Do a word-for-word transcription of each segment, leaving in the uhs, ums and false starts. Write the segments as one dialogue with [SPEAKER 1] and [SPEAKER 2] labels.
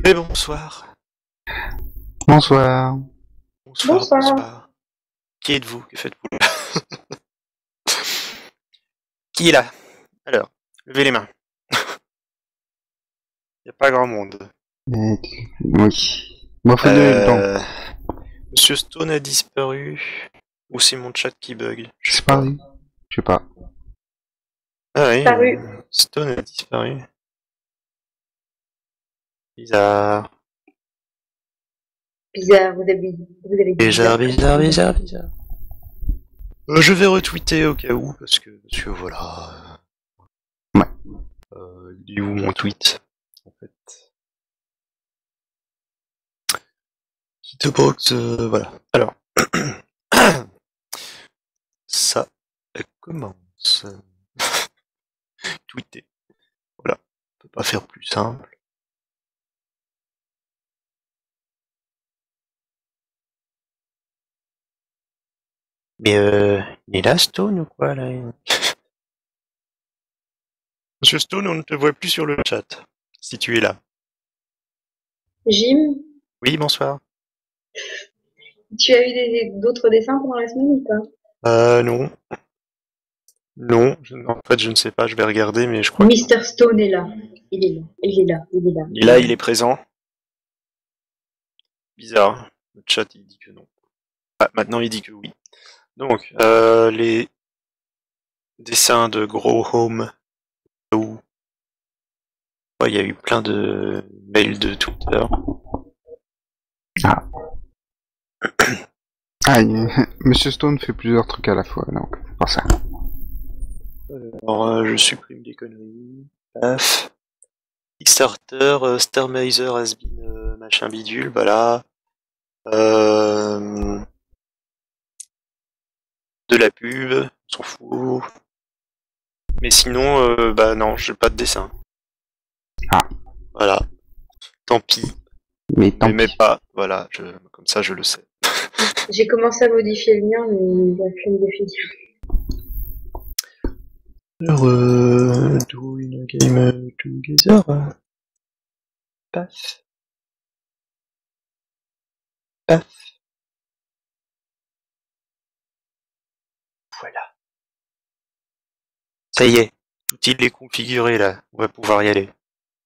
[SPEAKER 1] Mais bonsoir.
[SPEAKER 2] Bonsoir.
[SPEAKER 1] Bonsoir,
[SPEAKER 3] Bonsoir.
[SPEAKER 1] bonsoir. Qui êtes-vous? Que faites-vous? Qui est là? Alors, levez les mains. Il n'y a pas grand monde.
[SPEAKER 2] Euh, oui. Moi, faut donner le temps.
[SPEAKER 1] Euh... Monsieur Stone a disparu. Ou c'est mon chat qui bug? Je sais pas.
[SPEAKER 2] Disparu. Je sais pas.
[SPEAKER 1] Ah oui,
[SPEAKER 3] Disparu.
[SPEAKER 1] euh, Stone a disparu. Bizarre.
[SPEAKER 3] Bizarre, vous avez, vous avez dit
[SPEAKER 1] Bizarre, bizarre, bizarre, bizarre. Euh, je vais retweeter au cas où, parce que, parce que voilà.
[SPEAKER 2] Ouais.
[SPEAKER 1] Euh, il est où mon tweet, en fait? Hitbox, euh, voilà. Alors. Ça commence. Tweeter. Voilà. On peut pas faire plus simple. Mais euh, il est là, Stone, ou quoi, là? Monsieur Stone, on ne te voit plus sur le chat. Si tu es là.
[SPEAKER 3] Jim,
[SPEAKER 1] Oui, bonsoir.
[SPEAKER 3] tu as eu des- d'autres dessins pendant la semaine ou pas?
[SPEAKER 1] Euh, non. Non, je- en fait, je ne sais pas, je vais regarder, mais je crois que...
[SPEAKER 3] Mister Stone est là. Il est là. Il est là. Il est là.
[SPEAKER 1] Et là, il est présent. Bizarre. Le chat, il dit que non. Ah, maintenant, il dit que oui. Donc, euh, les dessins de Grow Home, où ouais, il y a eu plein de mails de Twitter.
[SPEAKER 2] Ah. Ah, il- Monsieur Stone fait plusieurs trucs à la fois, donc c'est pour ça.
[SPEAKER 1] Alors, euh, je supprime des conneries. Paf. Kickstarter, euh, Starmizer has been euh, machin bidule, voilà. Euh, de la pub, on s'en fout. Mais sinon, euh, bah non, j'ai pas de dessin.
[SPEAKER 2] Ah.
[SPEAKER 1] Voilà. Tant pis.
[SPEAKER 2] Mais tant
[SPEAKER 1] Mais
[SPEAKER 2] pis.
[SPEAKER 1] pas, voilà, je, comme ça je le sais.
[SPEAKER 3] J'ai commencé à modifier le mien, mais il a fait une définition.
[SPEAKER 1] Alors, euh, do in a game together. Paf. Paf. Voilà. Ça y est, tout il est configuré là, on va pouvoir y aller.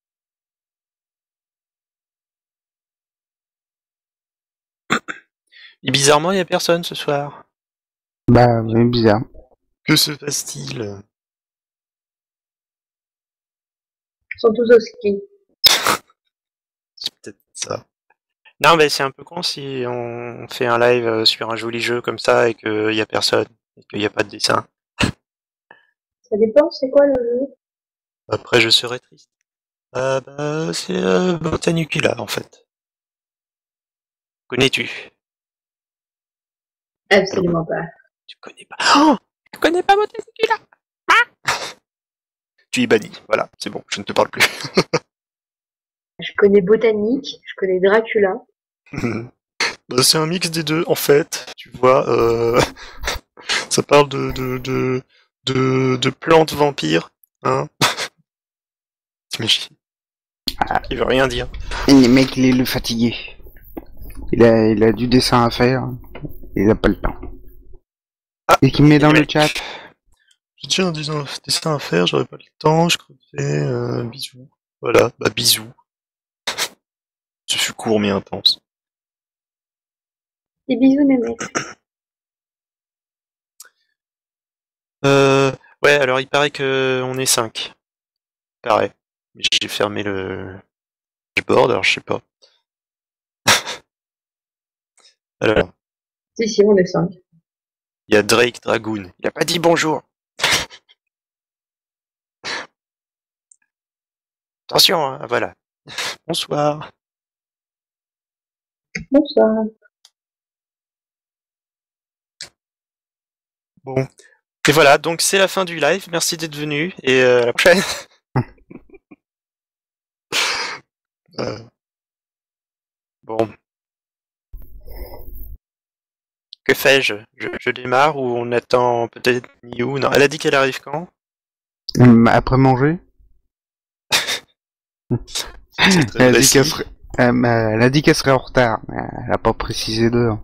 [SPEAKER 1] Et bizarrement, il y a personne ce soir.
[SPEAKER 2] Bah, c'est bizarre.
[SPEAKER 1] Que se passe-t-il?
[SPEAKER 3] Ils sont tous au ski.
[SPEAKER 1] C'est peut-être ça. Non, mais c'est un peu con si on fait un live sur un joli jeu comme ça et qu'il y a personne, et qu'il n'y a pas de dessin.
[SPEAKER 3] Ça dépend, c'est quoi le jeu?
[SPEAKER 1] Après, je serais triste. Euh, bah, c'est euh, Botanicula, en fait. Connais-tu?
[SPEAKER 3] Absolument pas.
[SPEAKER 1] Tu connais pas. Oh, tu connais pas Botanicula? Ah, tu es banni. Voilà, c'est bon, je ne te parle plus.
[SPEAKER 3] Je connais Botanique, je connais Dracula.
[SPEAKER 1] Bah, c'est un mix des deux, en fait. Tu vois, euh... ça parle de de de de, de plantes vampires, hein. T'imagines?
[SPEAKER 2] Ah.
[SPEAKER 1] Il veut rien dire.
[SPEAKER 2] Et le mec, il est le fatigué. Il a, il a du dessin à faire. Il a pas le temps.
[SPEAKER 1] Ah,
[SPEAKER 2] Et qui met dans
[SPEAKER 1] mais-
[SPEAKER 2] le chat.
[SPEAKER 1] J'ai déjà un dessin, dessin à faire, j'aurais pas le temps, je crevais, euh, bisous. Voilà, bah bisous. Ce fut court mais intense.
[SPEAKER 3] Des bisous, Némec.
[SPEAKER 1] Euh, ouais, alors il paraît que on est cinq. Pareil. Mais j'ai fermé le dashboard, alors je sais pas. Alors,
[SPEAKER 3] Si, si, on est cinq.
[SPEAKER 1] il y a Drake Dragoon. Il a pas dit bonjour. Attention, hein, voilà. Bonsoir.
[SPEAKER 3] Bonsoir.
[SPEAKER 1] Bon. Et voilà, donc c'est la fin du live. Merci d'être venu et euh, à la prochaine. euh... Bon. Que fais-je? je, je démarre ou on attend peut-être Miu? Non, elle a dit qu'elle arrive quand?
[SPEAKER 2] Hum, Après manger.
[SPEAKER 1] C'est très
[SPEAKER 2] Elle a dit
[SPEAKER 1] précis.
[SPEAKER 2] qu'elle ferait, Euh, mais elle a dit qu'elle serait en retard, mais elle a pas précisé d'heure.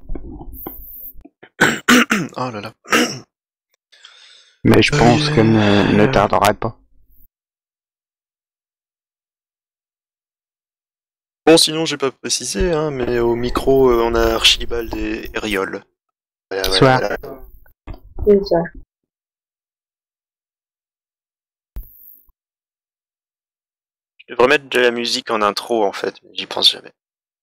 [SPEAKER 1] Oh là là.
[SPEAKER 2] Mais je pense
[SPEAKER 1] Euh,
[SPEAKER 2] qu'elle ne, ne tarderait pas.
[SPEAKER 1] Bon, sinon, j'ai pas précisé, hein, mais au micro, euh, on a Archibald et Riol. Voilà,
[SPEAKER 2] Soit.
[SPEAKER 1] voilà, voilà.
[SPEAKER 3] C'est ça.
[SPEAKER 1] Je devrais mettre de la musique en intro, en fait, mais j'y pense jamais.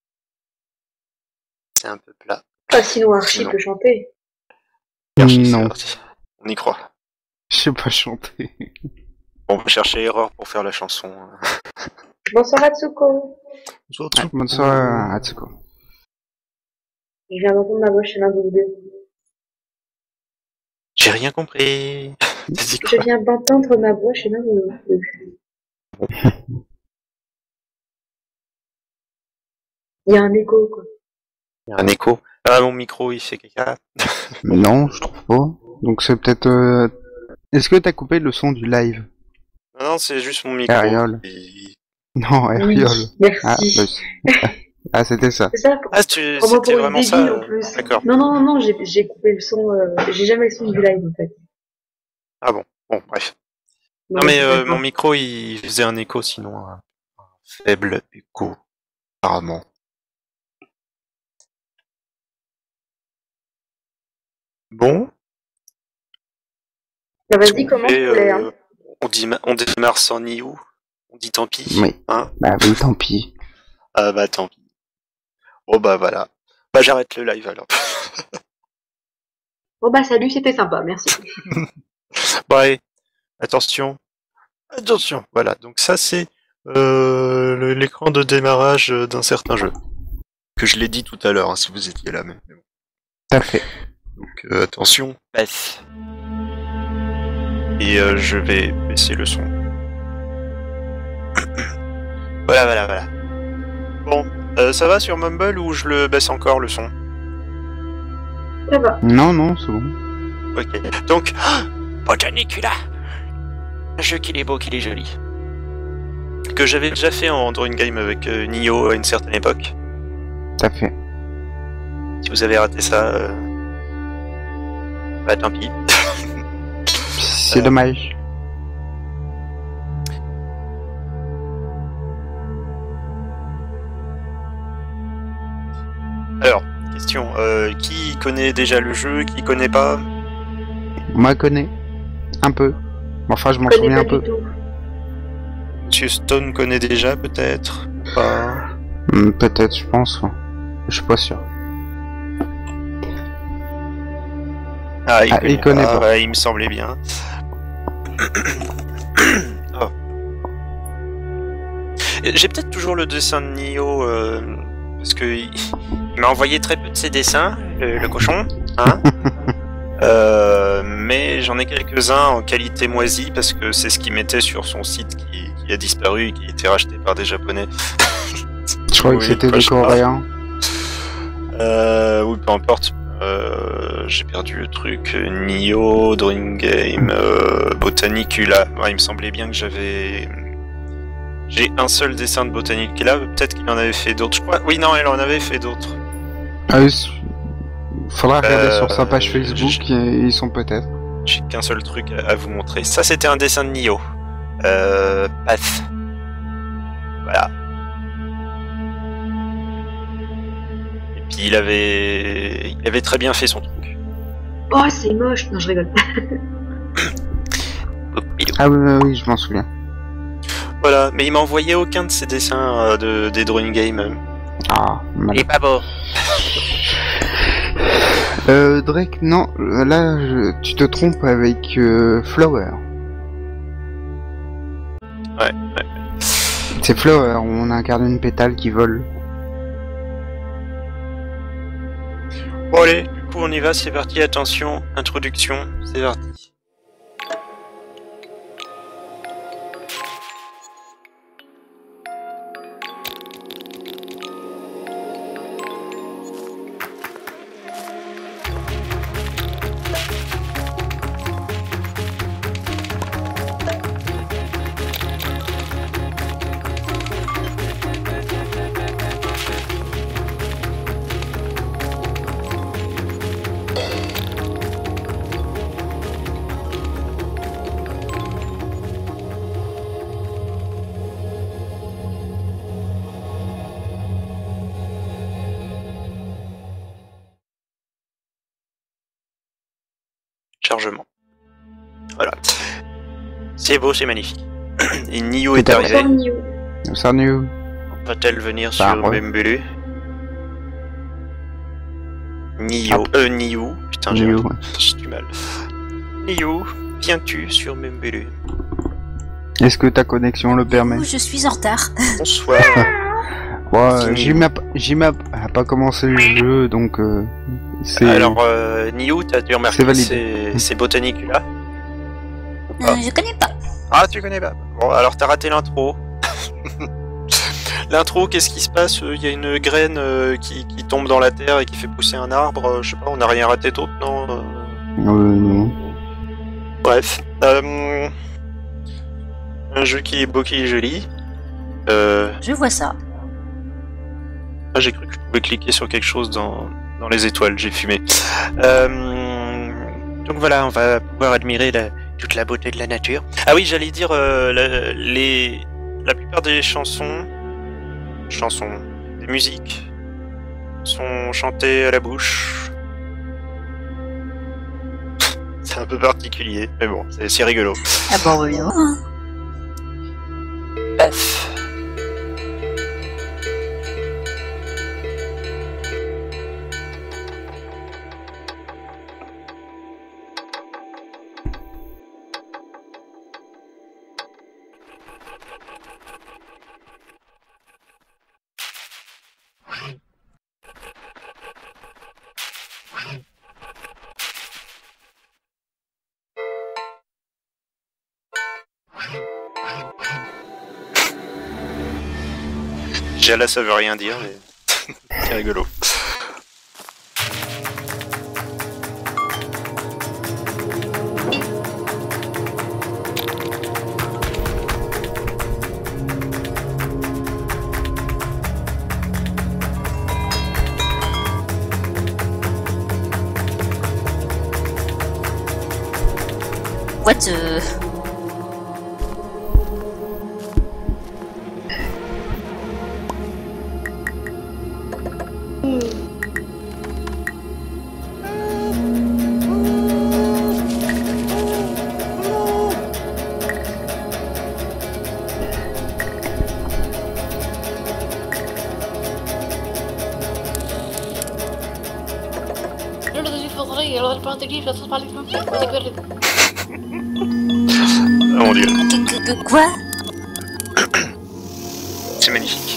[SPEAKER 1] C'est un peu plat.
[SPEAKER 3] Ah, sinon Archie
[SPEAKER 1] Sinon.
[SPEAKER 3] peut chanter.
[SPEAKER 1] Archie, c'est
[SPEAKER 2] Non,
[SPEAKER 1] parti. On y croit.
[SPEAKER 2] je sais pas chanter.
[SPEAKER 1] On va chercher erreur pour faire la chanson.
[SPEAKER 3] Bonsoir Atsuko.
[SPEAKER 2] Ah, bonne soirée, Atsuko.
[SPEAKER 3] Je viens d'entendre ma voix chez l'un de vous deux.
[SPEAKER 1] J'ai rien compris. T'as dit
[SPEAKER 3] Je
[SPEAKER 1] quoi?
[SPEAKER 3] viens d'entendre ma voix chez l'un de vous deux. Il y a un écho, quoi.
[SPEAKER 1] Il y a un écho. Ah, mon micro, il fait caca.
[SPEAKER 2] Non, je trouve pas. Donc c'est peut-être... Euh... Est-ce que t'as coupé le son du live?
[SPEAKER 1] Non, non, c'est juste mon micro.
[SPEAKER 2] Ariol.
[SPEAKER 1] qui-
[SPEAKER 2] Non,
[SPEAKER 3] Oui,
[SPEAKER 2] Ariol. Ah,
[SPEAKER 3] merci.
[SPEAKER 2] bah, c'est- ah, c'était ça.
[SPEAKER 3] C'est ça, pour,
[SPEAKER 1] Ah, tu...
[SPEAKER 3] pour moi,
[SPEAKER 1] c'était
[SPEAKER 3] pour une
[SPEAKER 1] vraiment
[SPEAKER 3] débile
[SPEAKER 1] ça.
[SPEAKER 3] en plus.
[SPEAKER 1] D'accord.
[SPEAKER 3] Non, non, non, j'ai j'ai coupé le son. Euh, j'ai jamais le son du live en fait.
[SPEAKER 1] Ah bon. Bon, bref.
[SPEAKER 3] Non,
[SPEAKER 1] Non, mais
[SPEAKER 3] c'est
[SPEAKER 1] euh,
[SPEAKER 3] d'accord.
[SPEAKER 1] mon micro, il faisait un écho, sinon un, un faible écho, apparemment. Bon.
[SPEAKER 3] Bah, vas-y, commence,
[SPEAKER 1] Et,
[SPEAKER 3] poulet.
[SPEAKER 1] euh,
[SPEAKER 3] Hein.
[SPEAKER 1] on, dit, on démarre sans Niou. On dit tant pis.
[SPEAKER 2] Oui.
[SPEAKER 1] Hein.
[SPEAKER 2] Bah oui, tant pis.
[SPEAKER 1] Ah bah tant pis. Oh bah voilà. Bah j'arrête le live alors.
[SPEAKER 3] Bon bah salut, c'était sympa, merci.
[SPEAKER 1] Bon allez, attention. Attention, voilà. Donc ça c'est euh, le- l'écran de démarrage d'un certain jeu. Que je l'ai dit tout à l'heure, hein, si vous étiez là même. Mais bon.
[SPEAKER 2] Tout à fait.
[SPEAKER 1] Donc euh, attention. Baisse. Et euh, je vais baisser le son. Voilà, voilà, voilà. Bon, euh, ça va sur Mumble ou je le baisse encore le son?
[SPEAKER 3] Ça va.
[SPEAKER 2] Non, non, c'est bon.
[SPEAKER 1] Ok. Donc, Botanicula, un jeu qu'il est beau, qu'il est joli. Que j'avais déjà fait en drawing game avec euh, Nioh à une certaine époque.
[SPEAKER 2] Tout à fait.
[SPEAKER 1] Si vous avez raté ça, euh... bah tant pis.
[SPEAKER 2] C'est
[SPEAKER 1] Euh,
[SPEAKER 2] dommage.
[SPEAKER 1] Alors, question, euh, qui connaît déjà le jeu, qui connaît pas?
[SPEAKER 2] Moi, connais. Un peu. Enfin, je m'en
[SPEAKER 3] Je connais
[SPEAKER 2] souviens
[SPEAKER 3] pas
[SPEAKER 2] un
[SPEAKER 3] du
[SPEAKER 2] peu.
[SPEAKER 3] tout.
[SPEAKER 1] Monsieur Stone connaît déjà peut-être? Pas.
[SPEAKER 2] Hmm, peut-être, je pense. Ouais. Je suis pas sûr.
[SPEAKER 1] Ah, il
[SPEAKER 2] Ah,
[SPEAKER 1] connaît,
[SPEAKER 2] il connaît
[SPEAKER 1] pas,
[SPEAKER 2] pas.
[SPEAKER 1] ouais, il me semblait bien. Oh. J'ai peut-être toujours le dessin de Nioh, euh, parce que il, il m'a envoyé très peu de ses dessins, le, le cochon, hein. Euh, mais j'en ai quelques-uns en qualité moisie, parce que c'est ce qu'il mettait sur son site qui, qui a disparu et qui a été racheté par des japonais.
[SPEAKER 2] Je croyais que
[SPEAKER 1] Oui,
[SPEAKER 2] c'était des
[SPEAKER 1] cauchemar.
[SPEAKER 2] Coréens.
[SPEAKER 1] Euh, oui, peu importe. Euh, j'ai perdu le truc. Nioh, Drawing Game, euh, Botanicula. Ouais, il me semblait bien que j'avais. J'ai un seul dessin de Botanicula. Peut-être qu'il en avait fait d'autres. Je crois. Oui, non, il en avait fait d'autres.
[SPEAKER 2] Ah, oui, c'est- faudra regarder
[SPEAKER 1] Euh,
[SPEAKER 2] sur sa page
[SPEAKER 1] j'ai-
[SPEAKER 2] Facebook, et ils sont peut-être.
[SPEAKER 1] J'ai qu'un seul truc à, à vous montrer. Ça, c'était un dessin de Nioh. Euh, Path. Voilà. Et puis il avait, il avait très bien fait son truc.
[SPEAKER 3] Oh, c'est moche. Non, je rigole.
[SPEAKER 2] Ah oui, oui, oui, je m'en souviens.
[SPEAKER 1] Voilà, mais il m'a envoyé aucun de ses dessins euh, de, des drawing games.
[SPEAKER 2] Ah, mal.
[SPEAKER 1] Il est pas beau.
[SPEAKER 2] Euh, Drake, non, là, je- tu te trompes avec euh, Flower.
[SPEAKER 1] Ouais, ouais.
[SPEAKER 2] C'est Flower, où on incarne une pétale qui vole.
[SPEAKER 1] Bon allez, du coup on y va, c'est parti, attention, introduction, c'est parti. chargement. Voilà. C'est beau, c'est magnifique. Et Nio
[SPEAKER 2] Tout
[SPEAKER 1] est
[SPEAKER 2] à fait.
[SPEAKER 1] arrivé.
[SPEAKER 3] Encore Nio.
[SPEAKER 2] Ça nous.
[SPEAKER 1] Va-t-elle venir
[SPEAKER 2] Bah,
[SPEAKER 1] sur
[SPEAKER 2] ouais.
[SPEAKER 1] Membulu? Nio. Euh, Nio. Putain, j'ai
[SPEAKER 2] Nio,
[SPEAKER 1] j'ai du mal. Nio, viens-tu sur Membulu?
[SPEAKER 2] Est-ce que ta connexion le permet?
[SPEAKER 4] Ouh, je suis en retard.
[SPEAKER 1] Bonsoir.
[SPEAKER 2] Ouais,
[SPEAKER 1] Fini.
[SPEAKER 2] Jim a, Jim a, a pas commencé le jeu, donc euh, c'est.
[SPEAKER 1] Alors, euh, Nio, t'as dû
[SPEAKER 2] C'est
[SPEAKER 1] remarquer
[SPEAKER 2] valide.
[SPEAKER 1] ces, ces botaniques-là?
[SPEAKER 4] Euh, je connais pas.
[SPEAKER 1] Ah, tu connais pas. Bon, alors t'as raté l'intro. L'intro, qu'est-ce qui se passe? Il y a une graine euh, qui, qui tombe dans la terre et qui fait pousser un arbre. euh, Je sais pas, on n'a rien raté d'autre, non? Euh,
[SPEAKER 2] Euh, non.
[SPEAKER 1] Bref. Euh, un jeu qui est beau, qui est joli. Euh,
[SPEAKER 4] Je vois ça.
[SPEAKER 1] ah, j'ai cru que je pouvais cliquer sur quelque chose dans, dans les étoiles, j'ai fumé. Euh, donc voilà, on va pouvoir admirer la, toute la beauté de la nature. Ah oui, j'allais dire, euh, la, les, la plupart des chansons, chansons, des musiques, sont chantées à la bouche. C'est un peu particulier, mais bon, c'est c'est rigolo.
[SPEAKER 4] Ah bon, oui. hein.
[SPEAKER 1] Bref. Jala, ça veut rien dire, mais c'est rigolo.
[SPEAKER 4] What the...
[SPEAKER 1] Oh mon dieu,
[SPEAKER 4] Que- que- que- Quoi?
[SPEAKER 1] c'est magnifique.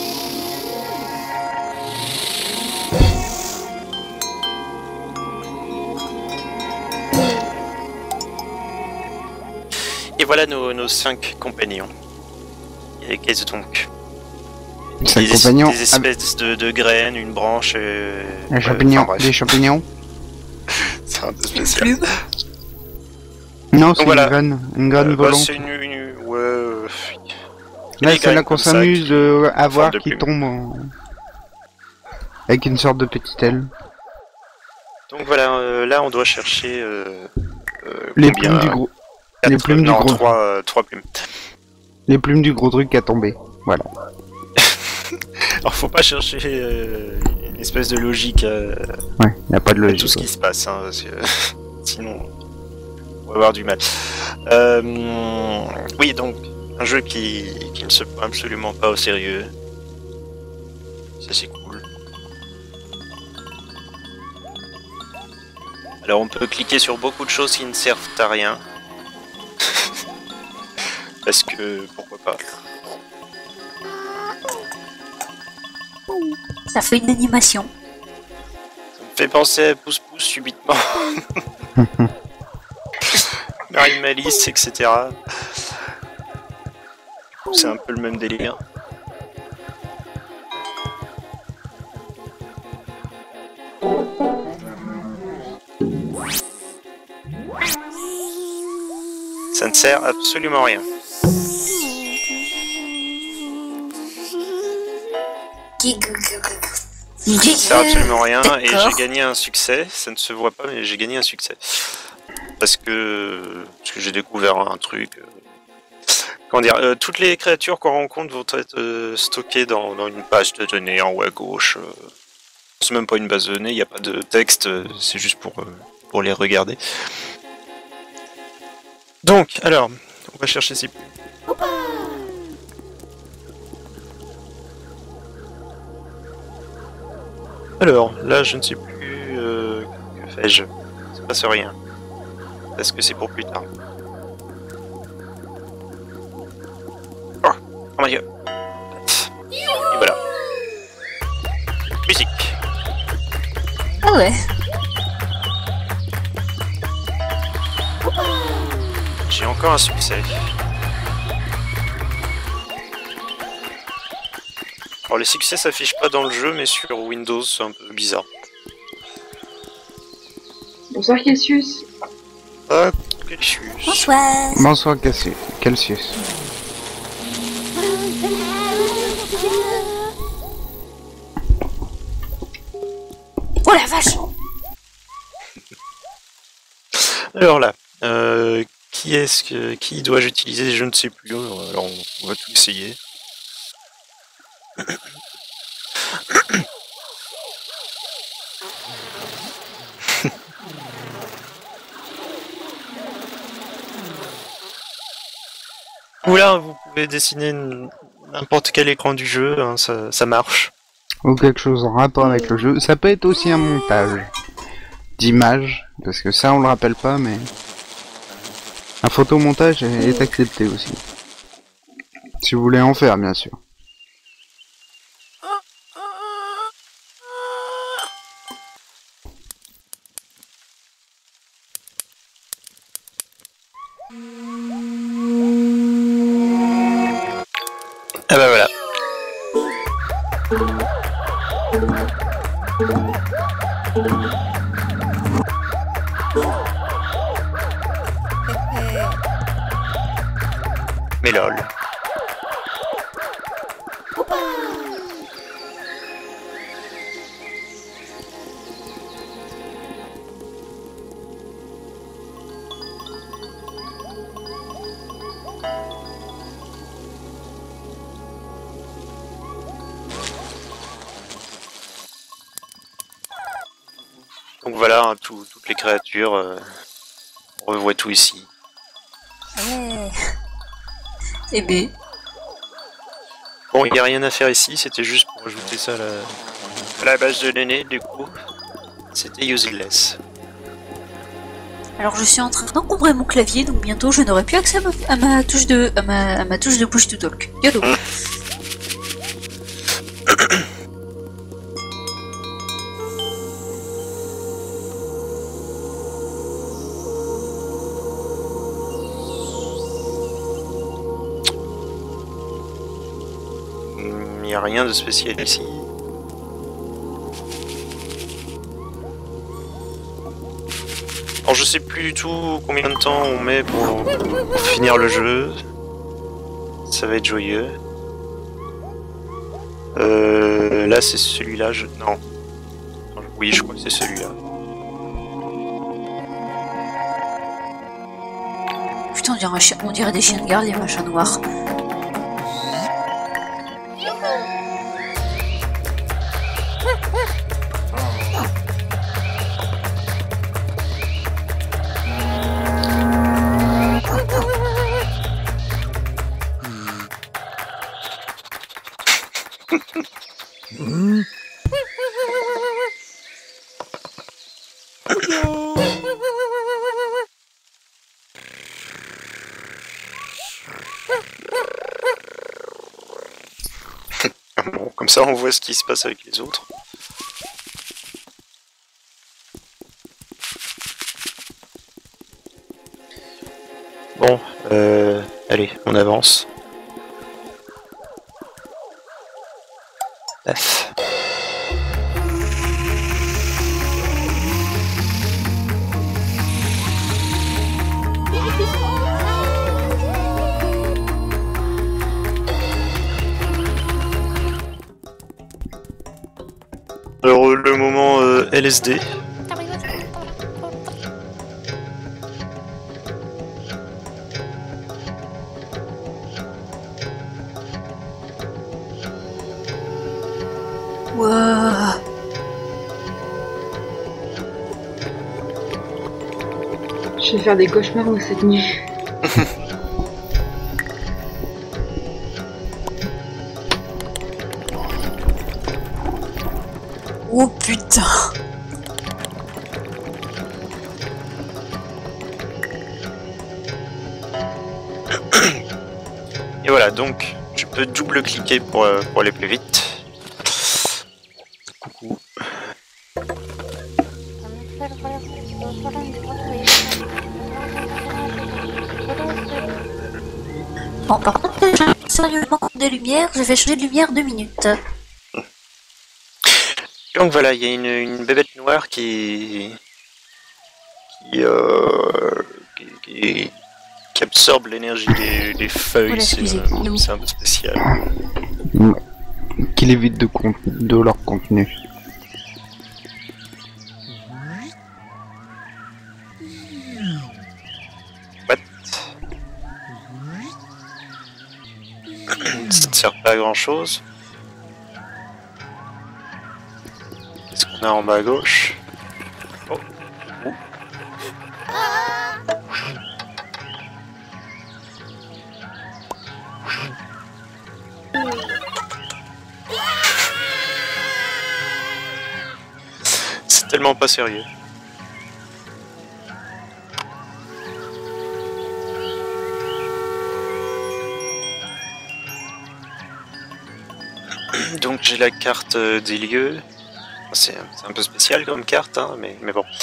[SPEAKER 1] Et voilà nos, nos cinq compagnons. Et qu'est-ce donc?
[SPEAKER 2] C'est
[SPEAKER 1] Des,
[SPEAKER 2] le compagnon.
[SPEAKER 1] des espèces de, de graines, une branche. Euh...
[SPEAKER 2] Un
[SPEAKER 1] ouais,
[SPEAKER 2] champignon.
[SPEAKER 1] enfin, bref.
[SPEAKER 2] Des champignons.
[SPEAKER 1] C'est un peu spécial.
[SPEAKER 2] Non, c'est
[SPEAKER 1] voilà.
[SPEAKER 2] une graine. Une graine
[SPEAKER 1] Euh, bah,
[SPEAKER 2] volante.
[SPEAKER 1] c'est une, une- ouais, euh,
[SPEAKER 2] Là,
[SPEAKER 1] des
[SPEAKER 2] c'est là
[SPEAKER 1] graines
[SPEAKER 2] qu'on
[SPEAKER 1] comme ça
[SPEAKER 2] s'amuse
[SPEAKER 1] qui-
[SPEAKER 2] de à voir
[SPEAKER 1] de
[SPEAKER 2] qui
[SPEAKER 1] plume.
[SPEAKER 2] tombe en... avec une sorte de petite aile.
[SPEAKER 1] Donc voilà, euh, là on doit chercher euh, euh,
[SPEAKER 2] Les
[SPEAKER 1] combien
[SPEAKER 2] plumes du gros.
[SPEAKER 1] Quatre-
[SPEAKER 2] les plumes du
[SPEAKER 1] non,
[SPEAKER 2] gros.
[SPEAKER 1] trois, euh, trois plumes.
[SPEAKER 2] Les plumes du gros truc qui a tombé. Voilà.
[SPEAKER 1] Alors faut pas chercher euh, une espèce de logique à,
[SPEAKER 2] Ouais, y a pas de
[SPEAKER 1] à
[SPEAKER 2] logique.
[SPEAKER 1] tout ce qui se passe, hein, parce que sinon on va avoir du mal. Euh, oui, donc un jeu qui, qui ne se prend absolument pas au sérieux. Ça c'est cool. Alors on peut cliquer sur beaucoup de choses qui ne servent à rien. Parce que pourquoi pas.
[SPEAKER 4] Ça fait une animation.
[SPEAKER 1] Ça me fait penser à Pouce Pouce subitement. Marie Malice, et cetera. C'est un peu le même délire. Ça ne sert absolument à rien.
[SPEAKER 4] Qui-
[SPEAKER 1] Ça ne sert absolument à rien et
[SPEAKER 4] D'accord.
[SPEAKER 1] j'ai gagné un succès. Ça ne se voit pas, mais j'ai gagné un succès. Parce que, parce que j'ai découvert un truc. euh, Comment dire, euh, toutes les créatures qu'on rencontre vont être euh, stockées dans, dans une page de données en haut à gauche. euh. C'est même pas une base de données, il n'y a pas de texte, euh, c'est juste pour, euh, pour les regarder. Donc, alors, on va chercher ces... Alors, là, je ne sais plus... Euh, que fais-je? Ça se passe rien. Est-ce que c'est pour plus tard? Oh, oh my god. Et voilà. Musique.
[SPEAKER 4] Ah ouais.
[SPEAKER 1] J'ai encore un succès. Alors les succès s'affichent pas dans le jeu, mais sur Windows c'est un peu bizarre.
[SPEAKER 3] Bonsoir Cassius.
[SPEAKER 1] Ah, Cassius.
[SPEAKER 4] Bonsoir.
[SPEAKER 2] Bonsoir, Cassi- Calcius.
[SPEAKER 4] Oh la vache.
[SPEAKER 1] Alors là, euh, qui est-ce que qui dois-je utiliser? Je ne sais plus. Alors on, on va tout essayer. Oula, vous pouvez dessiner n- n'importe quel écran du jeu, hein, ça, ça marche.
[SPEAKER 2] Ou quelque chose en rapport avec le jeu. Ça peut être aussi un montage d'images, parce que ça on le rappelle pas, mais un photomontage est, est accepté aussi. Si vous voulez en faire, bien sûr.
[SPEAKER 1] Ah bah voilà. Mais lol. Donc voilà, hein, tout- toutes les créatures. euh, on revoit tout ici.
[SPEAKER 4] Ouais. Eh ben.
[SPEAKER 1] Bon, il n'y a rien à faire ici, c'était juste pour ajouter ça à la, à la base de l'aîné, du coup. C'était useless.
[SPEAKER 4] Alors je suis en train d'encombrer mon clavier, donc bientôt je n'aurai plus accès à ma, à ma touche de à ma, à ma touche de push to talk. Yolo.
[SPEAKER 1] Il n'y a rien de spécial ici. Alors je sais plus du tout combien de temps on met pour, pour finir le jeu. Ça va être joyeux. Euh, là c'est celui-là, je... non. Oui, je crois que c'est celui-là.
[SPEAKER 4] Putain, on dirait, un chien- on dirait des chiens de garde, les machins noirs.
[SPEAKER 1] Bon, comme ça on voit ce qui se passe avec les autres. Bon, euh, allez, on avance. Paf. Alors euh, le moment euh, L S D.
[SPEAKER 4] Wouah.
[SPEAKER 3] Je vais faire des cauchemars moi, cette nuit.
[SPEAKER 4] Oh putain.
[SPEAKER 1] Et voilà, donc je peux double-cliquer pour, euh, pour aller plus vite. Coucou.
[SPEAKER 4] Bon, par contre, j'ai sérieusement des lumières, je vais changer de lumière deux minutes.
[SPEAKER 1] Donc voilà, il y a une, une bébête noire qui... qui, euh, qui, qui- qui absorbe l'énergie des, des feuilles,
[SPEAKER 4] Voilà,
[SPEAKER 1] c'est
[SPEAKER 4] excusez-moi.
[SPEAKER 1] euh, c'est un peu spécial.
[SPEAKER 2] Qu'il évite de, con- de leur contenu.
[SPEAKER 1] What? Ça ne sert pas à grand chose. Qu'est-ce qu'on a en bas à gauche? Oh. Oh. C'est tellement pas sérieux. Donc j'ai la carte euh, des lieux. C'est un, c'est un peu spécial comme carte, hein, mais, mais bon.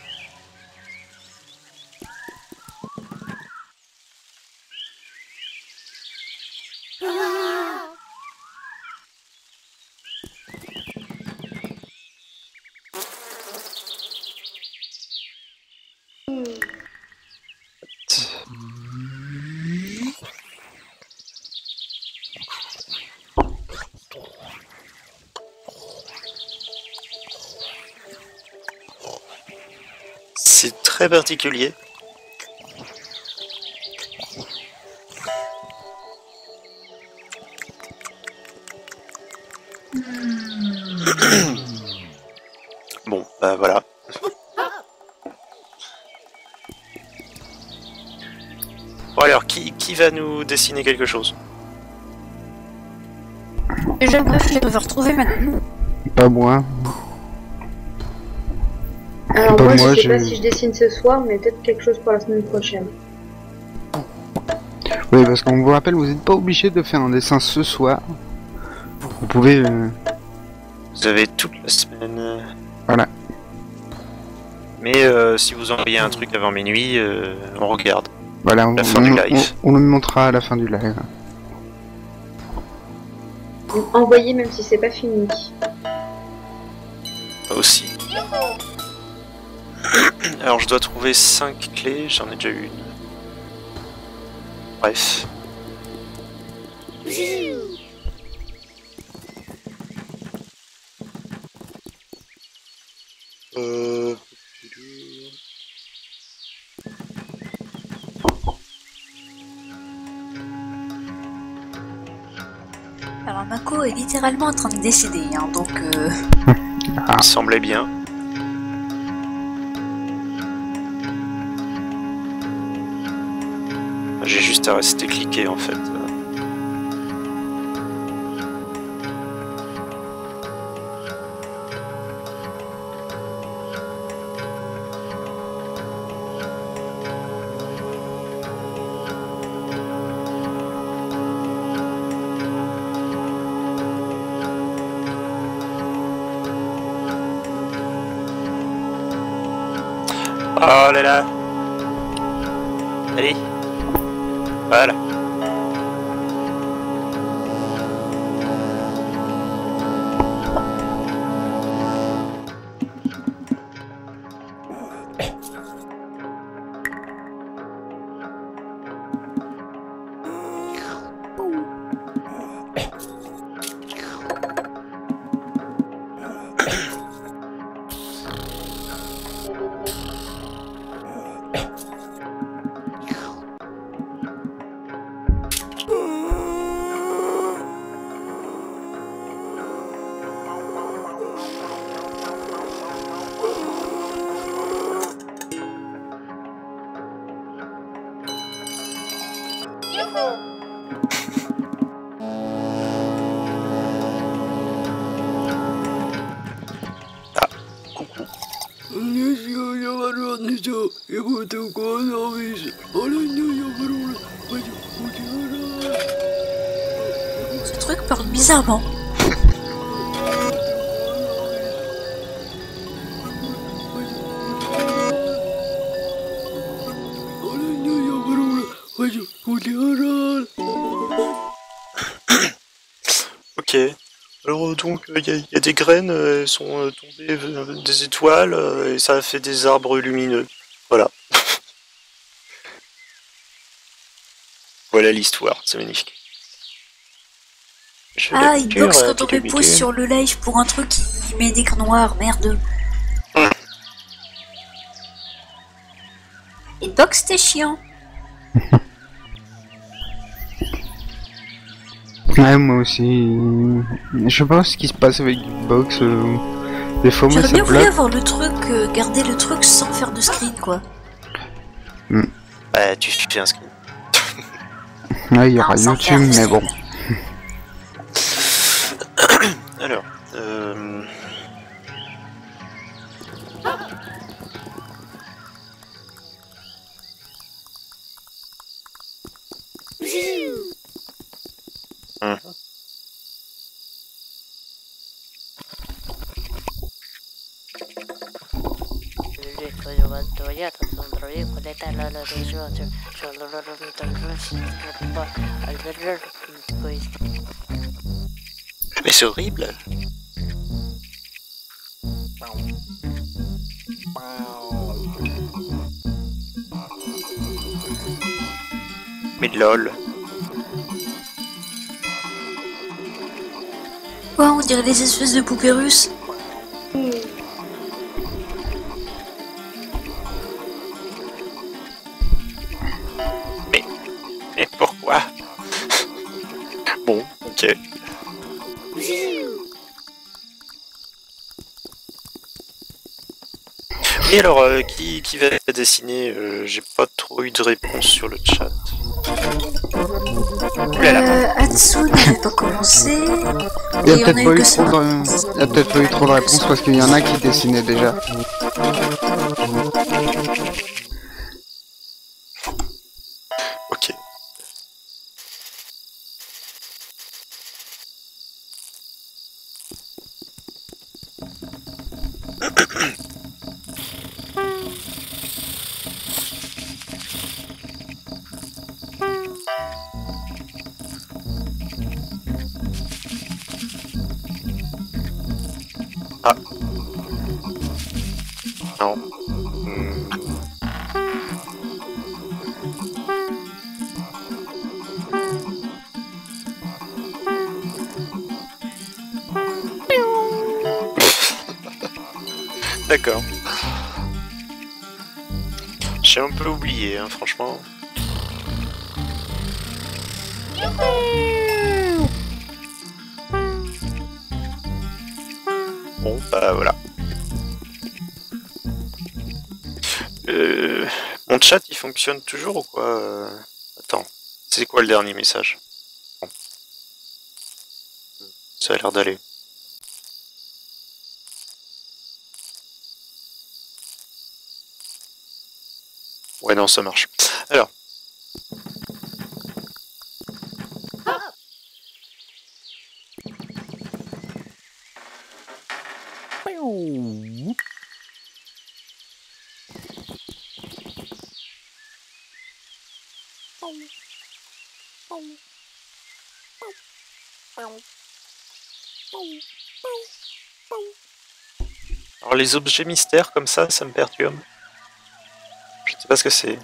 [SPEAKER 1] C'est très particulier. Bon, bah voilà. Bon alors, qui, qui va nous dessiner quelque chose?
[SPEAKER 4] J'aimerais que je devais retrouver maintenant.
[SPEAKER 2] Pas moi.
[SPEAKER 3] Alors
[SPEAKER 2] Pas
[SPEAKER 3] moi,
[SPEAKER 2] moi,
[SPEAKER 3] je sais pas
[SPEAKER 2] j'ai-
[SPEAKER 3] si je dessine ce soir, mais peut-être quelque chose pour la semaine prochaine.
[SPEAKER 2] Oui, parce qu'on vous rappelle, vous n'êtes pas obligé de faire un dessin ce soir. Vous pouvez... euh,
[SPEAKER 1] Vous avez toute la semaine. euh,
[SPEAKER 2] Voilà.
[SPEAKER 1] Mais euh, si vous envoyez un truc avant minuit, euh, on regarde.
[SPEAKER 2] Voilà, on,
[SPEAKER 1] La fin du
[SPEAKER 2] on-
[SPEAKER 1] live.
[SPEAKER 2] on- on le montrera à la fin du live.
[SPEAKER 3] Donc, envoyez même si c'est pas fini.
[SPEAKER 1] Aussi. Alors je dois trouver cinq clés, j'en ai déjà eu une. Bref. Euh...
[SPEAKER 4] Alors Mako est littéralement en train de décider, hein, donc euh...
[SPEAKER 1] Il me semblait bien. J'ai juste à rester cliqué en fait. Oh là là. Allez. Voilà. Ah, coucou.
[SPEAKER 4] Ce truc parle bizarrement.
[SPEAKER 1] Ok. Alors donc il y, y a des graines, euh, elles sont euh, tombées euh, des étoiles euh, et ça a fait des arbres lumineux. Voilà. Voilà l'histoire, c'est magnifique. Je
[SPEAKER 4] Ah,
[SPEAKER 1] la
[SPEAKER 4] il
[SPEAKER 1] culture,
[SPEAKER 4] boxe
[SPEAKER 1] euh,
[SPEAKER 4] quand on
[SPEAKER 1] pique,
[SPEAKER 4] me pose
[SPEAKER 1] pique.
[SPEAKER 4] sur le live pour un truc qui met des écran noir, merde.
[SPEAKER 1] Hum.
[SPEAKER 4] Hitbox, c'était chiant.
[SPEAKER 2] Ouais, moi aussi. Je sais pas ce qui se passe avec Box. Euh... Des fois, moi,
[SPEAKER 4] J'aurais
[SPEAKER 2] ça
[SPEAKER 4] bien voulu
[SPEAKER 2] bloque.
[SPEAKER 4] avoir le truc, euh, garder le truc sans faire de screen, quoi.
[SPEAKER 1] Bah tu fais un screen.
[SPEAKER 2] Ouais, il y aura
[SPEAKER 4] Non, sans
[SPEAKER 2] YouTube,
[SPEAKER 4] faire de
[SPEAKER 2] mais
[SPEAKER 4] screen.
[SPEAKER 2] bon.
[SPEAKER 1] Alors, euh... Hum. Mais c'est horrible. Mais lol.
[SPEAKER 4] Quoi, on dirait des espèces de poupées russes.
[SPEAKER 1] Mais pourquoi? Bon, ok. Et alors, euh, qui, qui va dessiner euh, J'ai pas trop eu de réponse sur le chat. Oulala.
[SPEAKER 4] Euh, Hatsu n'avait pas commencé.
[SPEAKER 2] Il y a
[SPEAKER 4] Et on
[SPEAKER 2] peut-être
[SPEAKER 4] a
[SPEAKER 2] pas
[SPEAKER 4] eu
[SPEAKER 2] eu
[SPEAKER 4] que
[SPEAKER 2] trop
[SPEAKER 4] ça.
[SPEAKER 2] de... Il y a peut-être pas eu trop de réponses parce qu'il y en a qui dessinaient déjà.
[SPEAKER 1] Ok. Ah. Non. Hmm. D'accord. J'ai un peu oublié, hein, franchement. Bon, bah voilà. Euh, mon chat, il fonctionne toujours ou quoi? euh... Attends, c'est quoi le dernier message? Bon. Ça a l'air d'aller. Ouais, non, ça marche. Alors. Alors les objets mystères comme ça, ça me perturbe. Je sais pas ce que c'est.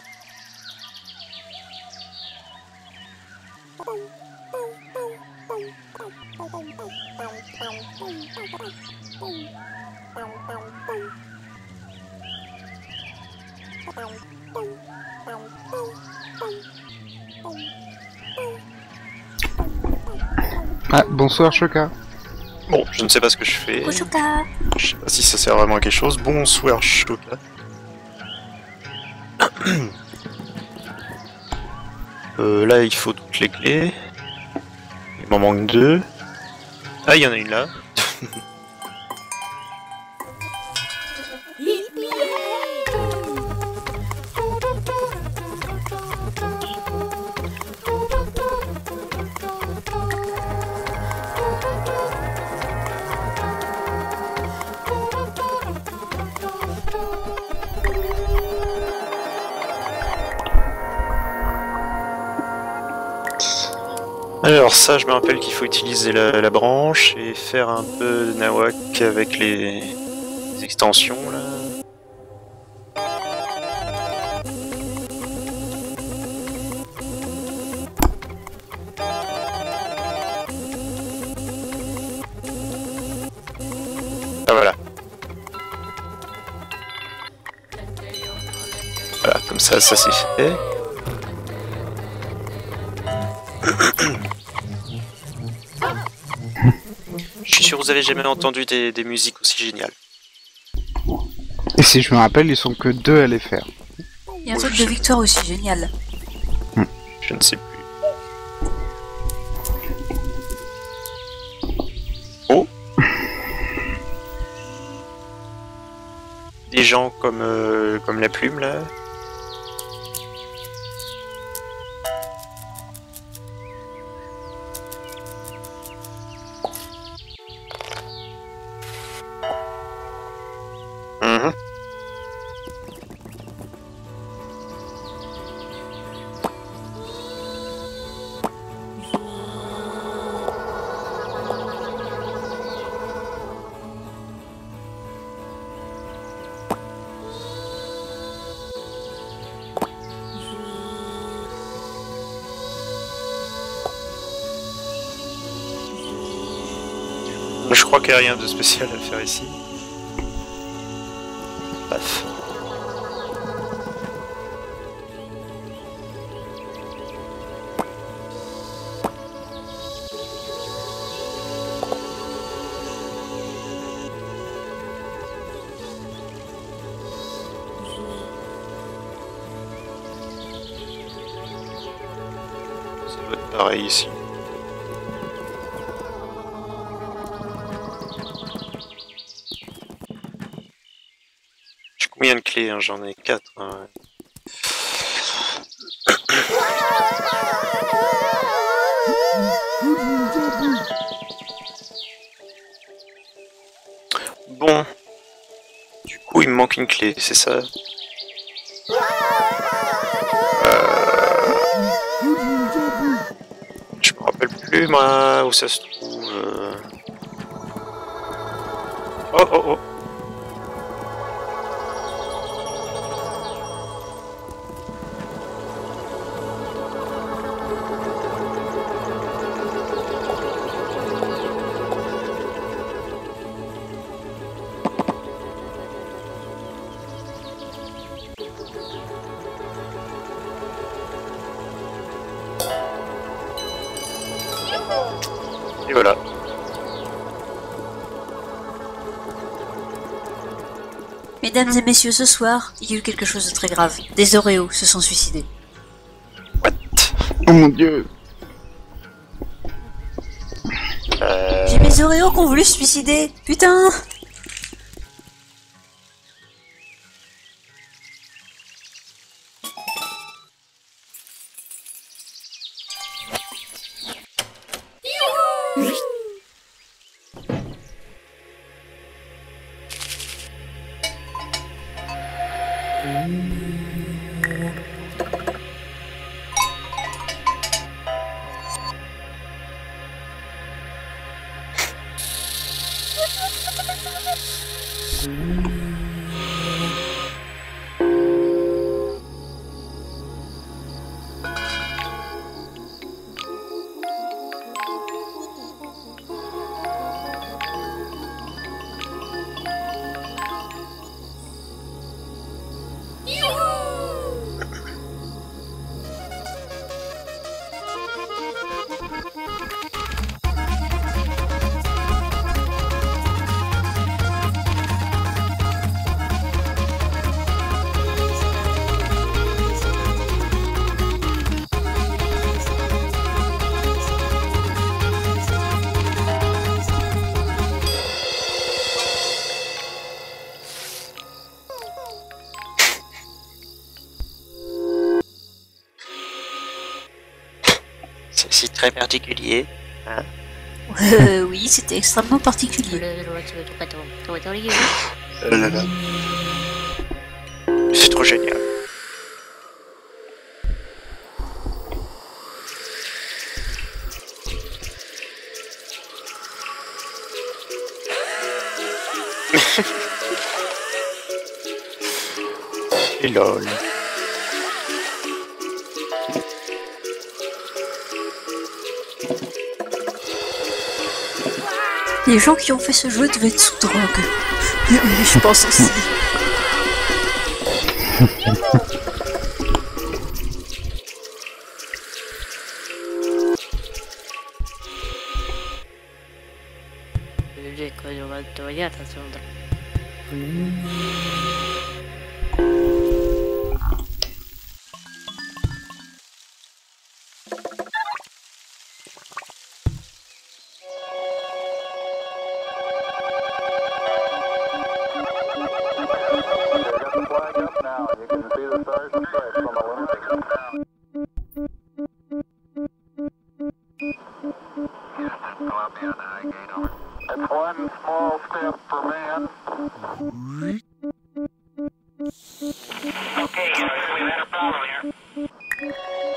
[SPEAKER 2] Ah, bonsoir Choca.
[SPEAKER 1] Bon, je ne sais pas ce que je fais.
[SPEAKER 4] Kochoka.
[SPEAKER 1] Je sais pas si ça sert vraiment à quelque chose. Bonsoir, Choca. Euh, là, il faut toutes les clés. Il m'en manque deux. Ah, il y en a une là. Alors ça, je me rappelle qu'il faut utiliser la, la branche et faire un peu de nawak avec les, les extensions là. Ah voilà. Voilà, comme ça, ça c'est fait. Je suis sûr que vous avez jamais entendu des, des musiques aussi géniales.
[SPEAKER 2] Et si je me rappelle, ils sont que deux à les faire.
[SPEAKER 4] Il y a un truc de victoire aussi génial.
[SPEAKER 1] Je ne sais plus. Oh. Des gens comme, euh, comme la plume là. Mhm. Je crois qu'il n'y a rien de spécial à faire ici. Bref. Ça doit être pareil ici. Combien de clés hein? J'en ai quatre. Hein. Bon. Du coup, il me manque une clé, c'est ça? Euh... Je me rappelle plus, moi, où ça se trouve. Euh... Oh, oh, oh. Et voilà.
[SPEAKER 4] Mesdames et messieurs, ce soir, il y a eu quelque chose de très grave. Des Oreos se sont suicidés.
[SPEAKER 1] What?
[SPEAKER 2] Oh mon dieu.
[SPEAKER 1] Euh...
[SPEAKER 4] J'ai mes Oreos qui ont voulu se suicider. Putain!
[SPEAKER 1] aussi très particulier. Hein.
[SPEAKER 4] Euh, oui, c'était extrêmement particulier.
[SPEAKER 1] Oh là là. C'est trop génial. Et lol.
[SPEAKER 4] Les gens qui ont fait ce jeu devaient être sous drogue. Oui, je pense aussi.
[SPEAKER 5] It's one small step for man. Okay, guys, we've had a problem here.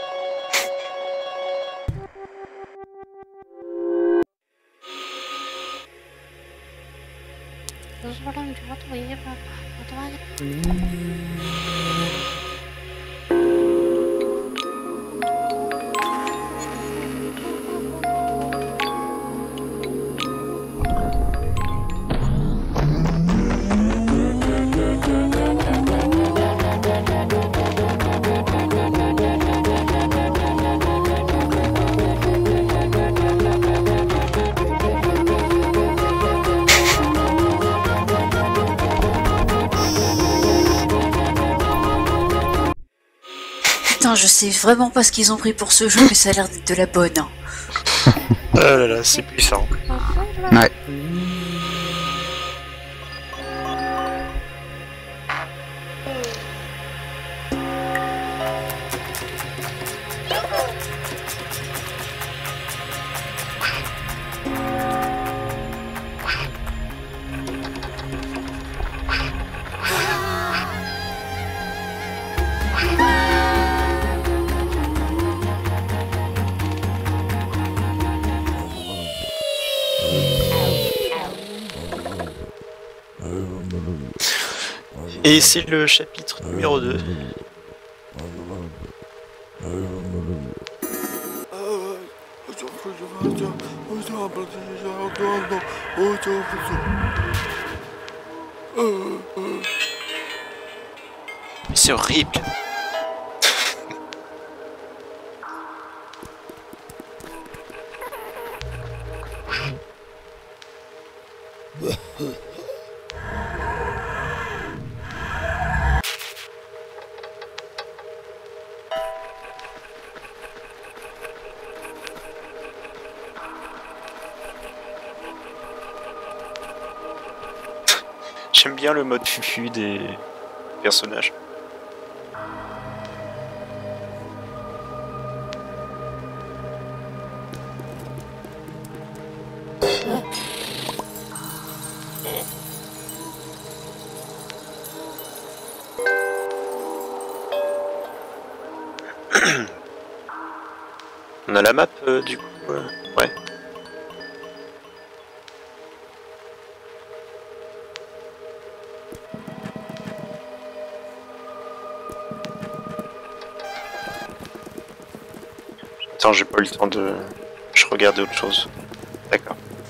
[SPEAKER 4] Putain, je sais vraiment pas ce qu'ils ont pris pour ce jeu, mais ça a l'air d'être de la bonne. Hein.
[SPEAKER 1] Oh là là, c'est puissant.
[SPEAKER 2] Ouais.
[SPEAKER 1] Et c'est le chapitre numéro deux. Mais c'est horrible. J'aime bien le mode fufu des personnages. On a la map euh, du coup, euh, ouais. Attends, j'ai pas eu le temps de... Je regardais autre chose. D'accord.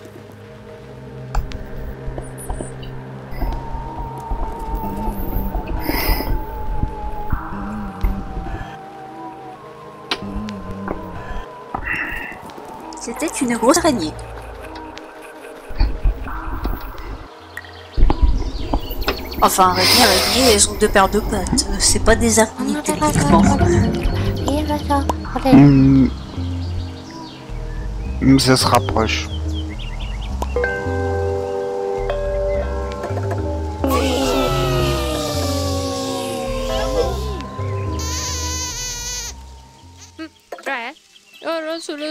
[SPEAKER 4] C'était une grosse araignée. Enfin, araignée, araignée, elles ont deux paires de pattes. C'est pas des araignées techniquement.
[SPEAKER 2] Mmh. Ça se rapproche.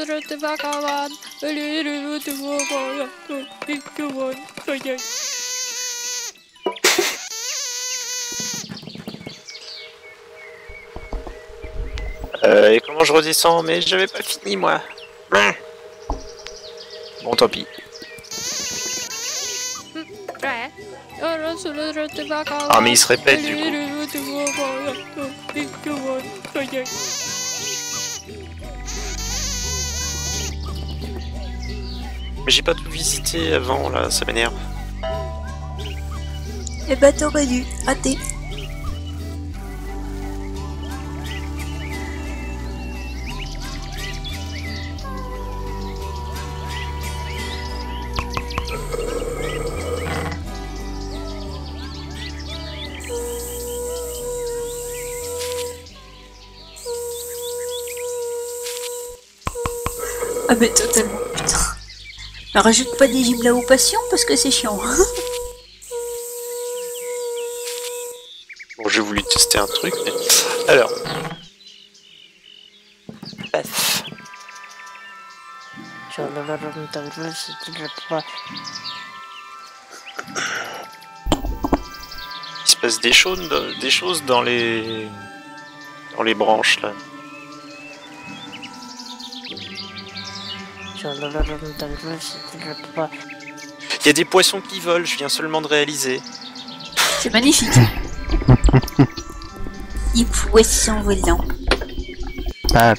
[SPEAKER 1] Euh, et comment je redescends? Mais j'avais pas fini moi. Bon, tant pis. Ah, mais il se répète du coup. Mais j'ai pas tout visité avant là, ça m'énerve.
[SPEAKER 4] Eh bah t'aurais dû, raté. Ah mais totalement, putain. Ne rajoute pas des gibes ou passion parce que c'est chiant.
[SPEAKER 1] Bon, j'ai voulu tester un truc, mais... Alors... Paf. Il se passe des choses, des choses dans les... dans les branches, là. Il y a des poissons qui volent, je viens seulement de réaliser.
[SPEAKER 4] C'est magnifique. Les poissons volants.
[SPEAKER 2] Ah,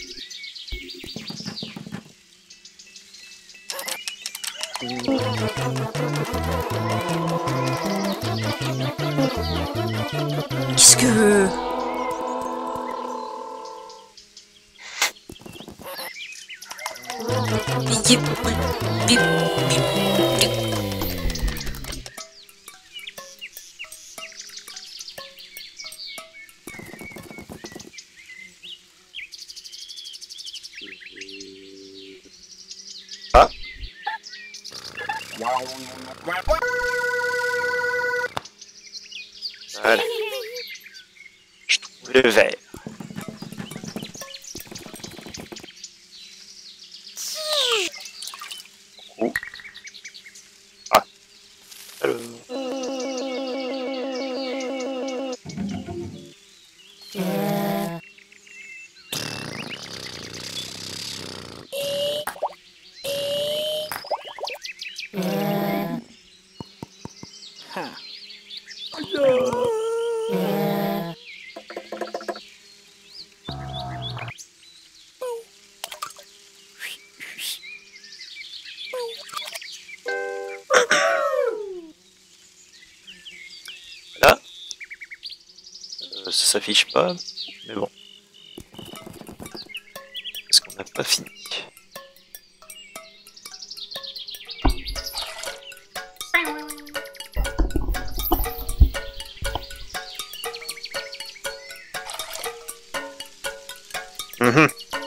[SPEAKER 4] Qu'est-ce que... Bip, bip, bip, bip.
[SPEAKER 1] Ah. Voilà. Je trouve le verre. Oh. Ah. Alors. Là, euh, ça s'affiche pas, mais bon. Parce qu'on n'a pas fini. Mhm.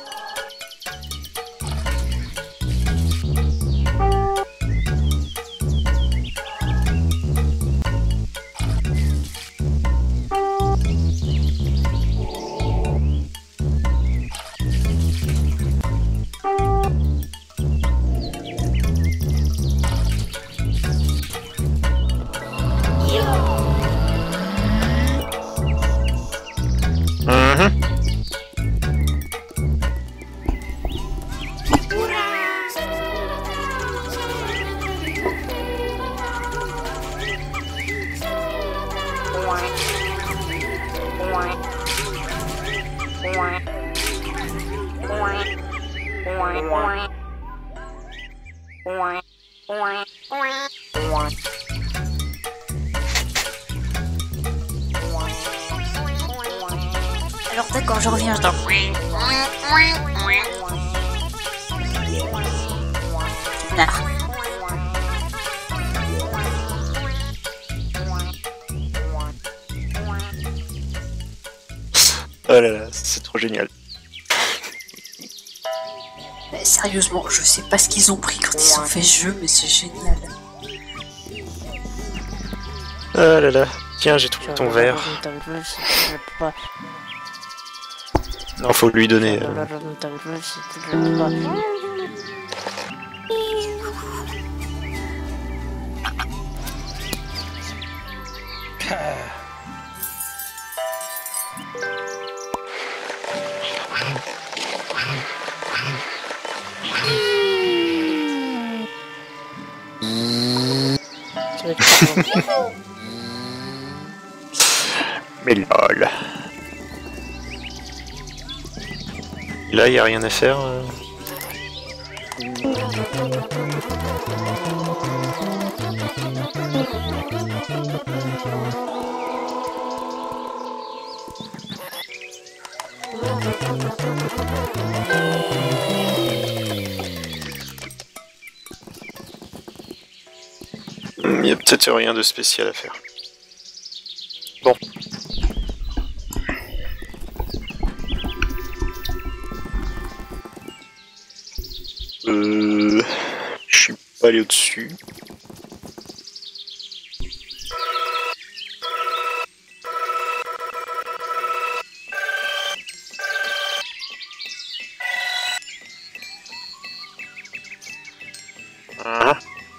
[SPEAKER 1] Mhm.
[SPEAKER 4] Alors d'accord, je reviens, je dors. Là.
[SPEAKER 1] Oh là là, c'est trop génial.
[SPEAKER 4] Mais sérieusement, je sais pas ce qu'ils ont pris quand ils ont fait ce jeu, mais c'est génial.
[SPEAKER 1] Oh là là, tiens, j'ai trouvé ton verre. Non, faut lui donner. euh, Mais lol. Là, y a rien à faire. euh. Il y a peut-être rien de spécial à faire. Bon. Euh... Je suis pas allé au-dessus. Ah.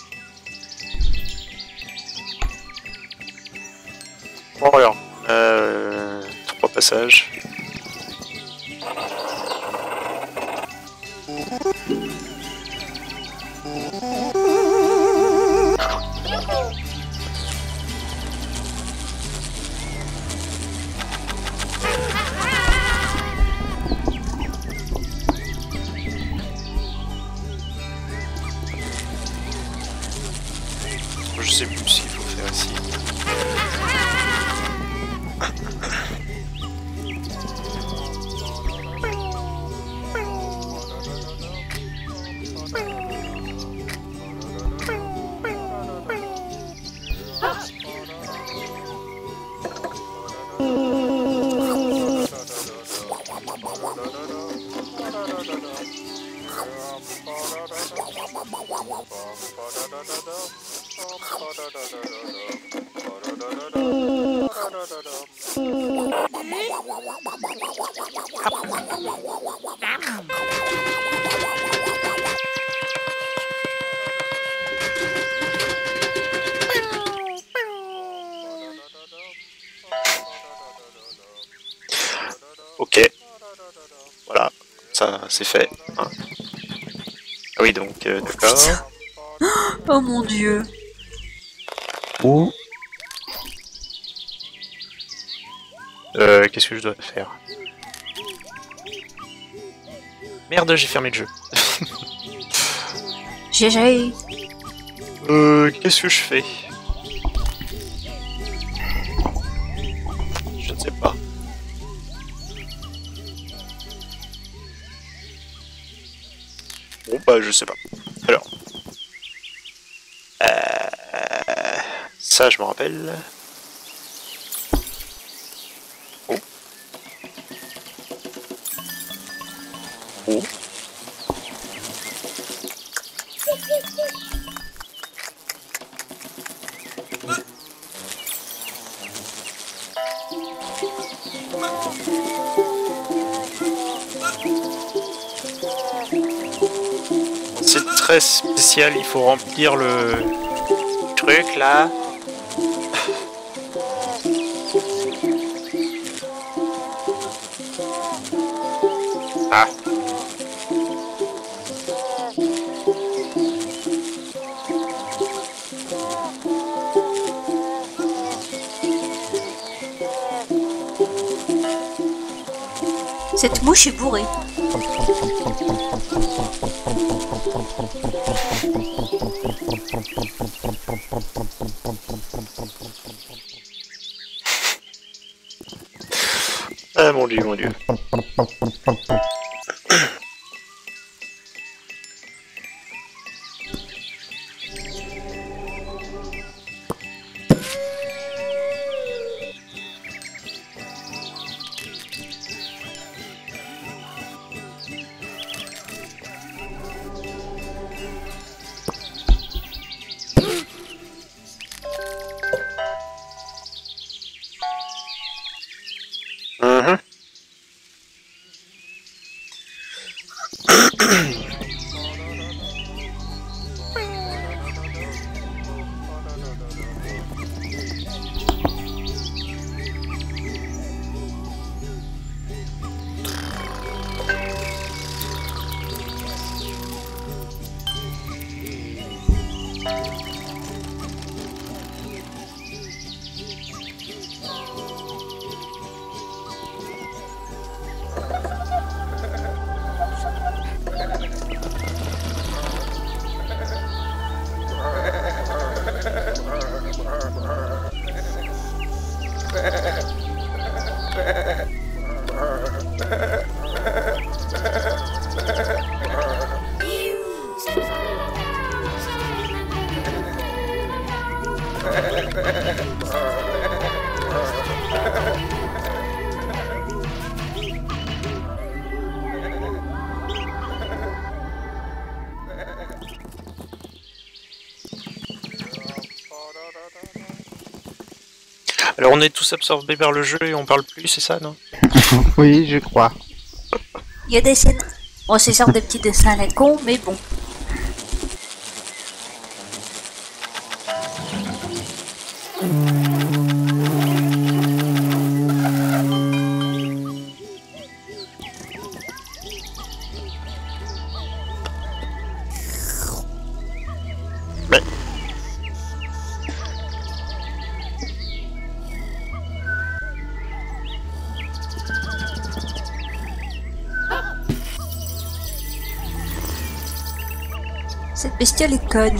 [SPEAKER 1] Bon alors, euh, trois passages. Je sais plus ce qu'il faut faire ici. Ok. Voilà, ça c'est fait. Hein. Ah oui, donc, euh, d'accord.
[SPEAKER 4] Oh mon dieu.
[SPEAKER 2] Oh,
[SPEAKER 1] Euh, qu'est-ce que je dois faire? Merde, j'ai fermé le jeu.
[SPEAKER 4] G G.
[SPEAKER 1] Euh, qu'est-ce que je fais? Je ne sais pas. Bon bah je sais pas. Alors. Euh, ça je me rappelle. Oh. Oh. C'est très spécial, il faut remplir le truc là. Ah.
[SPEAKER 4] Cette mouche est bourrée.
[SPEAKER 1] Ah mon dieu, mon dieu. Mhm. Alors on est tous absorbés par le jeu et on parle plus, c'est ça, non?
[SPEAKER 2] Oui, je crois.
[SPEAKER 4] Il y a des scènes. Bon, c'est genre des petits dessins à la con, mais bon. Cette bestiole est conne.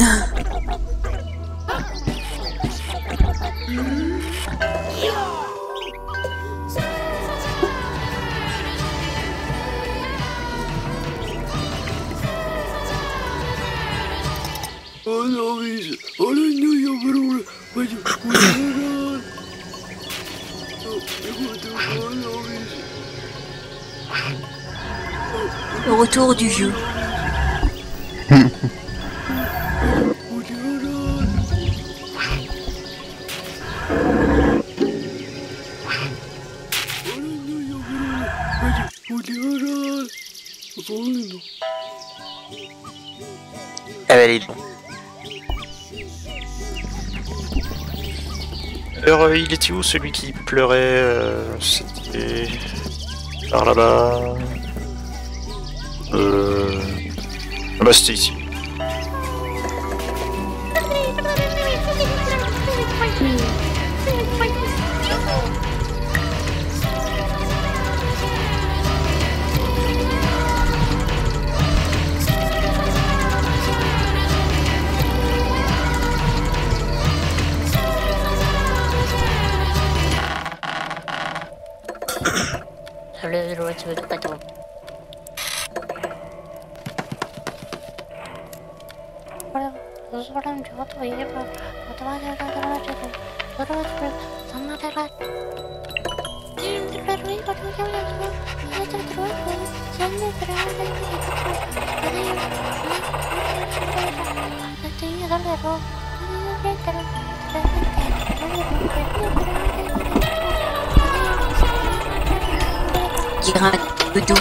[SPEAKER 6] Oh non, mais je... Oh le nouille, oh le... Oh non, mais...
[SPEAKER 4] Le retour du vieux.
[SPEAKER 1] Ah bah, dis donc. Alors, euh, il était où celui qui pleurait euh, C'était... par là-bas... Euh... Ah bah c'était ici.
[SPEAKER 4] Dirait un doudou.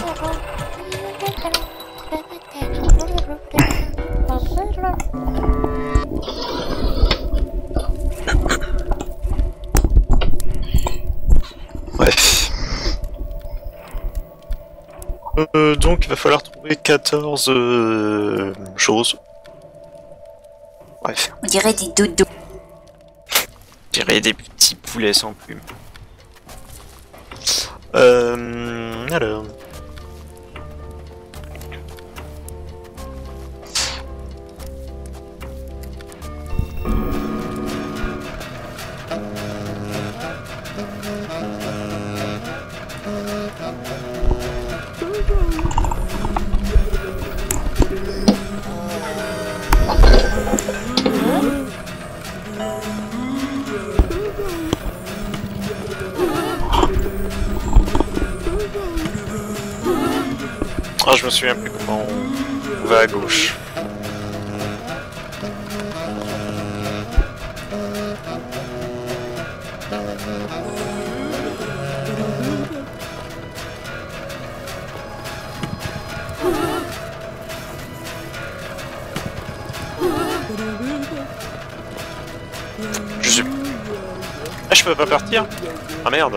[SPEAKER 1] Bref. Euh, donc il va falloir trouver quatorze euh, choses. Bref.
[SPEAKER 4] On dirait des doudous.
[SPEAKER 1] Je dirais des petits poulets sans plumes. Euh, alors... Ah, je me souviens plus comment on va à gauche. Je suis... Ah, je peux pas partir? Ah merde.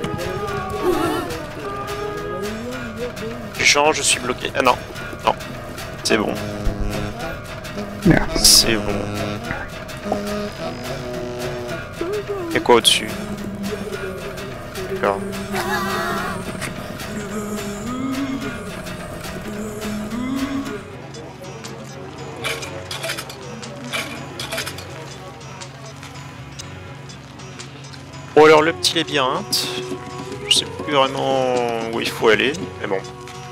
[SPEAKER 1] Genre, je suis bloqué. Ah non, non, c'est bon. C'est bon. Et quoi au-dessus? D'accord. Bon alors le petit labyrinthe, je sais plus vraiment où il faut aller, mais bon.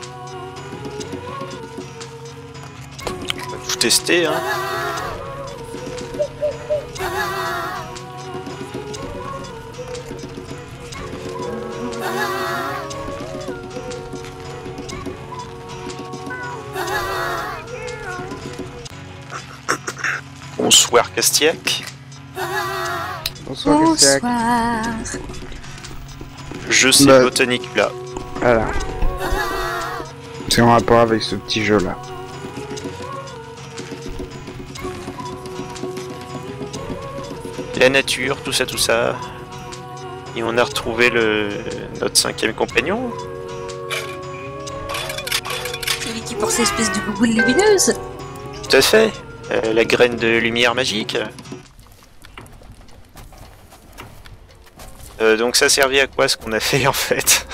[SPEAKER 1] On va tout tester, hein. Bonsoir Castiac.
[SPEAKER 2] Bonsoir, Castiac.
[SPEAKER 4] Bonsoir.
[SPEAKER 1] Je sais
[SPEAKER 2] Bah.
[SPEAKER 1] Botanicula.
[SPEAKER 2] Voilà. C'est en rapport avec ce petit jeu là.
[SPEAKER 1] La nature, tout ça, tout ça. Et on a retrouvé le notre cinquième compagnon.
[SPEAKER 4] Celui qui porte cette espèce de bouboule lumineuse.
[SPEAKER 1] Tout à fait. Euh, la graine de lumière magique. Euh, donc ça servait à quoi ce qu'on a fait en fait?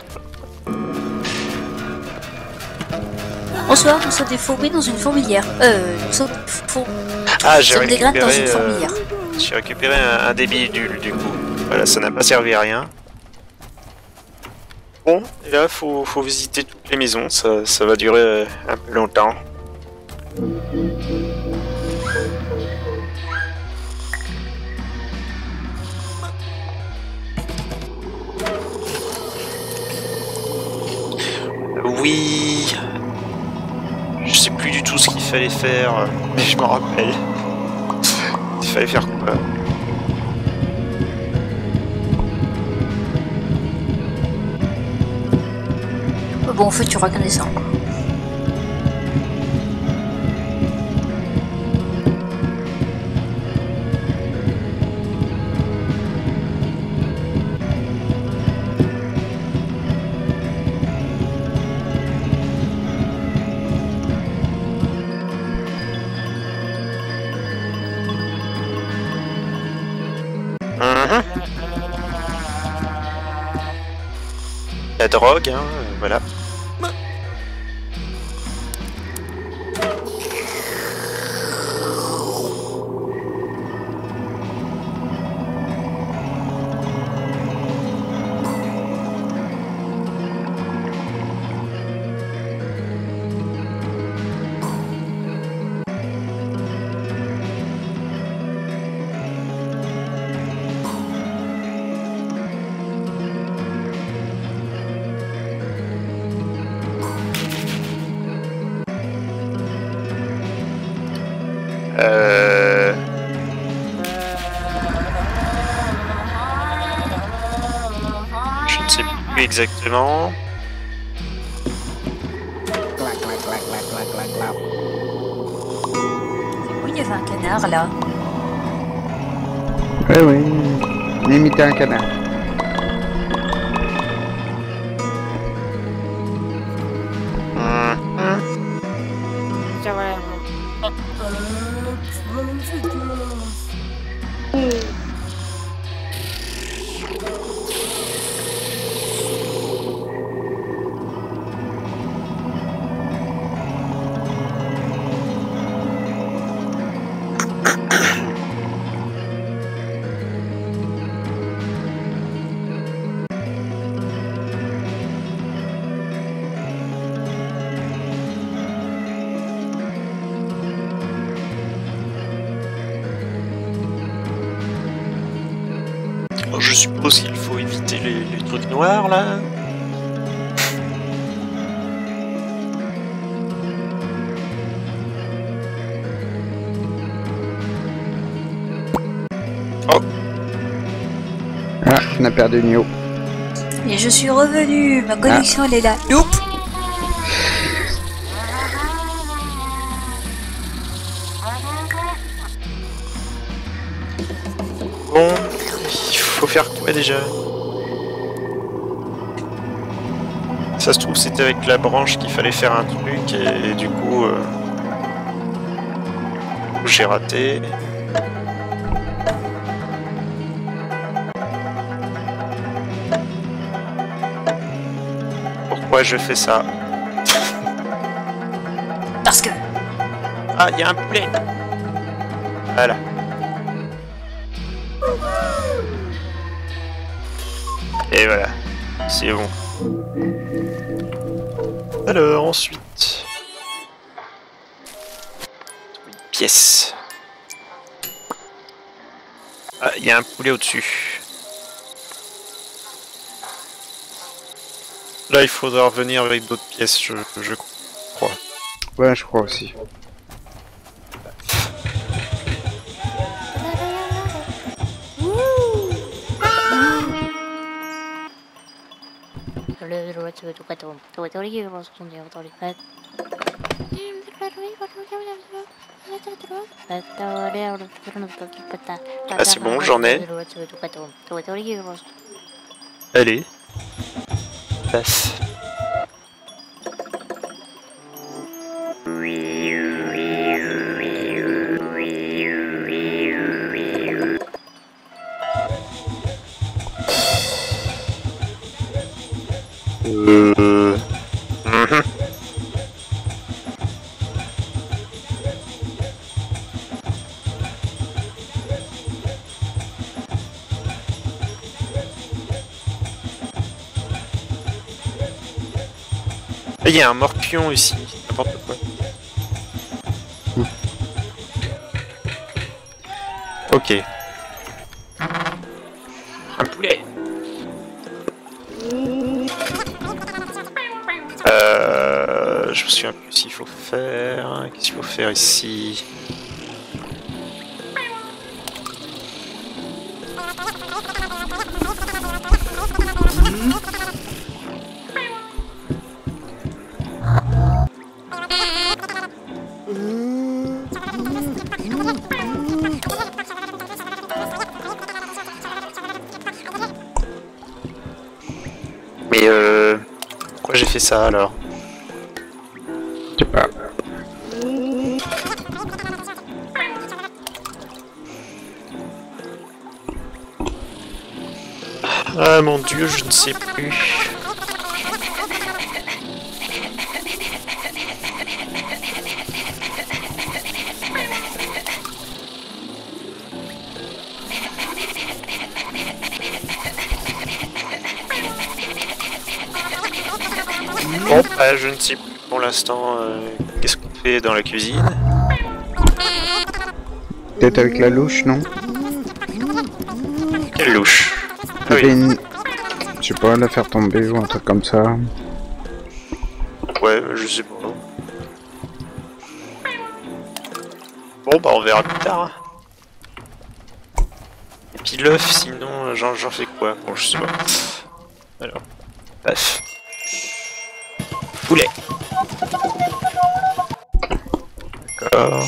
[SPEAKER 4] Bonsoir, nous sommes des fourmis dans une fourmilière. Euh, nous sommes des four...
[SPEAKER 1] Ah,
[SPEAKER 4] nous
[SPEAKER 1] j'ai
[SPEAKER 4] sommes des graines dans
[SPEAKER 1] récupéré,
[SPEAKER 4] une
[SPEAKER 1] euh,
[SPEAKER 4] fourmilière.
[SPEAKER 1] j'ai récupéré un, un des bidules du coup. Voilà, ça n'a pas servi à rien. Bon, et là faut, faut visiter toutes les maisons, ça, ça va durer euh, un peu longtemps. Oui, je sais plus du tout ce qu'il fallait faire, mais je m'en rappelle. Il fallait faire quoi?
[SPEAKER 4] Bon, en fait, tu auras qu'un dessin.
[SPEAKER 1] Mhm. La drogue, hein, euh, voilà. Euh... Je ne sais plus exactement.
[SPEAKER 4] Oui, il y avait un canard là.
[SPEAKER 2] Ouais, oui. Imiter un canard.
[SPEAKER 1] Mhm. Alors, je suppose qu'il faut éviter les, les trucs noirs là.
[SPEAKER 2] Ah, on a perdu Nio.
[SPEAKER 4] Et je suis revenu. Ma connexion, elle est là. Nope.
[SPEAKER 1] Bon, il faut faire quoi déjà? Ça se trouve c'était avec la branche qu'il fallait faire un truc et, et du coup euh, j'ai raté. Pourquoi je fais ça?
[SPEAKER 4] Parce que...
[SPEAKER 1] Ah, il y a un poulet. Voilà. Et voilà, c'est bon. Alors, ensuite... Une pièce. Ah, il y a un poulet au-dessus. Là, il faudra revenir avec d'autres pièces, je, je crois.
[SPEAKER 2] Ouais, je crois aussi.
[SPEAKER 1] Ah, c'est bon, j'en ai. Allez. Passe. Euh... Mhm. Il y a un morpion ici, n'importe quoi.
[SPEAKER 2] Mm.
[SPEAKER 1] Ok. Un poulet. Euh, je me souviens plus s'il faut faire. Qu'est-ce qu'il faut faire ici? Mais euh... pourquoi j'ai fait ça alors?
[SPEAKER 2] Je sais pas.
[SPEAKER 1] Ah mon dieu, je ne sais plus. Bon, bah, je ne sais plus pour l'instant euh, qu'est-ce qu'on fait dans la cuisine.
[SPEAKER 2] Peut-être avec la louche, non?
[SPEAKER 1] Quelle louche. Ah
[SPEAKER 2] T'avais
[SPEAKER 1] oui.
[SPEAKER 2] une... Je sais pas, la faire tomber ou un truc comme ça.
[SPEAKER 1] Ouais, je sais pas. Bon, bah on verra plus tard. Et puis l'œuf, sinon, j'en j'en fais quoi? Bon, je sais pas. Alors, bref. Poulet. D'accord.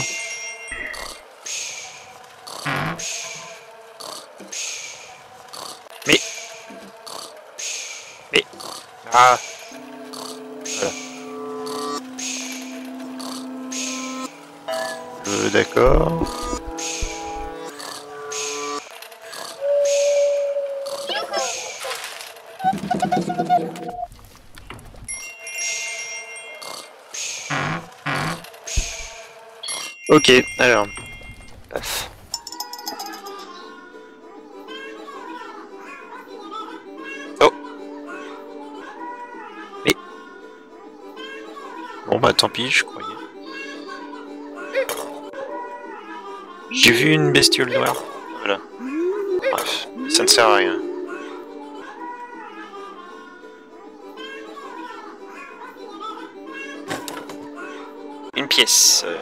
[SPEAKER 1] Mais... Mais... Ah... Voilà. Euh, d'accord. Ok, alors... Paf. Oh. Mais... Bon bah tant pis, je croyais. J'ai vu une bestiole noire. Voilà. Bref, ça ne sert à rien. Une pièce. Euh...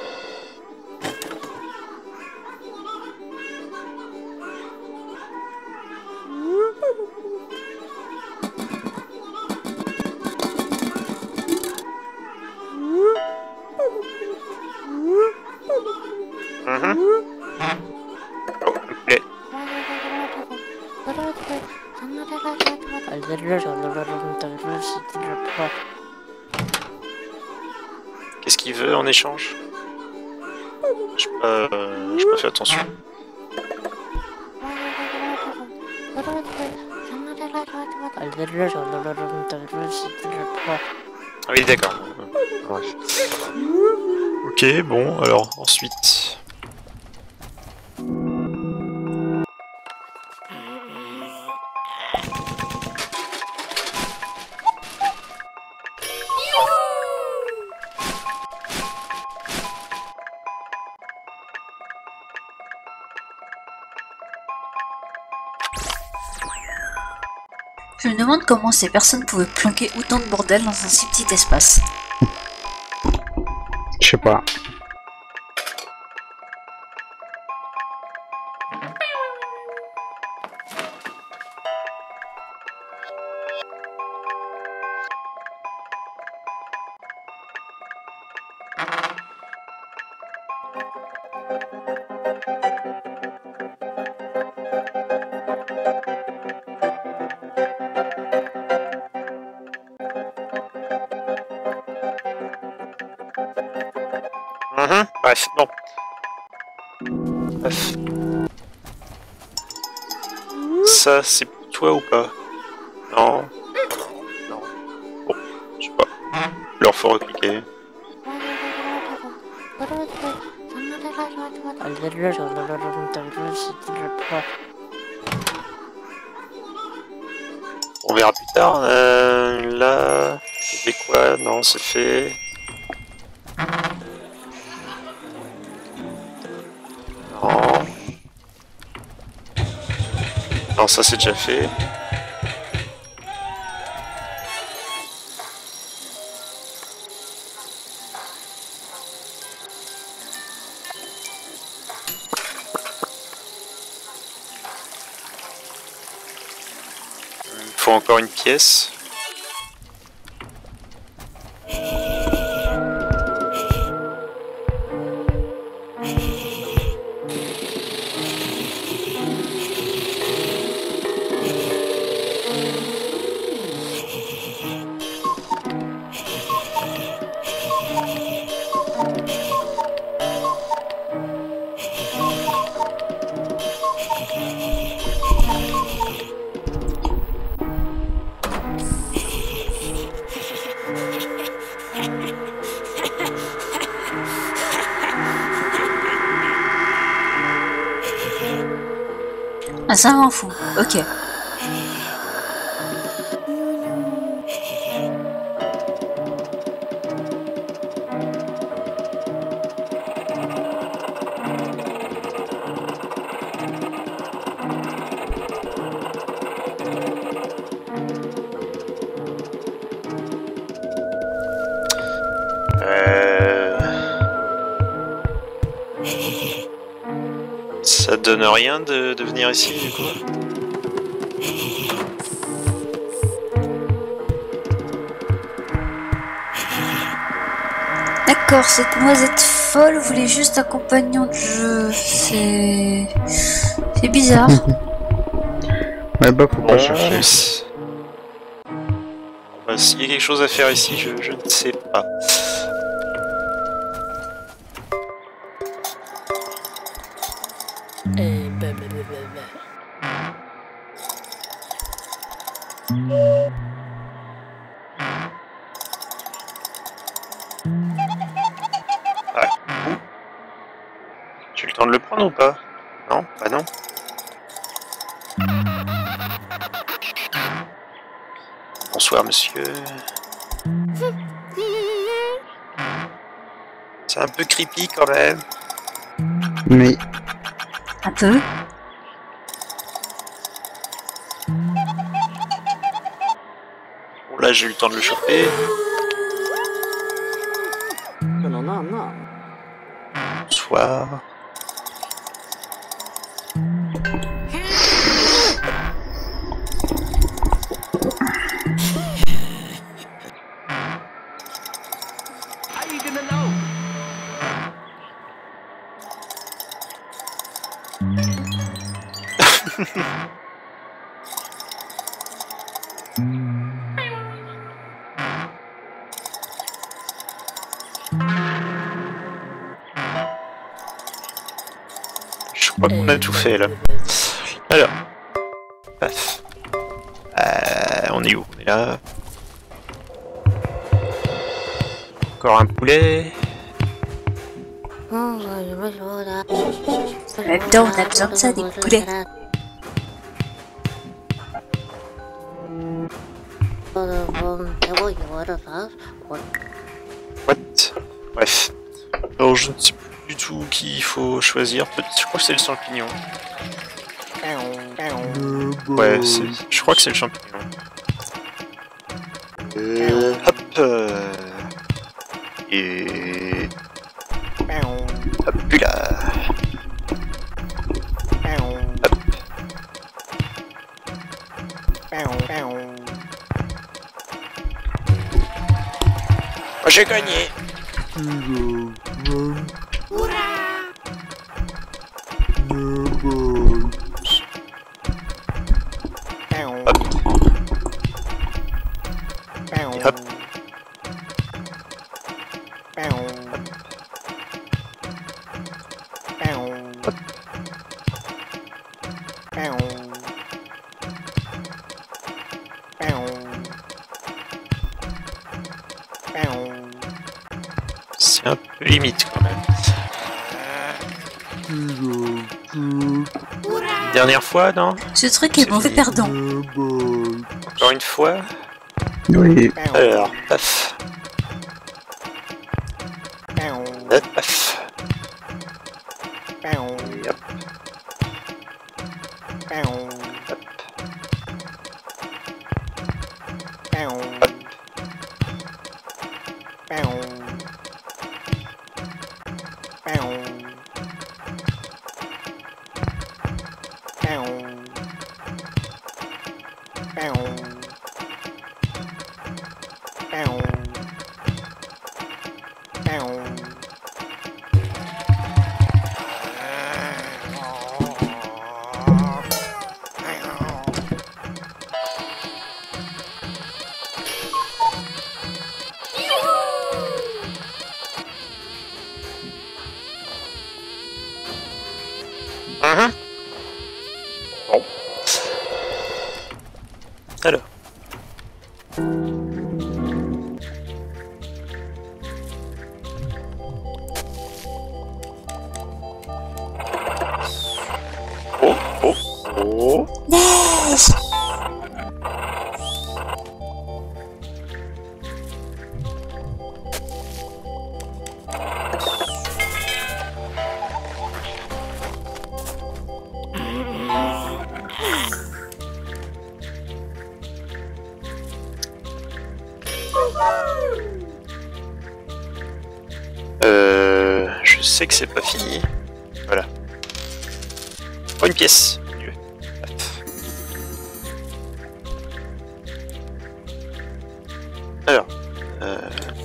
[SPEAKER 1] Mhm. Oh, un poulet. Qu'est-ce qu'il veut en échange? Je euh, je pas fait attention. Ah oui, d'accord. Bref. Ok, bon, alors ensuite.
[SPEAKER 4] Je me demande comment ces personnes pouvaient planquer autant de bordel dans un si petit espace.
[SPEAKER 2] Je sais pas.
[SPEAKER 1] Mhm, bref, bon. Bref. Ça, c'est pour toi ou pas? Non. Non. Bon, je sais pas. Leur faut recliquer. On verra plus tard. Euh, là, c'est quoi? Non, c'est fait. Non. Non, ça c'est déjà fait. Il me faut encore une pièce.
[SPEAKER 4] Ah, ça m'en fout. Ok.
[SPEAKER 1] Euh... Ça donne rien de, de venir ici du coup.
[SPEAKER 4] D'accord, cette noisette folle voulait juste un compagnon de jeu. C'est... C'est bizarre.
[SPEAKER 2] Ouais, bah, faut pas
[SPEAKER 1] Bon,
[SPEAKER 2] chercher.
[SPEAKER 1] s- bah, s'il y a quelque chose à faire ici, je, je ne sais pas.
[SPEAKER 6] Eh, bah, bah, bah, bah, bah.
[SPEAKER 1] J'ai le temps de le prendre ou pas? Non? Bah non. Bonsoir monsieur. C'est un peu creepy quand même.
[SPEAKER 2] Mais
[SPEAKER 4] Un peu.
[SPEAKER 1] Bon là j'ai eu le temps de le choper.
[SPEAKER 6] Non, non, non, non.
[SPEAKER 1] Bonsoir.
[SPEAKER 6] How you gonna know?
[SPEAKER 1] Je crois qu'on a tout fait là. Alors. Paf. Euh, on est où? On est là. Encore un poulet.
[SPEAKER 4] En même temps, on a besoin de ça, des poulets.
[SPEAKER 1] What? Bref. Alors je ne sais plus du tout qui il faut choisir. Peut-être, je crois que c'est le champignon. Ouais, c'est- je crois que c'est le champignon. Euh, hop. euh, Et... Hop, puis là. Hop. Moi j'ai gagné. Hop. Et hop. C'est un peu limite quand même. Dernière fois, non?
[SPEAKER 4] Ce truc est mauvais perdant.
[SPEAKER 1] Encore une fois?
[SPEAKER 2] Oui.
[SPEAKER 1] Alors, paf. Hop, paf. Et hop. Mhm. Bon. Alors. Oh, oh, oh.
[SPEAKER 4] Neige!
[SPEAKER 1] Euh, je sais que c'est pas fini. Voilà. Oh, une pièce. Dieu. Alors. Euh...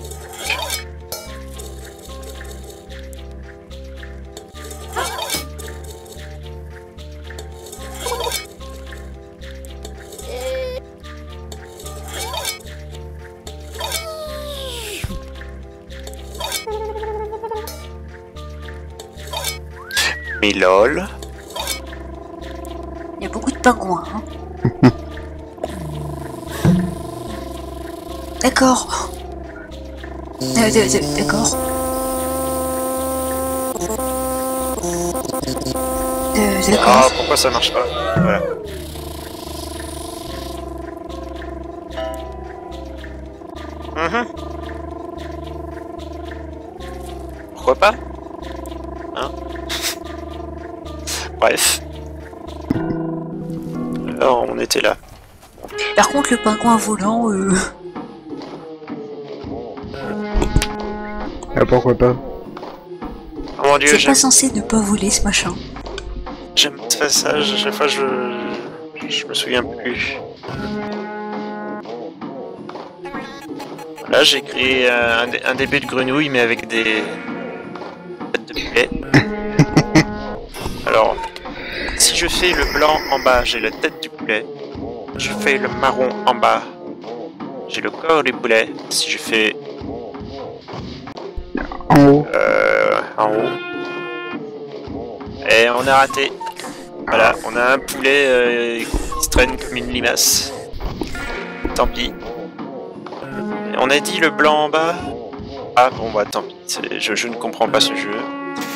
[SPEAKER 1] Mais lol.
[SPEAKER 4] Il y a beaucoup de pingouins. Hein. D'accord. Euh, d- d- D'accord. Euh,
[SPEAKER 1] Ah,
[SPEAKER 4] D'accord.
[SPEAKER 1] pourquoi ça marche pas? Voilà. Mhm. Pourquoi pas? Hein? Bref. Alors, on était là.
[SPEAKER 4] Par contre, le pingouin volant, euh...
[SPEAKER 2] Ah, pourquoi pas?
[SPEAKER 1] Oh mon dieu,
[SPEAKER 4] c'est
[SPEAKER 1] j'aime
[SPEAKER 4] pas censé ne pas voler ce machin.
[SPEAKER 1] j'aime ce passage, à chaque fois je... je me souviens plus. Là j'ai créé un, un début de grenouille mais avec des têtes de poulet. Alors, si je fais le blanc en bas, j'ai la tête du poulet. Je fais le marron en bas, j'ai le corps du poulet. Si je fais
[SPEAKER 2] En haut.
[SPEAKER 1] euh, en haut, et on a raté. Voilà, on a un poulet euh, qui se traîne comme une limace. Tant pis. Et on a dit le blanc en bas. Ah bon bah tant pis, c'est- je, je ne comprends pas ce jeu.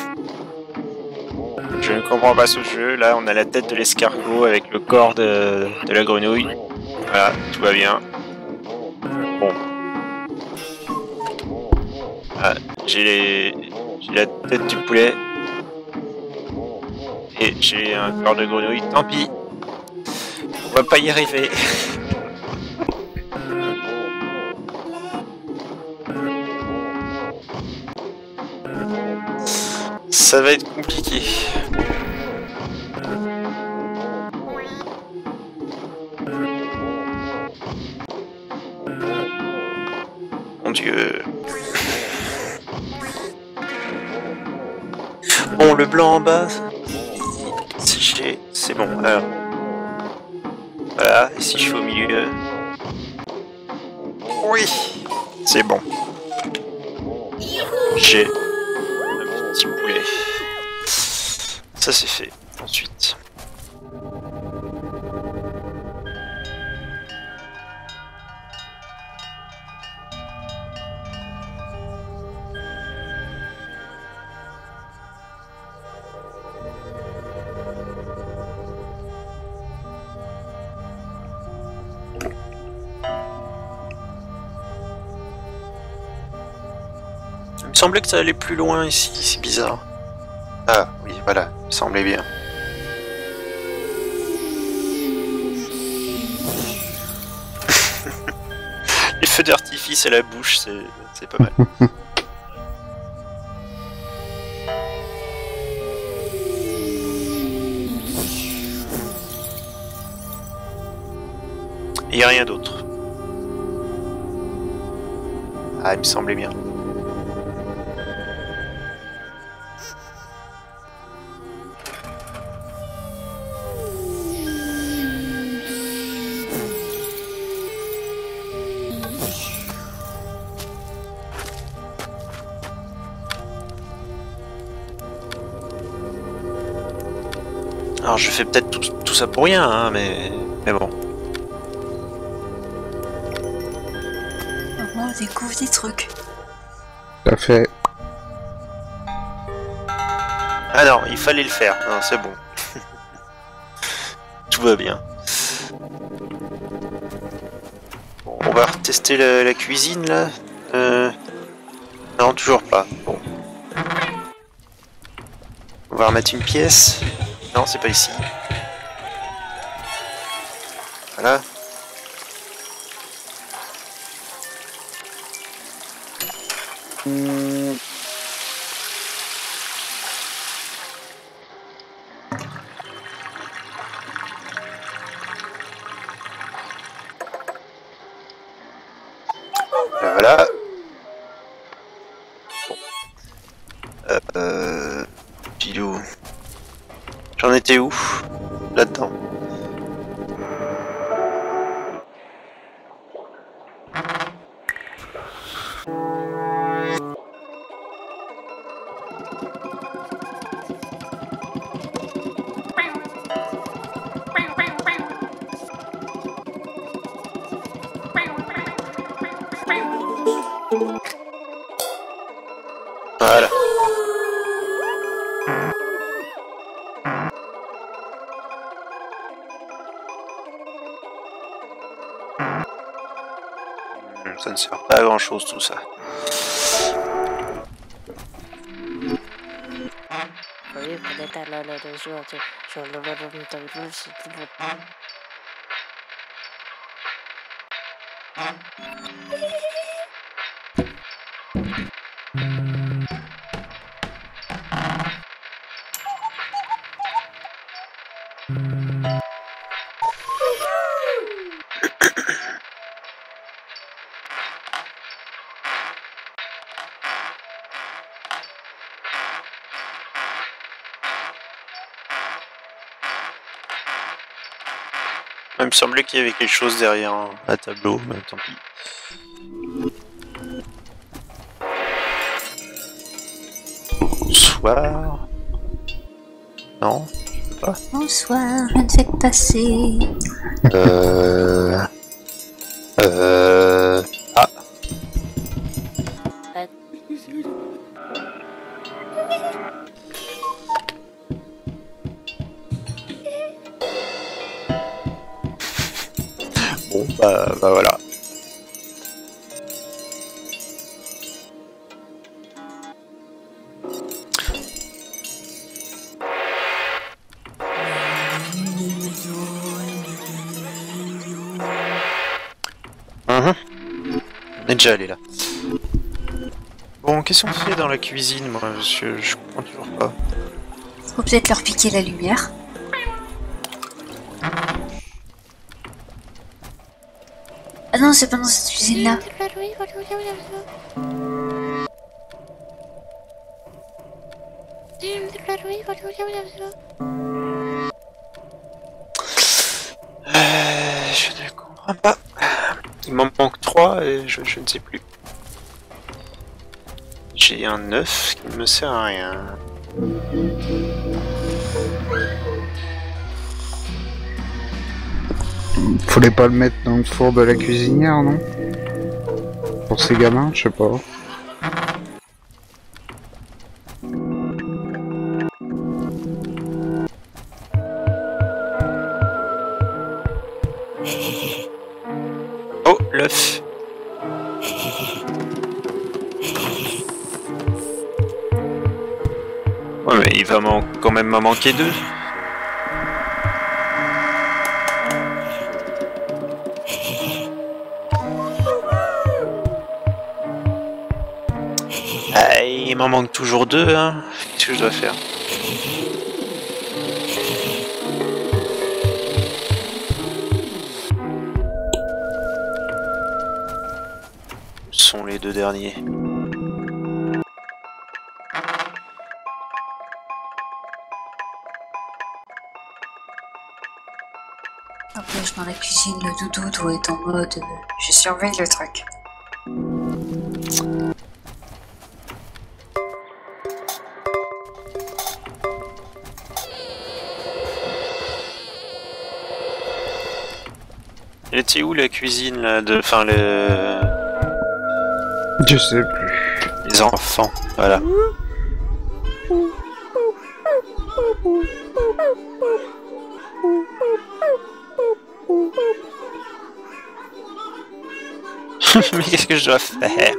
[SPEAKER 1] Je ne comprends pas ce jeu. Là on a la tête de l'escargot avec le corps de, de la grenouille. Voilà, tout va bien. Bon. Ah, j'ai les... j'ai la tête du poulet. Et j'ai un corps de grenouille, tant pis. On va pas y arriver. Ça va être compliqué. Mon Dieu. Bon, le blanc en bas, c'est bon. Alors. Voilà, et si je fais au milieu... Oui, c'est bon. J'ai un petit poulet. Ça c'est fait. Ensuite... Il me semblait que ça allait plus loin ici, c'est bizarre. Ah oui, voilà, il me semblait bien. Les feux d'artifice à la bouche, c'est pas mal. Il n'y a rien d'autre. Ah, il me semblait bien. Alors je fais peut-être tout, tout ça pour rien, hein, mais, mais bon.
[SPEAKER 4] On découvre des trucs.
[SPEAKER 2] Tout à fait.
[SPEAKER 1] Ah non, il fallait le faire, non, c'est bon. Tout va bien. Bon, on va retester la, la cuisine là. Euh... Non, toujours pas. Bon. On va remettre une pièce. Non, c'est pas ici. Voilà. Mmh. Voilà. Bon. Euh... euh... Pilou. J'en étais où? Là-dedans. Voilà. Ça ne sert pas à grand chose tout ça. Il me semblait qu'il y avait quelque chose derrière un, un tableau, mais tant pis. Bonsoir. Non, je peux pas.
[SPEAKER 4] Bonsoir, je ne fais que passer.
[SPEAKER 1] Euh... Euh... Ah. Bon, bah, bah voilà. Mmh. On est déjà allé là. Bon, qu'est-ce qu'on fait dans la cuisine, moi, monsieur? Je comprends toujours pas.
[SPEAKER 4] Faut peut-être leur piquer la lumière. Ah non, c'est pas dans cette cuisine-là.
[SPEAKER 1] Euh, je ne comprends pas. Il m'en manque trois et je, je ne sais plus. J'ai un neuf qui ne me sert à rien.
[SPEAKER 2] Fallait pas le mettre dans le four de la cuisinière, non? Pour ces gamins, je sais pas.
[SPEAKER 1] Oh, l'œuf. Ouais, mais il va m'en- quand même m'en manquer deux. Ah, il m'en manque toujours deux, hein. Qu'est-ce que je dois faire? Où sont les deux derniers?
[SPEAKER 4] N'empêche, dans la cuisine, le doudou doit être en mode euh, je surveille le truc.
[SPEAKER 1] Elle était où la cuisine là de. Enfin le.
[SPEAKER 2] Je sais plus.
[SPEAKER 1] Les enfants, voilà. Mais qu'est-ce que je dois faire?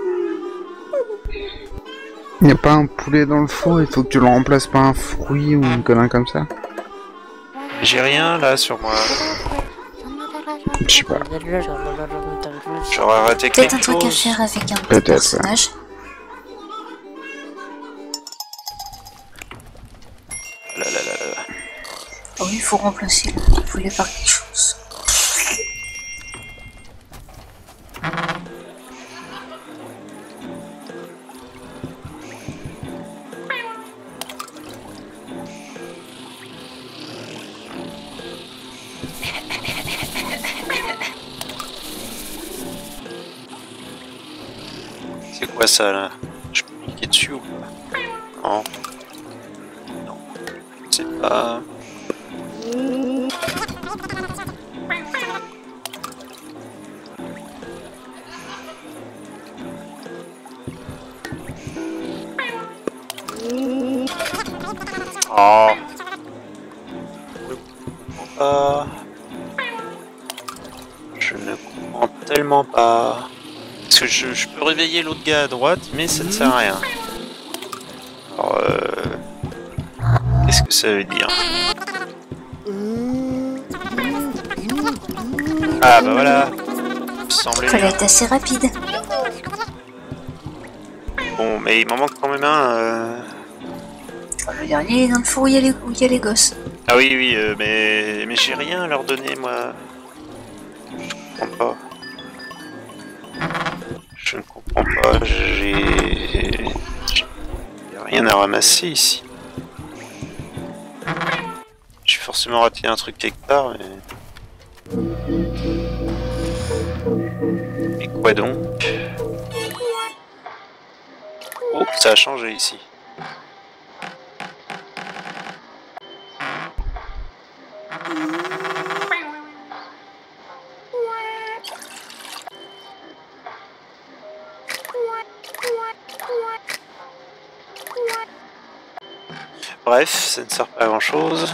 [SPEAKER 2] Y a pas un poulet dans le four, il faut que tu le remplaces par un fruit ou une connerie comme ça?
[SPEAKER 1] J'ai rien là sur moi.
[SPEAKER 2] Je sais pas.
[SPEAKER 1] J'aurais raté
[SPEAKER 4] Peut-être
[SPEAKER 1] quelque
[SPEAKER 4] un truc à
[SPEAKER 1] chose.
[SPEAKER 4] faire avec un petit
[SPEAKER 2] Peut-être,
[SPEAKER 4] personnage.
[SPEAKER 1] Là, là, là, là.
[SPEAKER 4] Oh, il faut remplacer le poulet par quelque chose.
[SPEAKER 1] C'est quoi ça là? Je peux cliquer dessus ou pas? Non. Non. Je sais pas. Oh. Pas. Je ne comprends tellement pas. Parce que je, je peux réveiller l'autre gars à droite, mais ça ne sert à rien. Alors, euh... qu'est-ce que ça veut dire? Ah bah voilà. Il me semblait bien.
[SPEAKER 4] Collecte assez rapide.
[SPEAKER 1] Bon, mais il m'en manque quand même un. Euh...
[SPEAKER 4] Le dernier il est dans le four où il y a les, où il y a les gosses.
[SPEAKER 1] Ah oui, oui, euh, mais, mais j'ai rien à leur donner, moi. Je comprends pas. Je ne comprends pas, j'ai... j'ai rien à ramasser ici. J'ai forcément raté un truc quelque part, mais... Mais quoi donc? Oh, ça a changé ici. Bref, ça ne sert pas à grand chose.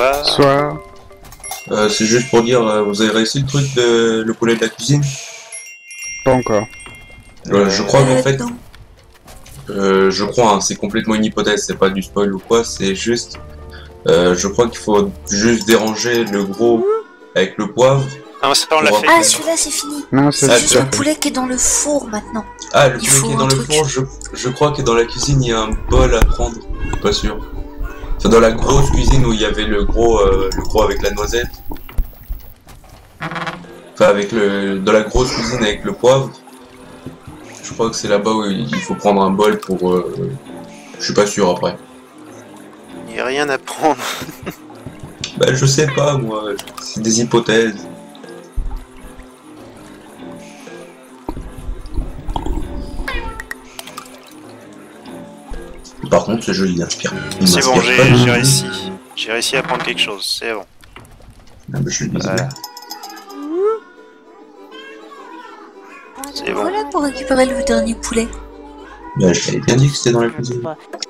[SPEAKER 1] Bonsoir.
[SPEAKER 2] Soit.
[SPEAKER 7] Euh, c'est juste pour dire, euh, vous avez réussi le truc de le poulet de la cuisine?
[SPEAKER 2] Pas encore.
[SPEAKER 7] Euh, je crois qu'en
[SPEAKER 4] Euh,
[SPEAKER 7] fait,
[SPEAKER 4] non.
[SPEAKER 7] euh, je crois, hein, c'est complètement une hypothèse, c'est pas du spoil ou quoi, c'est juste, euh, je crois qu'il faut juste déranger le gros avec le poivre.
[SPEAKER 1] Non, ça on l'a fait.
[SPEAKER 4] Ah, celui-là, c'est fini.
[SPEAKER 2] Non, c'est
[SPEAKER 7] Ah,
[SPEAKER 4] C'est juste
[SPEAKER 7] tu
[SPEAKER 4] le
[SPEAKER 7] as fait.
[SPEAKER 4] poulet qui est dans le four maintenant.
[SPEAKER 7] Ah, le
[SPEAKER 4] Il
[SPEAKER 7] poulet
[SPEAKER 4] faut
[SPEAKER 7] qui est dans
[SPEAKER 4] un
[SPEAKER 7] le
[SPEAKER 4] truc.
[SPEAKER 7] four, je, je crois que dans la cuisine, il y a un bol à prendre. Je suis pas sûr. Enfin, dans la grosse cuisine où il y avait le gros, euh, le gros avec la noisette. Enfin, avec le, dans la grosse cuisine avec le poivre. Je crois que c'est là-bas où il faut prendre un bol pour... Euh... Je suis pas sûr après.
[SPEAKER 1] Il n'y a rien à prendre.
[SPEAKER 7] Bah, je sais pas, moi. C'est des hypothèses. Par contre, ce jeu, il inspire. Il
[SPEAKER 1] C'est bon,
[SPEAKER 7] m'inspire
[SPEAKER 1] j'ai
[SPEAKER 7] pas du
[SPEAKER 1] j'ai
[SPEAKER 7] tout.
[SPEAKER 1] réussi. J'ai réussi à prendre quelque chose, c'est bon.
[SPEAKER 7] Ah, bah, je le disais.
[SPEAKER 1] Voilà. C'est bon.
[SPEAKER 4] Voilà pour récupérer le dernier poulet.
[SPEAKER 7] Bah, je t'avais bien dit que c'était dans la cuisine.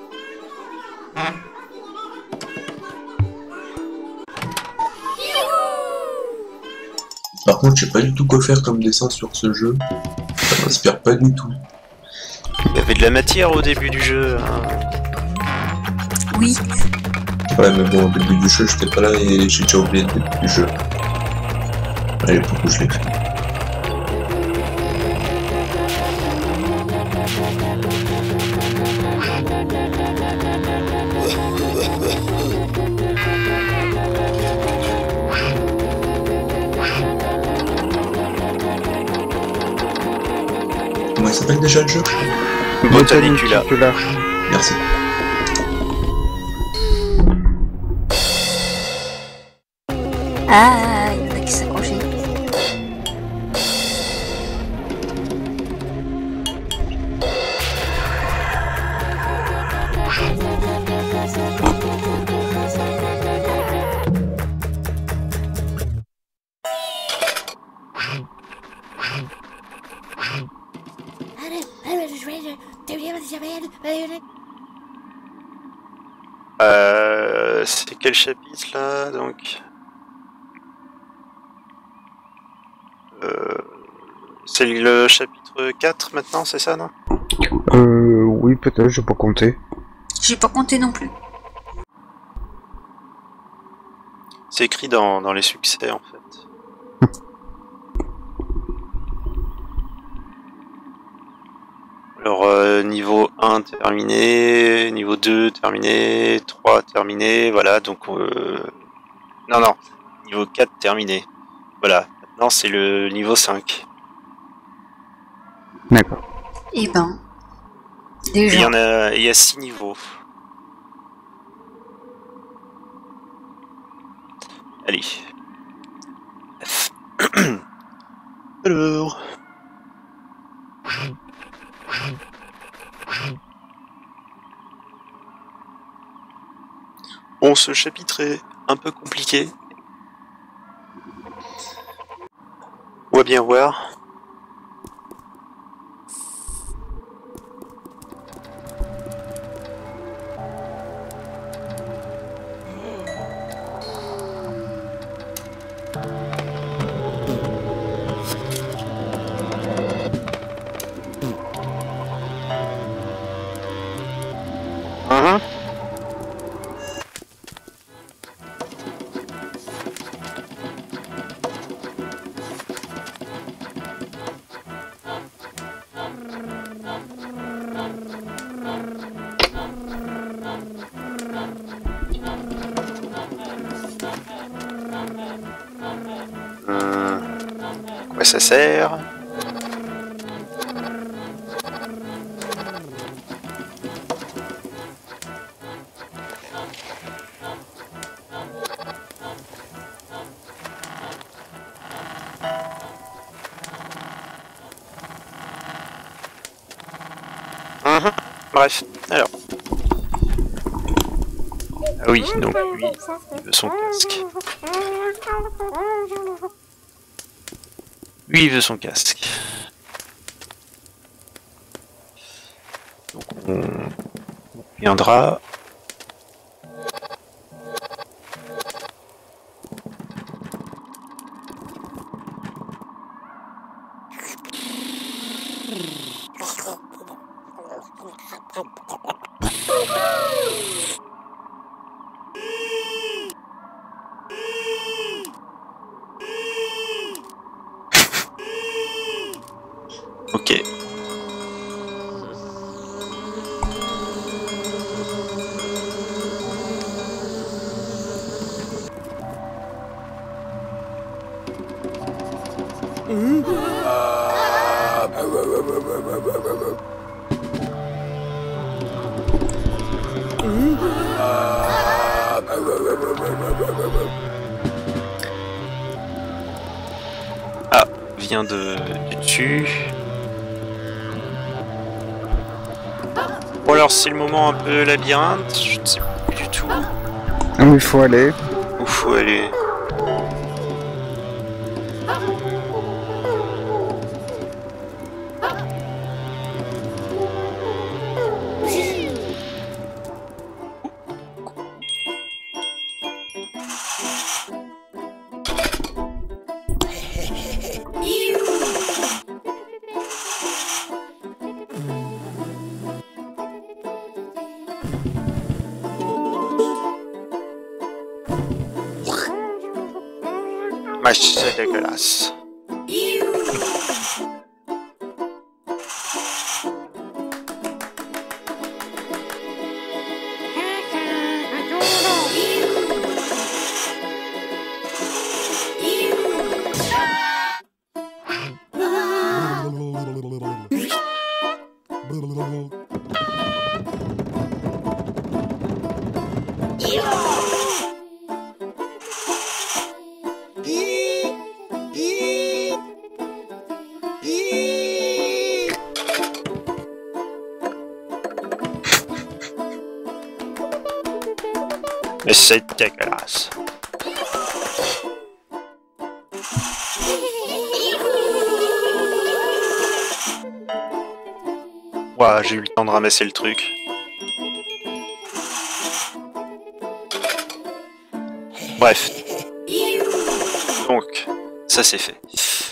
[SPEAKER 7] Par contre, je sais pas du tout quoi faire comme dessin sur ce jeu. Ça m'inspire pas du tout.
[SPEAKER 1] Il y avait de la matière au début du jeu. Hein.
[SPEAKER 4] Oui.
[SPEAKER 7] Ouais, mais bon, au début du jeu, j'étais pas là et j'ai déjà oublié le début du jeu. À l'époque où je l'ai fait. Comment il s'appelle déjà le jeu?
[SPEAKER 1] Botanicula.
[SPEAKER 2] Botanicula.
[SPEAKER 7] Merci.
[SPEAKER 4] Ah, il y en a qui s'accrochaient.
[SPEAKER 1] Euh, c'est quel chapitre là donc euh, C'est le chapitre quatre maintenant, c'est ça non?
[SPEAKER 2] Euh, oui, peut-être, j'ai pas compté.
[SPEAKER 4] J'ai pas compté non plus.
[SPEAKER 1] C'est écrit dans, dans les succès en fait. Alors euh, niveau un terminé, niveau deux terminé, trois terminé, voilà donc euh... non non, niveau quatre terminé. Voilà, maintenant c'est le niveau cinq.
[SPEAKER 2] D'accord.
[SPEAKER 4] Eh ben.
[SPEAKER 1] Et il y
[SPEAKER 4] Déjà.
[SPEAKER 1] en a il y a six niveaux. Allez. Alors. Bon, ce chapitre est un peu compliqué. On va bien voir. Mhm. Hum, à quoi ça sert? Mhm. Bref, alors. Ah oui, donc lui, il veut son casque. Lui, il veut son casque. Donc on viendra. Ok. Ah, vient de du dessus. Bon alors c'est le moment un peu labyrinthe, je ne sais plus du tout
[SPEAKER 2] Où il faut aller.
[SPEAKER 1] où faut aller. Ouais, c'est dégueulasse. Mais c'est dégueulasse. Ouah, j'ai eu le temps de ramasser le truc. Bref. Donc, ça c'est fait.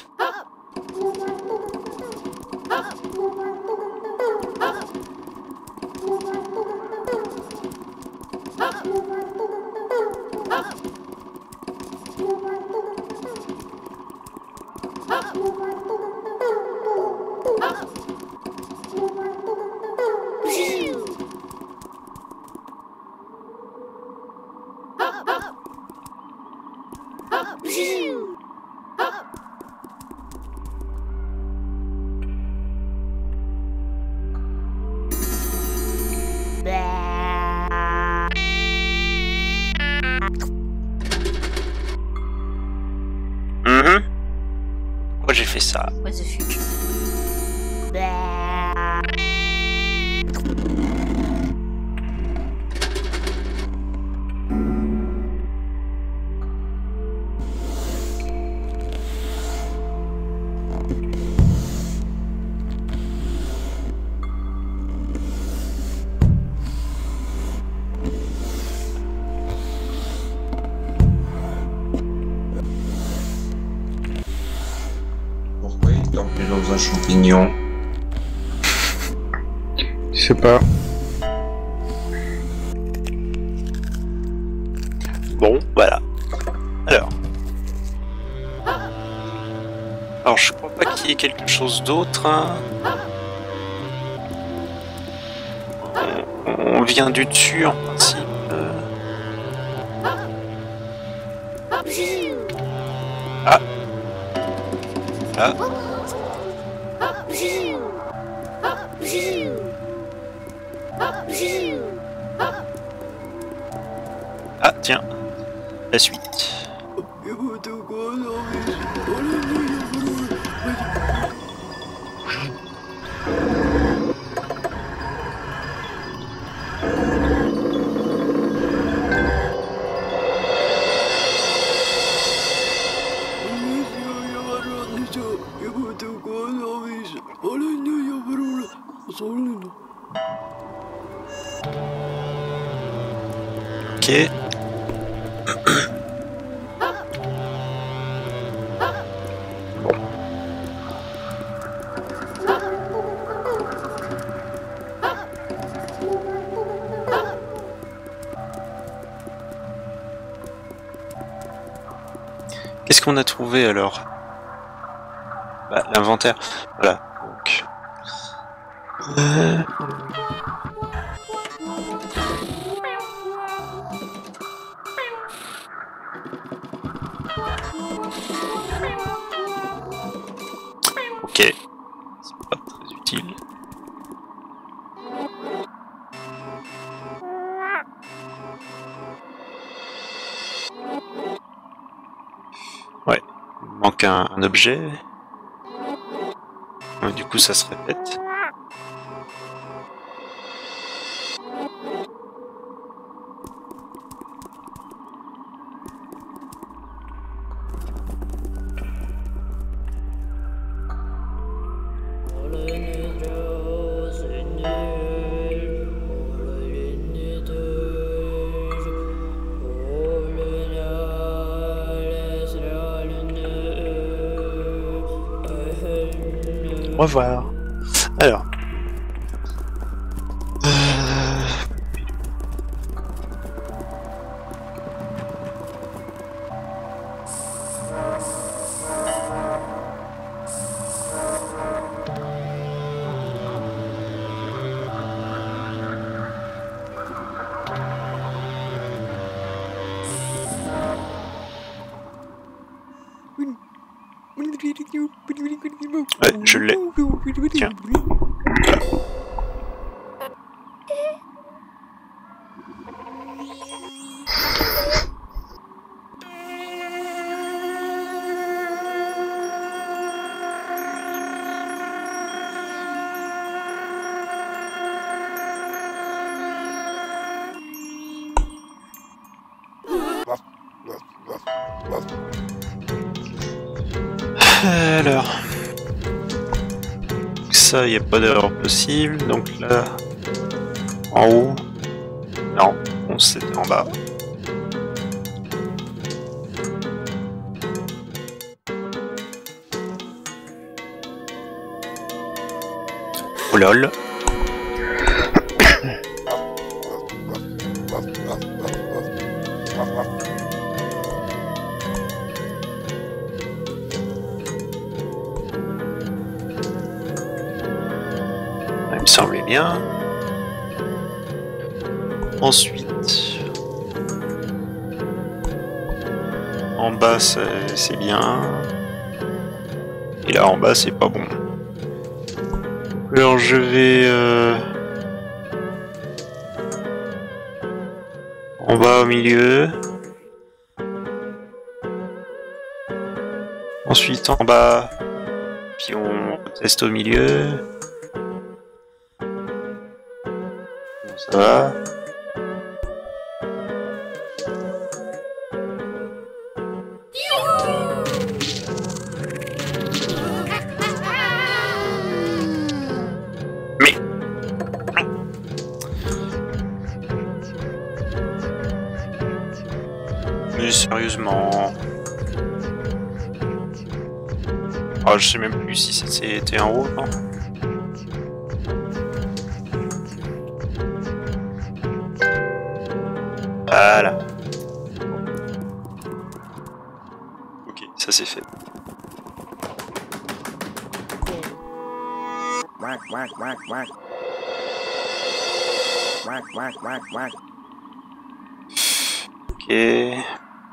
[SPEAKER 1] Mhm. Pourquoi j'ai fait ça?
[SPEAKER 4] What the fuck?
[SPEAKER 7] Pourquoi il dort plus dans un champignon?
[SPEAKER 2] Je sais pas.
[SPEAKER 1] Bon, voilà. Alors. Alors, je crois pas qu'il y ait quelque chose d'autre. Hein. On, on vient du dessus, en principe. Euh... Ah. Ah. Ah, tiens. La suite. Ok. Bon. qu'est-ce qu'on a trouvé alors? Bah, l'inventaire. Voilà. Donc. Euh... Ok. C'est pas très utile. Ouais. Il manque un, un objet. Ouais, du coup, ça se répète. Au revoir. Alors. Euh... Ouais, je l'ai. Tiens. Alors, ça, il n'y a pas d'erreur possible. Donc là, en haut, non, on c'était en bas. Oh lol. Il me semblait bien. Ensuite, en bas c'est bien. Et là en bas c'est pas bon. Alors je vais euh... en bas au milieu. Ensuite en bas. Puis on teste au milieu. Bon, ça va. Mais Mais sérieusement. Ah, je sais même plus si c'était en haut, non? Voilà. Ok, ça c'est fait.
[SPEAKER 8] Whack, whack, whack, whack. Whack, whack, whack, whack.
[SPEAKER 1] Ok.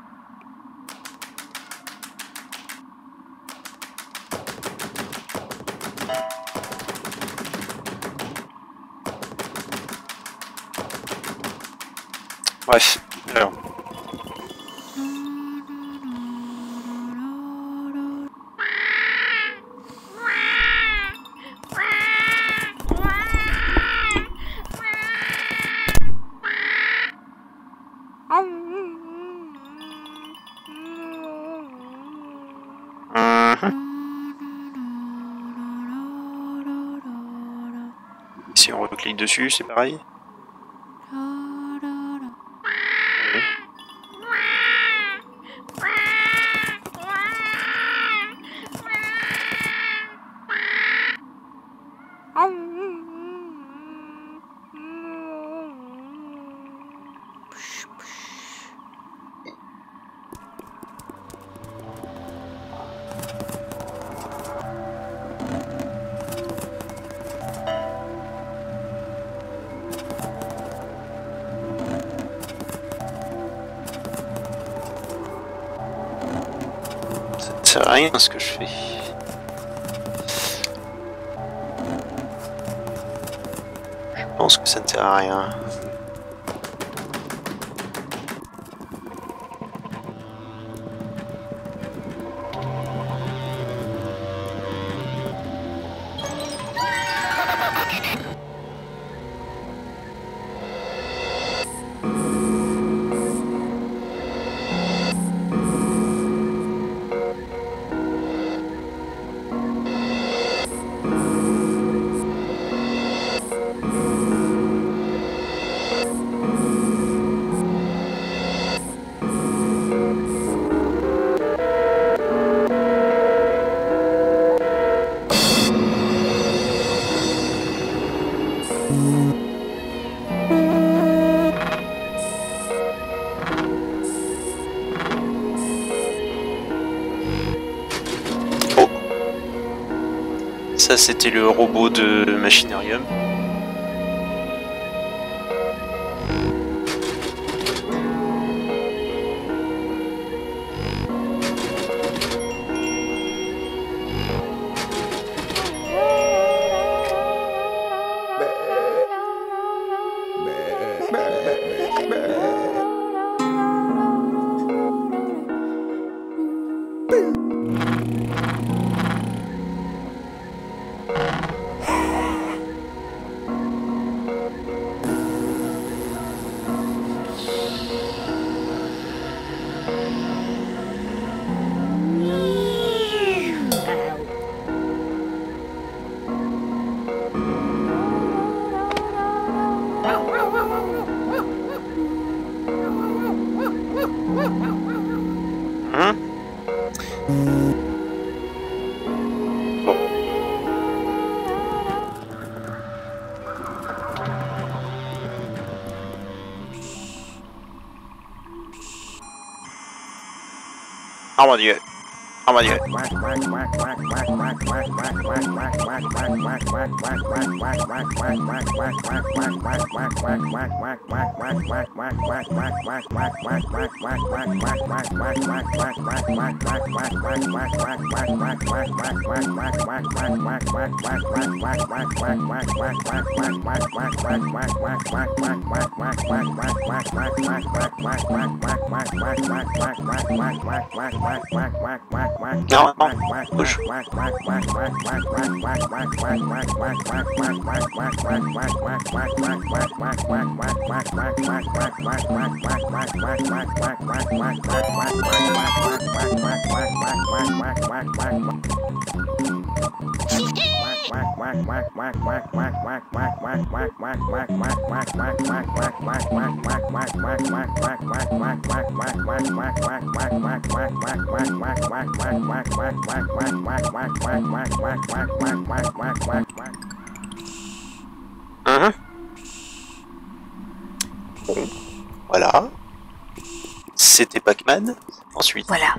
[SPEAKER 1] Bref, alors. Si on reclique dessus, c'est pareil. Ça sert à rien ce que je fais. Je pense que ça ne sert à rien. Ça c'était le robot de Machinarium. Hein? Bon. Oh mon dieu. Oh mon dieu. Non, non, bouge. Hein? Bon, voilà. C'était Pac-Man. Ensuite.
[SPEAKER 4] Voilà.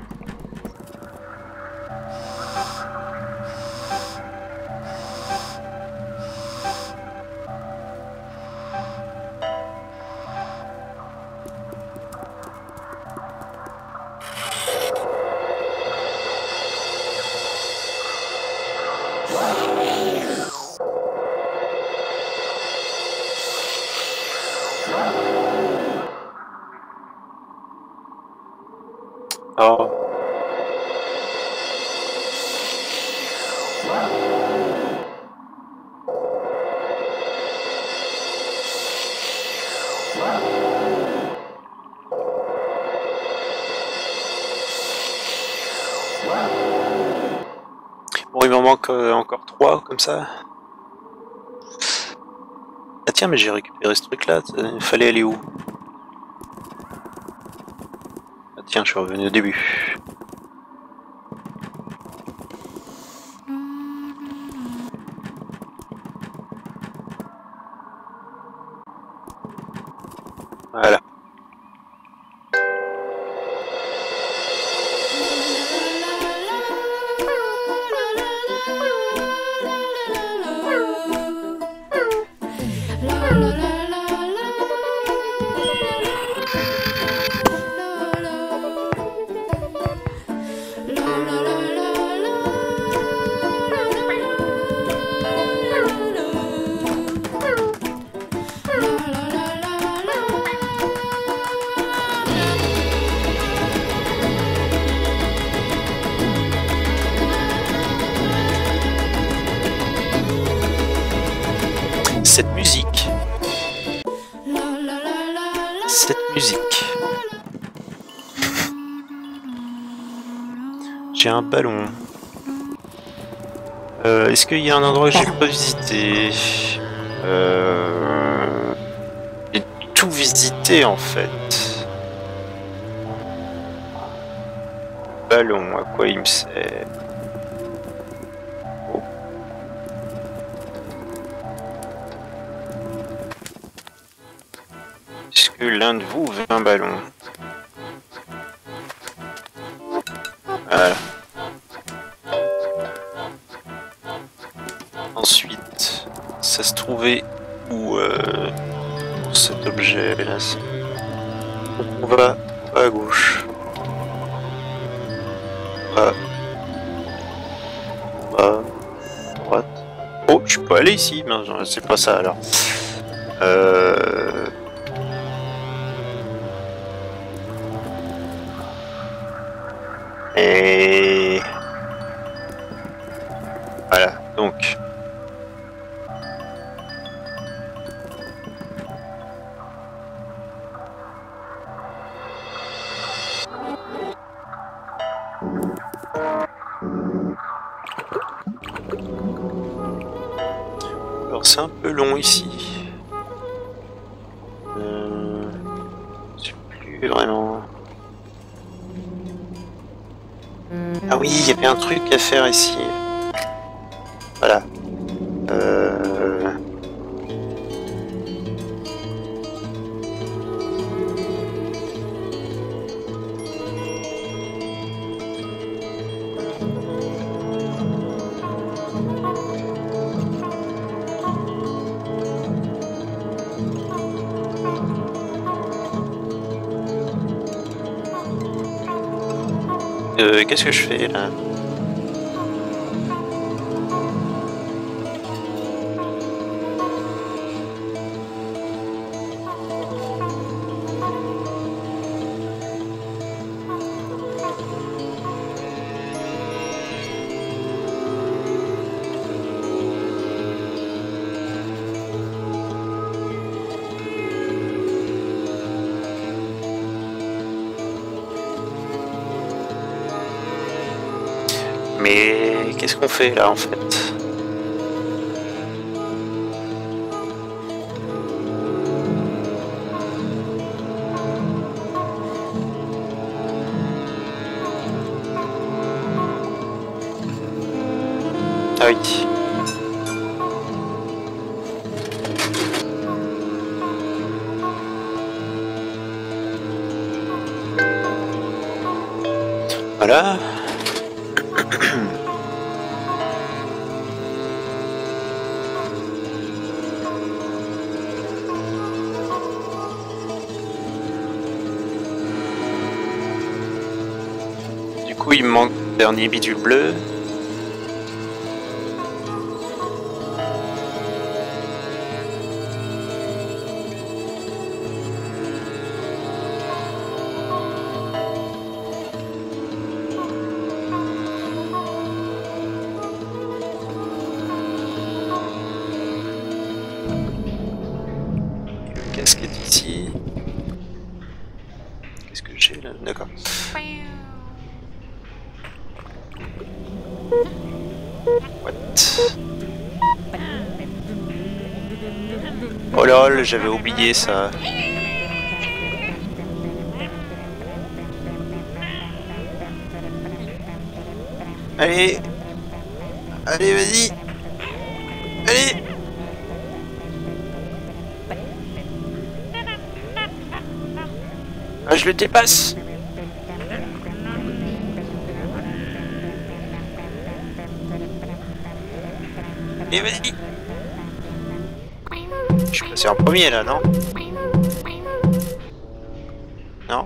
[SPEAKER 1] Oh. Bon, il m'en manque euh, encore trois comme ça. Ah tiens, mais j'ai récupéré ce truc là, il fallait aller où? Ah tiens, je suis revenu au début. Voilà.
[SPEAKER 9] La la la
[SPEAKER 1] cette musique. Cette musique. J'ai un ballon. Euh, Est-ce qu'il y a un endroit que j'ai pas visité? euh... J'ai tout visité en fait. Ballon, à quoi il me sert? Oh. Est-ce que l'un de vous veut un ballon? Voilà. Ensuite, ça se trouvait où euh, cet objet là? On va, on va à gauche. Ah. Ah. Droite. Oh, je peux aller ici, mais c'est pas ça alors. Euh... Et voilà, donc. Alors c'est un peu long ici. Euh... Je sais plus vraiment. Ah oui, il y avait un truc à faire ici. Voilà. Euh... Euh, qu'est-ce que je fais là? Mais qu'est-ce qu'on fait là en fait? Ah oui. Voilà. Du coup, il me manque le dernier bidule bleu. Casquette ici. Qu'est-ce que j'ai là? D'accord. What? Oh lol, j'avais oublié ça. Allez. Allez, vas-y. Allez. Ah, je le dépasse. Et vas-y. Je suis passé en premier là, non? Non?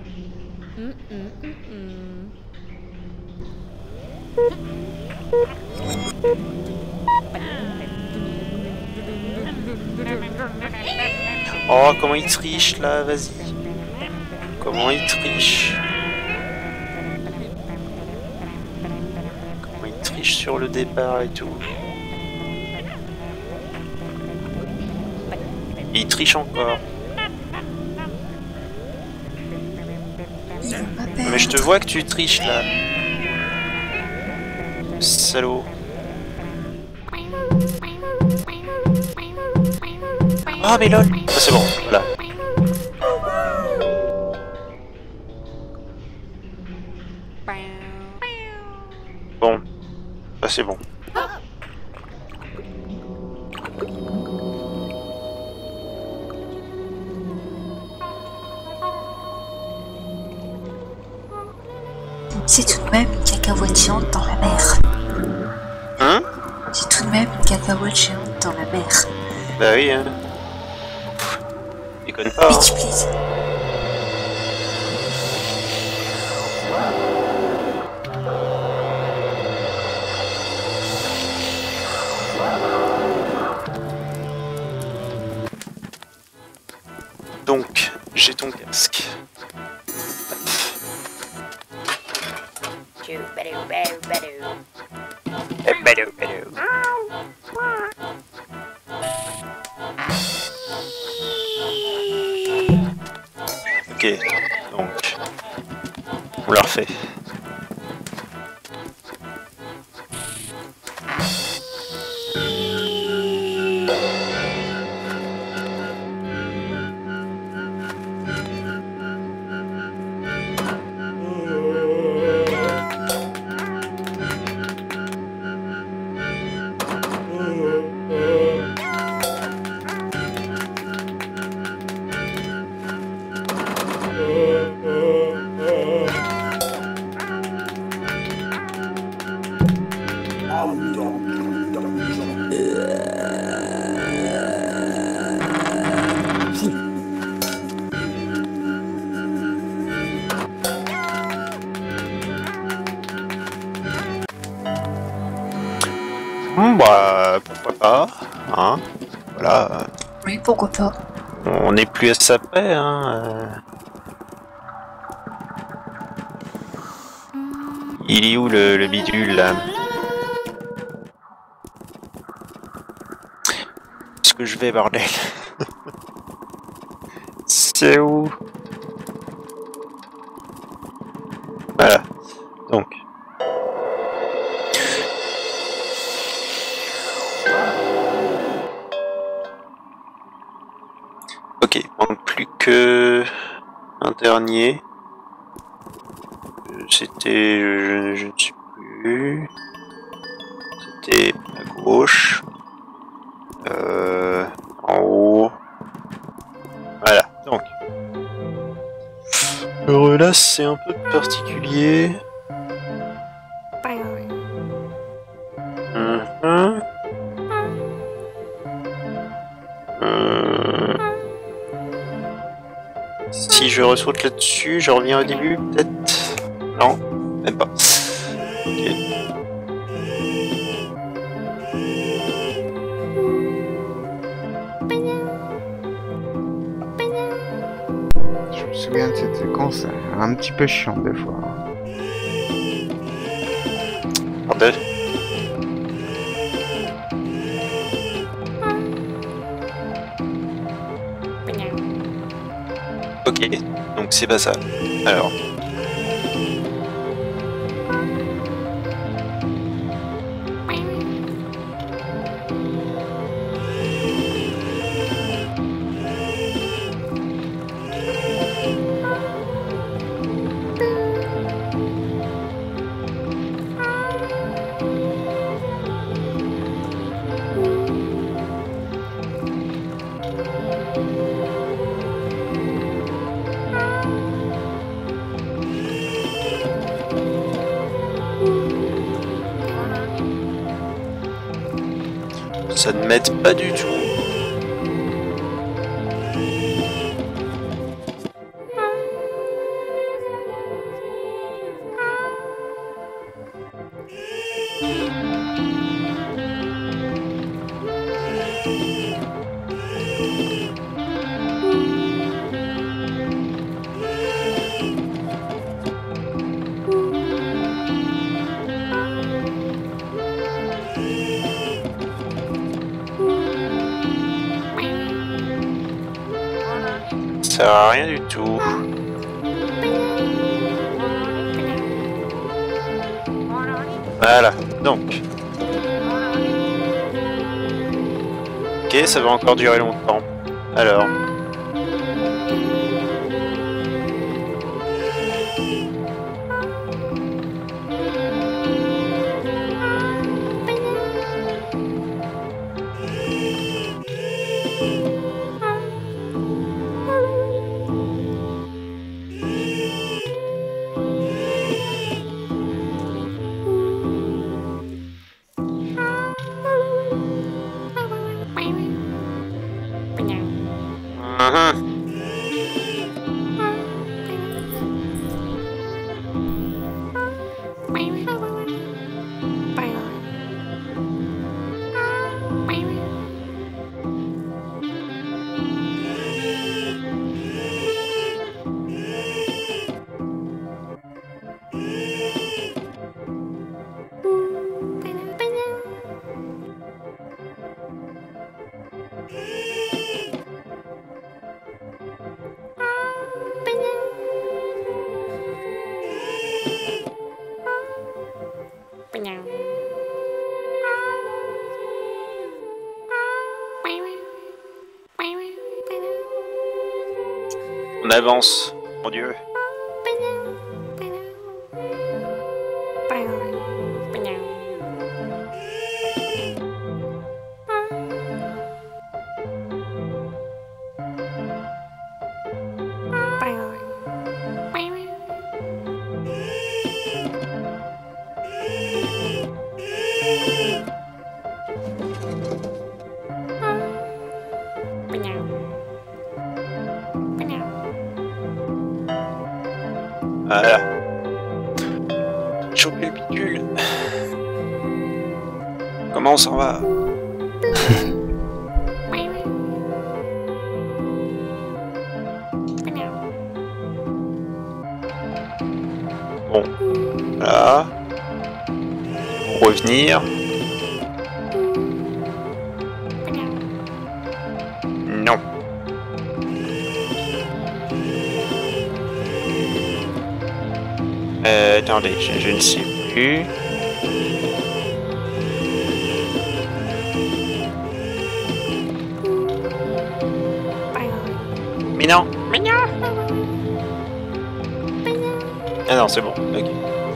[SPEAKER 1] Oh, comment il triche là, vas-y. Comment il triche. Comment il triche sur le départ et tout. Il triche encore.
[SPEAKER 4] Ils vont pas
[SPEAKER 1] Mais je te
[SPEAKER 4] perdre.
[SPEAKER 1] vois que tu triches là. Salaud. Ah mais lol. Ah, c'est bon, voilà. Bon. Ah c'est bon.
[SPEAKER 4] C'est tout de même une cacahuète géante dans la mer.
[SPEAKER 1] Hein?
[SPEAKER 4] C'est tout de même une cacahuète géante dans la mer.
[SPEAKER 1] Bah oui, hein. Pff, déconne pas, hein.
[SPEAKER 4] Bitch, please.
[SPEAKER 1] Donc, j'ai ton casque. Ok, donc, on la refait. Bon, bah, pourquoi pas, hein, voilà,
[SPEAKER 4] Oui, pourquoi pas.
[SPEAKER 1] on n'est plus à ça près, hein. euh. Il est où le, le bidule, là? Est-ce que je vais, bordel? C'est où? Voilà, donc... Ok, il manque plus que un dernier. C'était, je, je ne sais plus. C'était à gauche. Euh, en haut. Voilà, donc. Alors là, c'est un peu particulier. Mhm. Euh, Si je ressaute là-dessus, je reviens au début, peut-être? Non, même pas. Ok.
[SPEAKER 2] Je me souviens de cette séquence, un petit peu chiante des fois.
[SPEAKER 1] Bordel. Ok, donc c'est pas ça. Alors. Ça ne m'aide pas du tout. sert à rien du tout. Voilà, donc. Ok, ça va encore durer longtemps. Alors. Mhm. On avance, mon Dieu. Voilà. Choper le bidule. Comment on s'en va? Bon. Voilà. Pour revenir. Non. Euh, attendez, je, je ne sais plus. Mais non, mais non. Ah non, c'est bon, ok.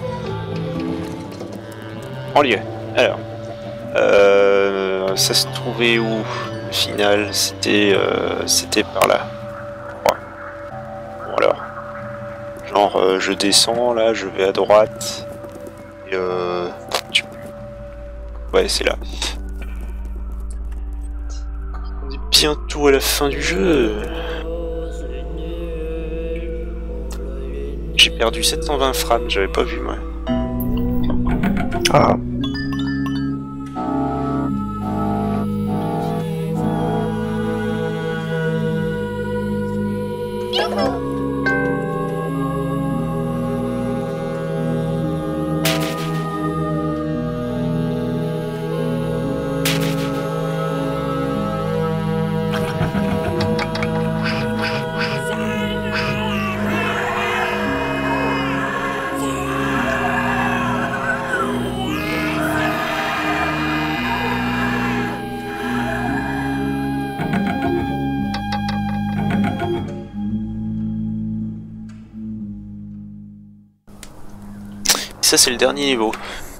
[SPEAKER 1] En lieu. Alors, euh, ça se trouvait où? Au final, c'était, euh, c'était par là. Ouais. Bon alors. Genre, euh, je descends, là, je vais à droite. Et euh... tu... Ouais, c'est là. On est bientôt à la fin du jeu. J'ai perdu sept cent vingt frames, j'avais pas vu, moi.
[SPEAKER 2] Ah.
[SPEAKER 1] Ça, c'est le dernier niveau.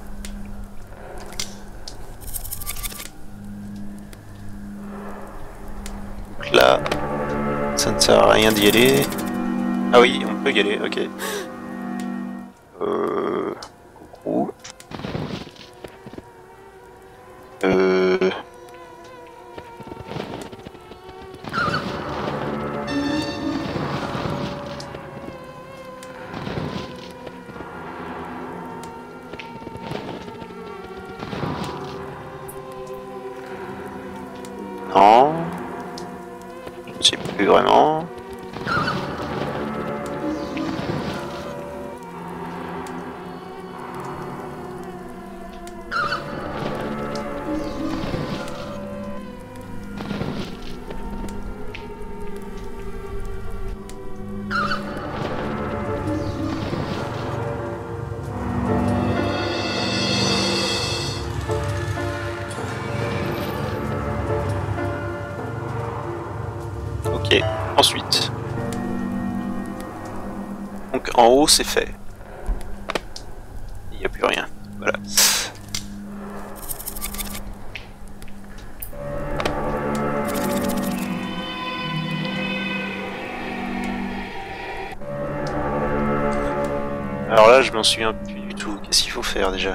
[SPEAKER 1] Donc là, ça ne sert à rien d'y aller. Ah oui, on peut y aller, ok. Euh... Coucou. Euh... Non. Je ne sais plus vraiment. en haut, c'est fait. Il n'y a plus rien. Voilà. Alors là, je m'en souviens plus du tout. Qu'est-ce qu'il faut faire déjà?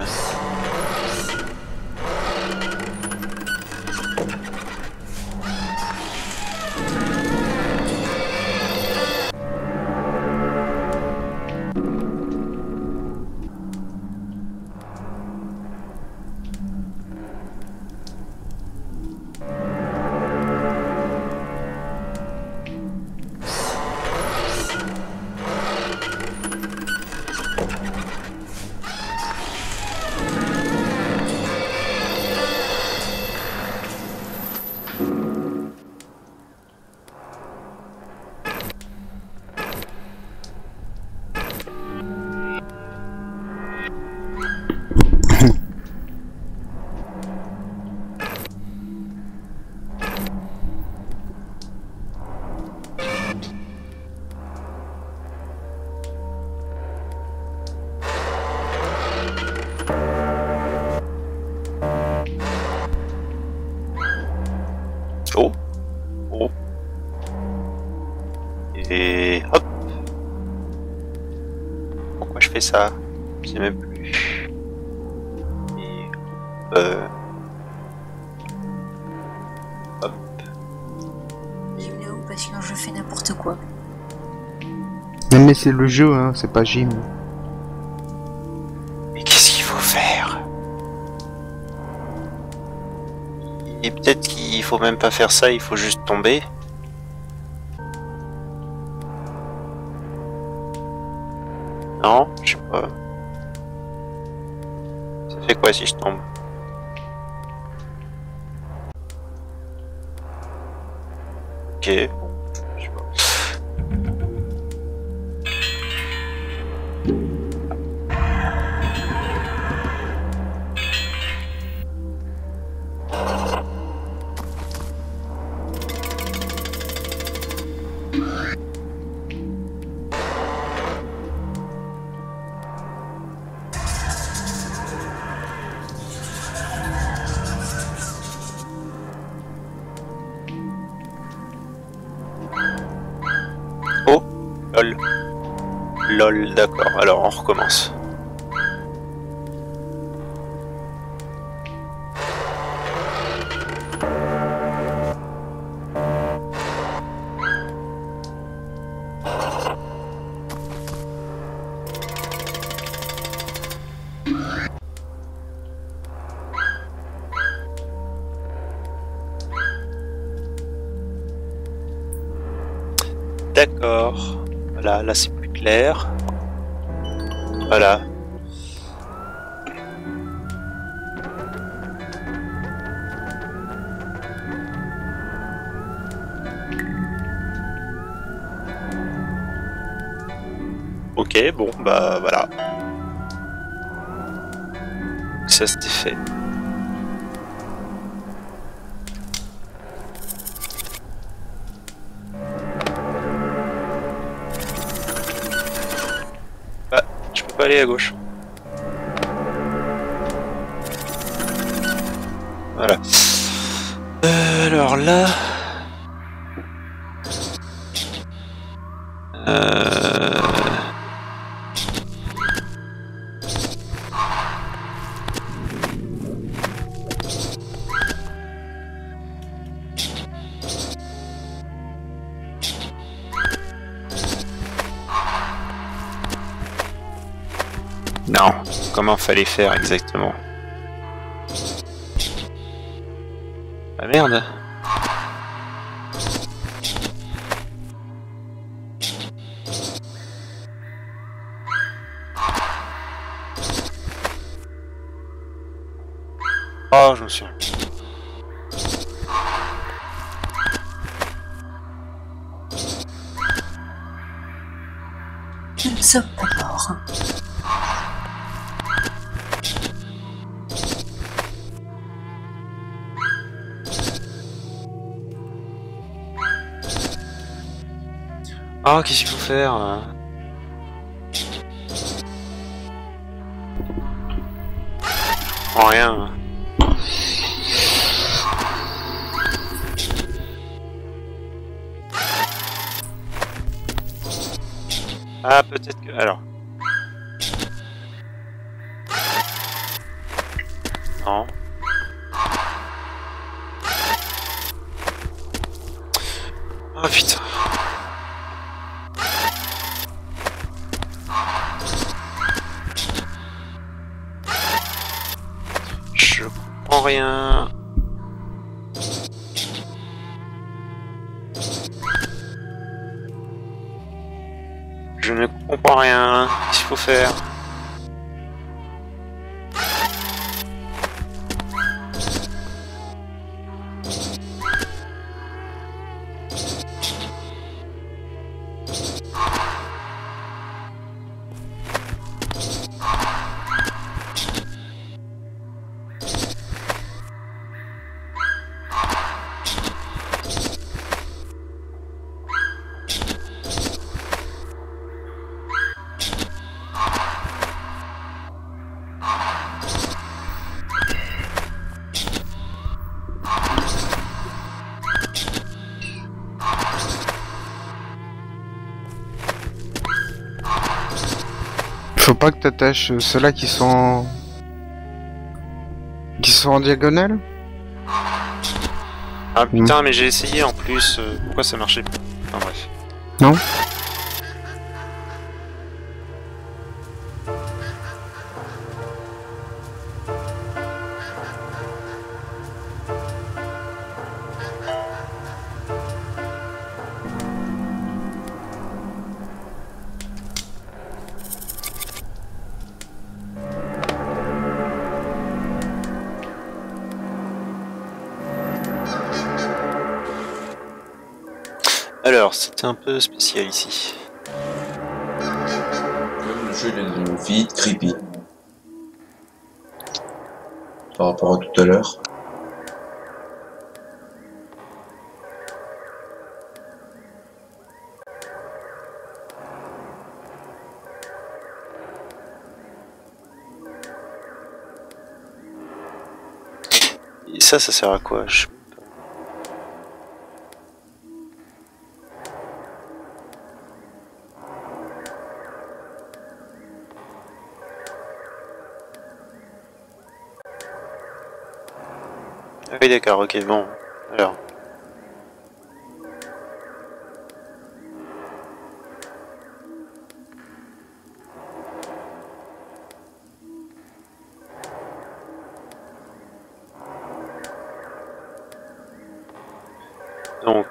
[SPEAKER 1] Oh, oh, et hop. Pourquoi je fais ça? Je sais même plus. Et euh... hop.
[SPEAKER 4] Jim Léo, parce que je fais n'importe quoi.
[SPEAKER 2] Non mais c'est le jeu, hein, c'est pas Jim.
[SPEAKER 1] Mais qu'est-ce qu'il faut faire? Et peut-être qu'il faut même pas faire ça, il faut juste tomber. Non, je sais pas. Ça fait quoi si je tombe? Ok, bon, je sais pas. Lol. Lol, d'accord. Alors, on recommence. D'accord. Voilà, là c'est plus clair. Voilà. Ok, bon, bah voilà. Ça c'était fait. Aller à gauche. Voilà. Euh, alors là... Euh... Non, comment fallait faire exactement? Ah merde! Oh, je me suis...
[SPEAKER 4] Nous ne sommes pas morts.
[SPEAKER 1] Oh, qu'est-ce qu'il faut faire? comprends rien. Ah, peut-être que... Alors... Non. Oh putain. Je comprends rien. Je ne comprends rien. Qu'est-ce qu'il faut faire?
[SPEAKER 2] Faut pas que t'attaches ceux-là qui sont en... qui sont en diagonale.
[SPEAKER 1] Ah putain, mais j'ai essayé en plus. euh, Pourquoi ça marchait pas? Enfin bref.
[SPEAKER 2] Non.
[SPEAKER 1] Alors, c'était un peu spécial ici.
[SPEAKER 7] Même le jeu il est devenu vite creepy. Par rapport à tout à l'heure.
[SPEAKER 1] Et ça, ça sert à quoi? Je... Ah oui d'accord, ok, bon. Alors. Donc.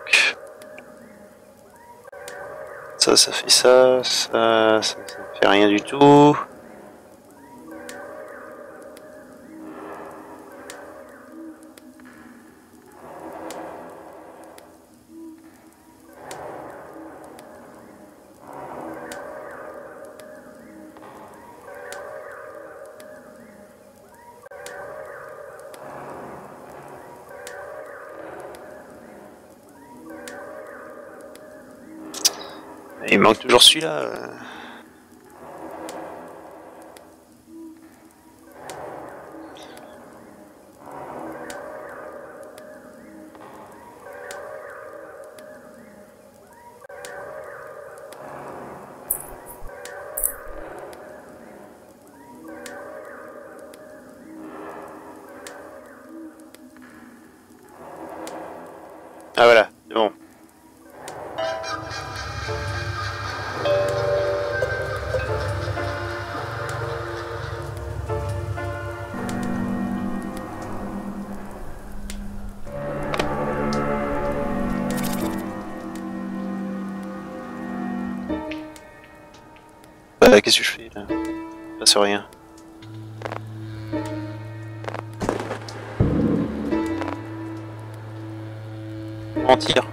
[SPEAKER 1] Ça, ça fait ça, ça, ça, ça fait rien du tout. Il manque toujours celui-là. euh. Ah voilà, c'est bon. Bah, qu'est-ce que je fais là? Il passe rien. Mentir.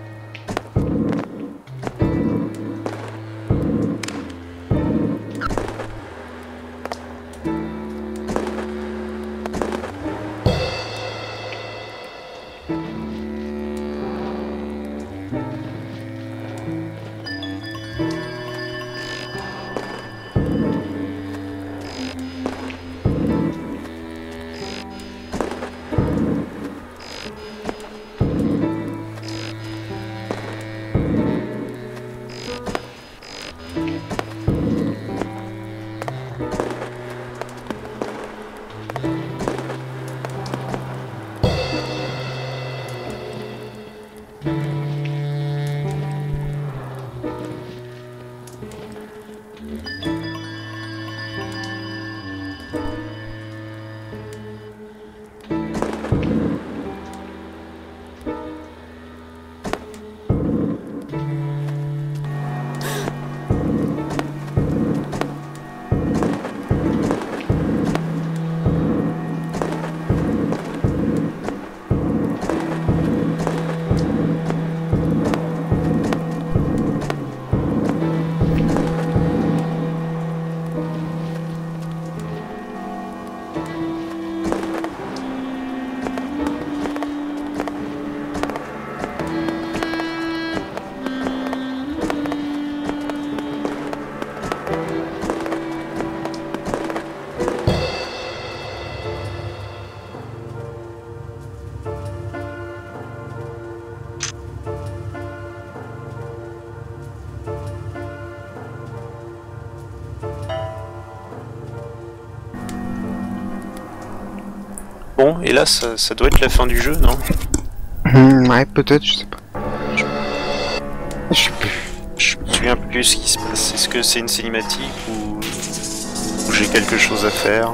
[SPEAKER 1] Bon, et là, ça, ça doit être la fin du jeu, non?
[SPEAKER 2] Hum, ouais, peut-être, je sais pas. Je sais plus.
[SPEAKER 1] Je me souviens plus ce qui se passe. Est-ce que c'est une cinématique ou, ou j'ai quelque chose à faire?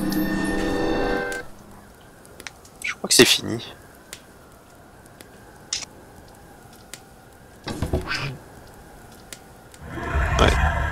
[SPEAKER 1] Je crois que c'est fini. Ouais.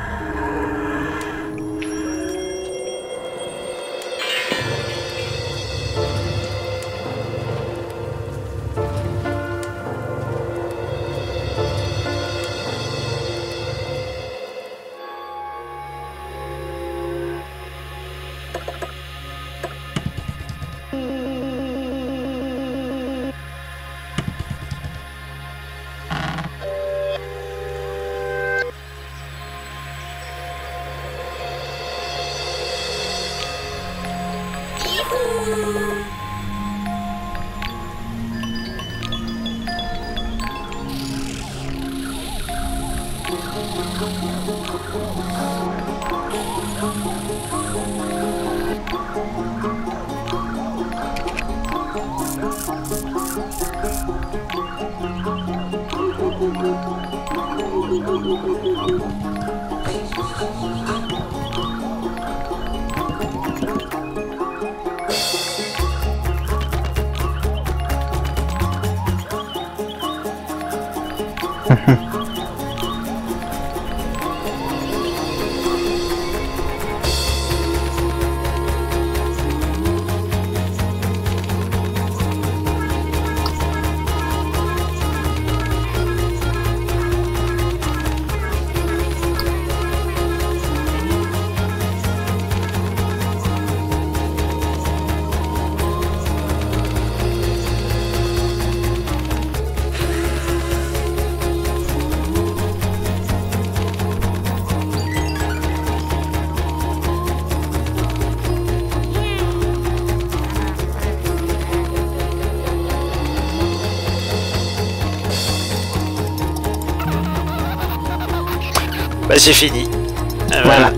[SPEAKER 1] Bah c'est fini. Ah,
[SPEAKER 2] Voilà.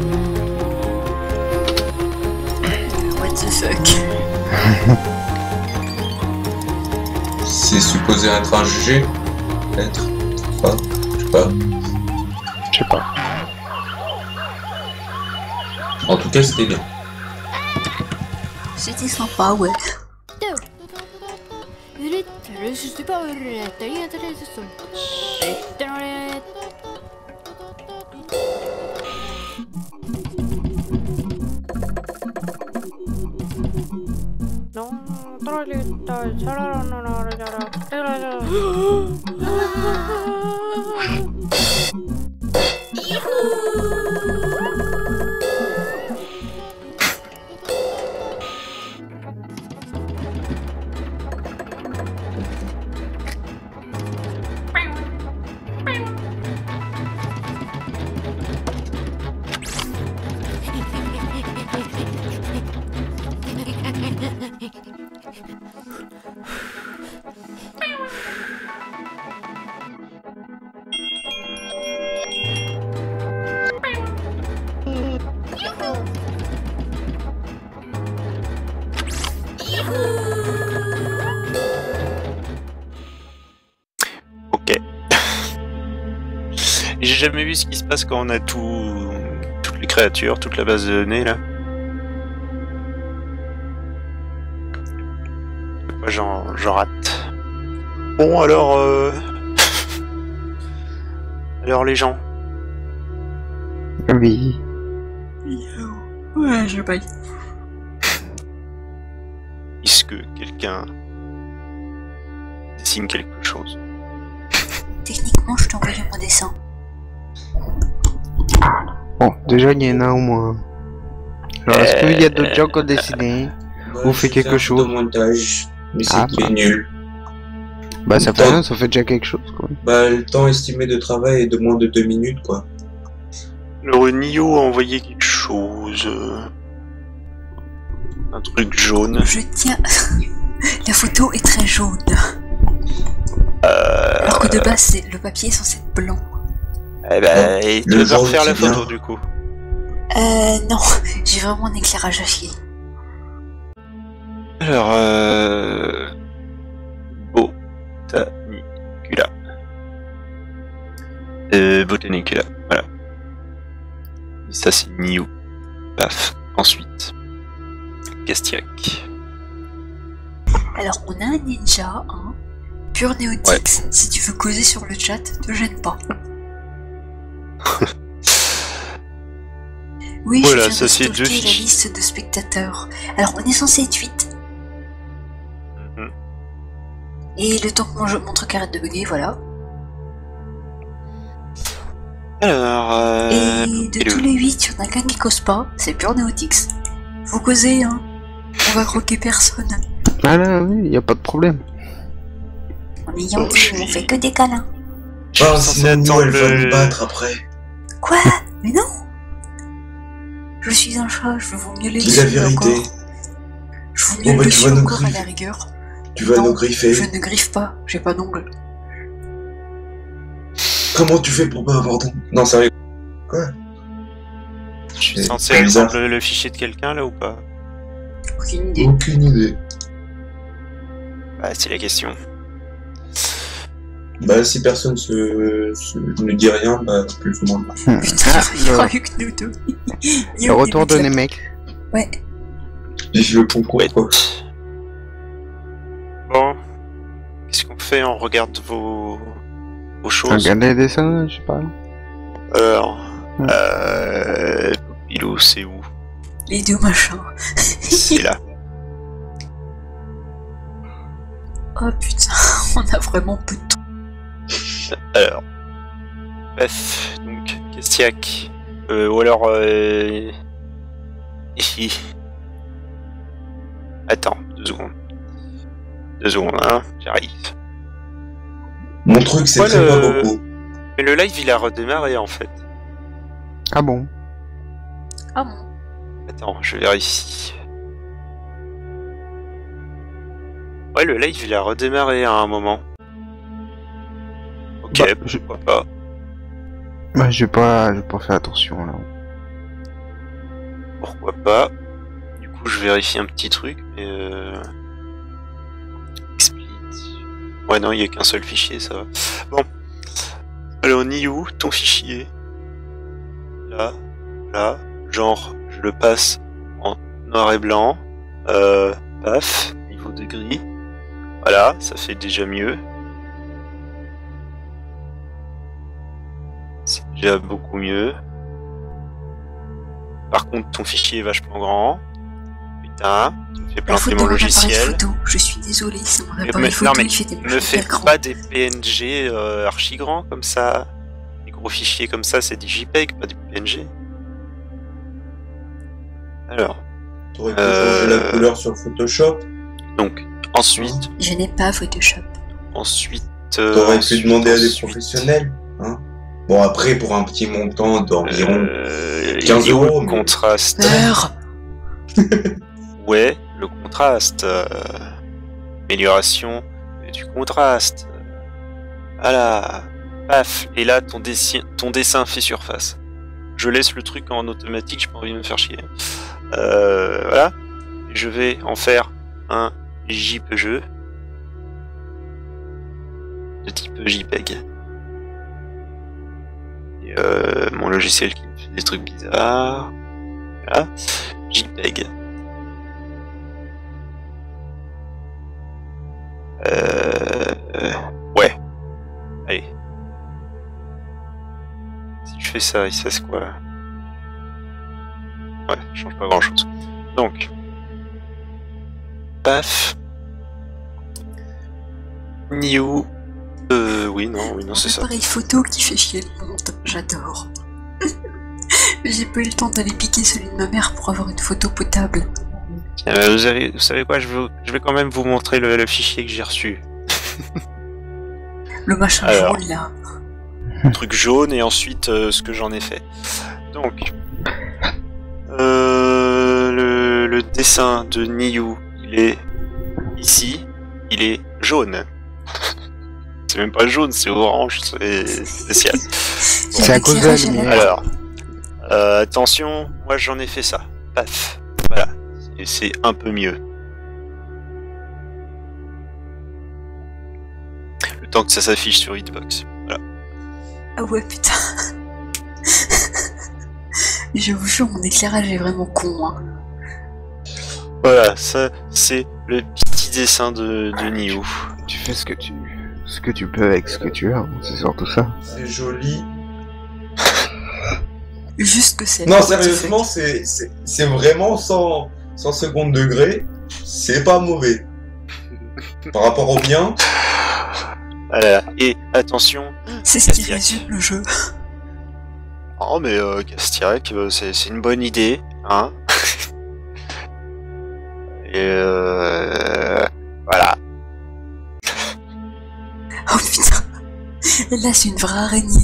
[SPEAKER 4] What the fuck?
[SPEAKER 7] C'est supposé être un G? Peut-être? Pas? Je sais pas.
[SPEAKER 2] Je sais pas.
[SPEAKER 7] En tout cas, c'était bien.
[SPEAKER 4] C'était sympa, ouais.
[SPEAKER 1] Ok. J'ai jamais vu ce qui se passe quand on a tout, toutes les créatures, toute la base de données là. Moi j'en, j'en rate. Bon alors, euh... alors les gens.
[SPEAKER 2] Oui.
[SPEAKER 4] Ouais, je pas dit.
[SPEAKER 1] Est-ce que quelqu'un dessine quelque chose?
[SPEAKER 4] Techniquement, je t'ai envoyé mon dessin.
[SPEAKER 2] Bon, déjà il y en a au moins. Alors est-ce qu'il y a d'autres gens qui ont dessiné?
[SPEAKER 7] Moi,
[SPEAKER 2] Ou fait
[SPEAKER 7] je
[SPEAKER 2] quelque
[SPEAKER 7] fais un
[SPEAKER 2] chose.
[SPEAKER 7] photomontage, mais c'est
[SPEAKER 2] Ah,
[SPEAKER 7] qui est
[SPEAKER 2] bah.
[SPEAKER 7] nul.
[SPEAKER 2] Bah ça fait
[SPEAKER 7] Attends.
[SPEAKER 2] rien, ça fait déjà quelque chose quoi.
[SPEAKER 7] Bah, le temps estimé de travail est de moins de deux minutes, quoi.
[SPEAKER 1] Le Nio a envoyé quelque chose. euh, Un truc jaune.
[SPEAKER 4] Je tiens. La photo est très jaune.
[SPEAKER 1] Euh...
[SPEAKER 4] Alors que de base, c'est- le papier est censé être blanc.
[SPEAKER 1] Eh ben, et tu
[SPEAKER 7] Le
[SPEAKER 1] vas
[SPEAKER 7] jaune,
[SPEAKER 1] refaire la
[SPEAKER 7] c'est bien.
[SPEAKER 1] photo du coup.
[SPEAKER 4] Euh, non. J'ai vraiment un éclairage à chier.
[SPEAKER 1] Alors, euh... Botanicula. Euh, Botanicula, voilà. Et ça, c'est Niu. Paf. Ensuite, Castiac.
[SPEAKER 4] Alors, on a un ninja, hein. Pure Néotix. Si tu veux causer sur le chat, te gêne pas. Oui,
[SPEAKER 1] Voilà,
[SPEAKER 4] je viens
[SPEAKER 1] ça,
[SPEAKER 4] de
[SPEAKER 1] c'est deux
[SPEAKER 4] stalker la
[SPEAKER 1] fiches.
[SPEAKER 4] liste de spectateurs. Alors, on est censé être huit.
[SPEAKER 1] Mhm.
[SPEAKER 4] Et le temps que mon, jeu- mon truc arrête de bugger, voilà.
[SPEAKER 1] Alors, euh...
[SPEAKER 4] Et de
[SPEAKER 1] et le-
[SPEAKER 4] tous les huit, il y en a qu'un qui cause pas, c'est Pure Néotix. Vous causez, hein. On va croquer personne.
[SPEAKER 2] Ah là, oui, y a pas de problème.
[SPEAKER 4] On est
[SPEAKER 1] Bon,
[SPEAKER 4] gentils,
[SPEAKER 1] je
[SPEAKER 4] on
[SPEAKER 1] suis-
[SPEAKER 4] fait que des câlins.
[SPEAKER 1] je suis
[SPEAKER 7] Ah,
[SPEAKER 1] censé
[SPEAKER 7] sinon, nous,
[SPEAKER 1] attendre
[SPEAKER 7] elle va
[SPEAKER 1] le-
[SPEAKER 7] nous battre après.
[SPEAKER 4] Quoi? Mais non. Je suis un chat, je vaux mieux les
[SPEAKER 7] Dis la
[SPEAKER 4] dessus
[SPEAKER 7] vérité.
[SPEAKER 4] encore. Je vaux
[SPEAKER 7] Bon,
[SPEAKER 4] mieux
[SPEAKER 7] bah,
[SPEAKER 4] le
[SPEAKER 7] tu
[SPEAKER 4] dessus
[SPEAKER 7] vas nous
[SPEAKER 4] encore à la
[SPEAKER 7] griffer.
[SPEAKER 4] rigueur.
[SPEAKER 7] Tu vas
[SPEAKER 4] Non,
[SPEAKER 7] nous griffer.
[SPEAKER 4] Je ne griffe pas, j'ai pas d'ongles.
[SPEAKER 7] Comment tu fais pour pas avoir d'ongles? Non, sérieux.
[SPEAKER 1] Je suis
[SPEAKER 7] C'est
[SPEAKER 1] censé
[SPEAKER 7] bizarre.
[SPEAKER 1] attendre le, le fichier de quelqu'un là ou pas?
[SPEAKER 4] Aucune idée.
[SPEAKER 7] Aucune idée.
[SPEAKER 1] Bah, c'est la question.
[SPEAKER 7] Bah, si personne se, se ne dit rien, bah, plus ou moins.
[SPEAKER 4] Putain,
[SPEAKER 2] Ah,
[SPEAKER 4] il y aura
[SPEAKER 2] le,
[SPEAKER 4] eu que nous deux. Il y
[SPEAKER 2] le
[SPEAKER 4] a eu
[SPEAKER 2] retour
[SPEAKER 4] des
[SPEAKER 2] de
[SPEAKER 4] mecs là.
[SPEAKER 2] Namek.
[SPEAKER 4] Ouais.
[SPEAKER 7] Vive le concours,
[SPEAKER 1] Ouais.
[SPEAKER 7] quoi.
[SPEAKER 1] Bon, qu'est-ce qu'on fait? On regarde vos, vos choses.
[SPEAKER 2] Regardez les dessins, je sais pas.
[SPEAKER 1] Alors,
[SPEAKER 2] Ouais.
[SPEAKER 1] euh... Pilou, c'est où?
[SPEAKER 4] Les deux machins.
[SPEAKER 1] C'est là.
[SPEAKER 4] Oh putain, on a vraiment peu de temps.
[SPEAKER 1] Alors, bref, donc Castiac, euh, ou alors, euh... ici. Attends, deux secondes. Deux secondes, hein, j'arrive.
[SPEAKER 7] Mon truc, c'est
[SPEAKER 1] Ouais,
[SPEAKER 7] très
[SPEAKER 1] le-
[SPEAKER 7] pas beaucoup.
[SPEAKER 1] Mais le live, il a redémarré en fait.
[SPEAKER 2] Ah bon?
[SPEAKER 4] Ah bon.
[SPEAKER 1] Attends, je vérifie. Ouais, le live, il a redémarré à un moment. Ok,
[SPEAKER 2] Bah, je-
[SPEAKER 1] pourquoi pas.
[SPEAKER 2] Bah, j'ai pas, j'ai pas fait attention là.
[SPEAKER 1] Pourquoi pas. Du coup, je vérifie un petit truc, mais euh... Split. Ouais, non, il n'y a qu'un seul fichier, ça va. Bon. Alors, Niu, ton fichier. Là, là. Genre, je le passe en noir et blanc. Euh, paf, niveau de gris. Voilà, ça fait déjà mieux. C'est déjà beaucoup mieux. Par contre, ton fichier est vachement grand. Putain, tu me fais
[SPEAKER 4] La
[SPEAKER 1] planter
[SPEAKER 4] faute de
[SPEAKER 1] mon
[SPEAKER 4] mon appareil
[SPEAKER 1] logiciel.
[SPEAKER 4] photo. Je suis désolée, c'est mon
[SPEAKER 1] Mais-
[SPEAKER 4] appareil
[SPEAKER 1] mais-
[SPEAKER 4] photo,
[SPEAKER 1] non, mais
[SPEAKER 4] il fait des
[SPEAKER 1] Ne
[SPEAKER 4] motions
[SPEAKER 1] fais
[SPEAKER 4] d'écran.
[SPEAKER 1] pas des P N G euh, archi grands comme ça. Les gros fichiers comme ça, c'est des JPEG, pas des P N G. Alors,
[SPEAKER 7] T'aurais pu
[SPEAKER 1] Euh,
[SPEAKER 7] changer la couleur sur Photoshop.
[SPEAKER 1] donc, ensuite,
[SPEAKER 4] Je n'ai pas Photoshop.
[SPEAKER 1] ensuite... euh,
[SPEAKER 7] T'aurais pu
[SPEAKER 1] ensuite,
[SPEAKER 7] demander à des
[SPEAKER 1] ensuite,
[SPEAKER 7] professionnels. Hein. Bon, après, pour un petit montant d'environ.
[SPEAKER 1] euh,
[SPEAKER 7] quinze
[SPEAKER 1] il est où
[SPEAKER 7] euros,
[SPEAKER 1] le
[SPEAKER 7] mais-
[SPEAKER 1] contraste.
[SPEAKER 4] Peur.
[SPEAKER 1] Ouais, le contraste. euh, amélioration du contraste. Voilà. Paf. Et là, ton, dessin, ton dessin fait surface. Je laisse le truc en automatique, j'ai pas envie de me faire chier. Euh, voilà. Je vais en faire un JPG. De type JPEG. Et euh, mon logiciel qui me fait des trucs bizarres. Voilà. JPEG. Euh, euh, ouais. Allez. Si je fais ça, il se passe quoi? Ouais, ça change pas grand chose. Donc. Paf. Niu. Euh, oui, non, oui, non,
[SPEAKER 4] Mon
[SPEAKER 1] c'est ça.
[SPEAKER 4] appareil photo qui fait chier le monde. J'adore. Mais j'ai pas eu le temps d'aller piquer celui de ma mère pour avoir une photo potable.
[SPEAKER 1] Tiens, euh, vous, avez, vous savez quoi, je vais, je vais quand même vous montrer le, le fichier que j'ai reçu.
[SPEAKER 4] Le machin
[SPEAKER 1] Alors.
[SPEAKER 4] jaune là.
[SPEAKER 1] Le truc jaune et ensuite euh, ce que j'en ai fait. Donc, euh, le, le dessin de Niu, il est ici, il est jaune. C'est même pas jaune, c'est orange, c'est spécial.
[SPEAKER 2] C'est à cause de la
[SPEAKER 4] L'éclairage à
[SPEAKER 2] lumière.
[SPEAKER 1] Alors, euh, attention, moi j'en ai fait ça. Paf, voilà, et c'est un peu mieux. tant que ça s'affiche sur Hitbox. Voilà.
[SPEAKER 4] Ah ouais, putain. Je vous jure, mon éclairage est vraiment con, hein.
[SPEAKER 1] Voilà, ça, c'est le petit dessin de, de Nioh.
[SPEAKER 2] Tu fais ce que tu, ce que tu peux avec ce que tu as, c'est surtout ça.
[SPEAKER 7] C'est joli.
[SPEAKER 4] Juste que c'est...
[SPEAKER 7] Non, sérieusement, c'est c'est- c'est vraiment sans, sans second degré. C'est pas mauvais. Par rapport au bien.
[SPEAKER 1] Voilà. Et attention,
[SPEAKER 4] C'est ce qui
[SPEAKER 1] Castiac.
[SPEAKER 4] résume le jeu.
[SPEAKER 1] Oh mais euh, Castiac, euh, c'est c'est une bonne idée, hein. Et euh, voilà.
[SPEAKER 4] Oh putain. Et là, c'est une vraie araignée.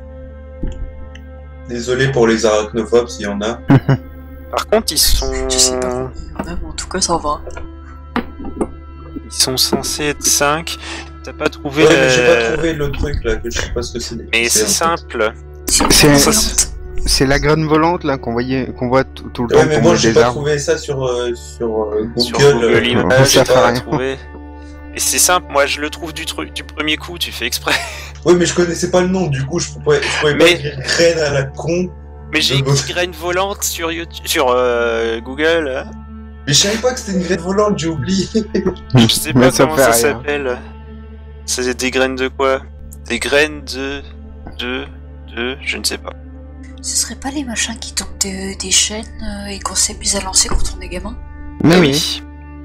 [SPEAKER 7] Désolé pour les arachnophobes s'il y en a.
[SPEAKER 1] Par contre, ils sont,
[SPEAKER 4] Je sais pas. Ah, bon, en tout cas, ça va.
[SPEAKER 1] ils sont censés être cinq. T'as pas trouvé
[SPEAKER 7] Ouais,
[SPEAKER 1] la-
[SPEAKER 7] mais j'ai pas trouvé le truc là, que je sais pas ce que c'est.
[SPEAKER 1] Mais c'est
[SPEAKER 7] en fait.
[SPEAKER 1] simple.
[SPEAKER 4] C'est
[SPEAKER 2] C'est-
[SPEAKER 4] une
[SPEAKER 2] ça,
[SPEAKER 4] volante.
[SPEAKER 2] C'est la graine volante là qu'on voyait, qu'on voit tout, tout le
[SPEAKER 7] Ouais,
[SPEAKER 2] temps
[SPEAKER 7] mais
[SPEAKER 2] tomber
[SPEAKER 7] moi j'ai
[SPEAKER 2] des
[SPEAKER 7] pas
[SPEAKER 2] arbres.
[SPEAKER 7] trouvé ça sur, euh, sur euh, Google.
[SPEAKER 1] Sur Google
[SPEAKER 7] euh,
[SPEAKER 1] Images,
[SPEAKER 2] ça
[SPEAKER 1] j'ai
[SPEAKER 2] fait
[SPEAKER 1] pas
[SPEAKER 2] rien.
[SPEAKER 1] trouvé. Et c'est simple, moi je le trouve du truc du premier coup, tu fais exprès.
[SPEAKER 7] Oui, mais je connaissais pas le nom, du coup je pouvais, je pouvais
[SPEAKER 1] Mais-
[SPEAKER 7] pas écrire graine à la con.
[SPEAKER 1] Mais j'ai
[SPEAKER 7] De-
[SPEAKER 1] écrit graine volante sur YouTube, sur euh, Google. hein.
[SPEAKER 7] Mais je savais pas que c'était une graine volante, j'ai oublié.
[SPEAKER 1] Je sais
[SPEAKER 2] Mais
[SPEAKER 1] pas
[SPEAKER 2] ça
[SPEAKER 1] comment
[SPEAKER 2] fait
[SPEAKER 1] ça
[SPEAKER 2] rien.
[SPEAKER 1] s'appelle. C'est des graines de quoi? Des graines de... de... de... je ne sais pas.
[SPEAKER 4] Ce serait pas les machins qui tombent des, des chaînes euh, et qu'on s'amuse à lancer quand on est gamin?
[SPEAKER 2] Mais
[SPEAKER 1] Ah
[SPEAKER 2] oui.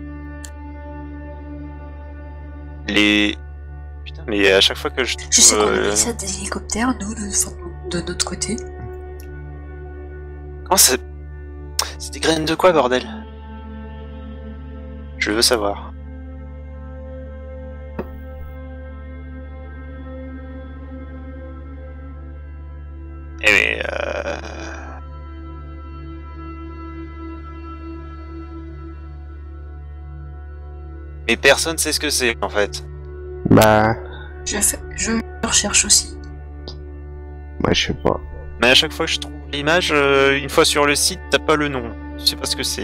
[SPEAKER 1] Les... Putain, mais à chaque fois que je trouve...
[SPEAKER 4] Je sais qu'on
[SPEAKER 1] euh,
[SPEAKER 4] appelle ça des hélicoptères, nous, de, enfin, de notre côté.
[SPEAKER 1] Comment ça... C'est des graines de quoi, bordel? Je veux savoir. Eh mais... Euh... Mais personne sait ce que c'est, en fait.
[SPEAKER 2] Bah,
[SPEAKER 4] Je, fais, je recherche aussi.
[SPEAKER 2] moi je sais pas.
[SPEAKER 1] Mais à chaque fois que je trouve l'image, euh, une fois sur le site, t'as pas le nom. Je sais pas ce que c'est.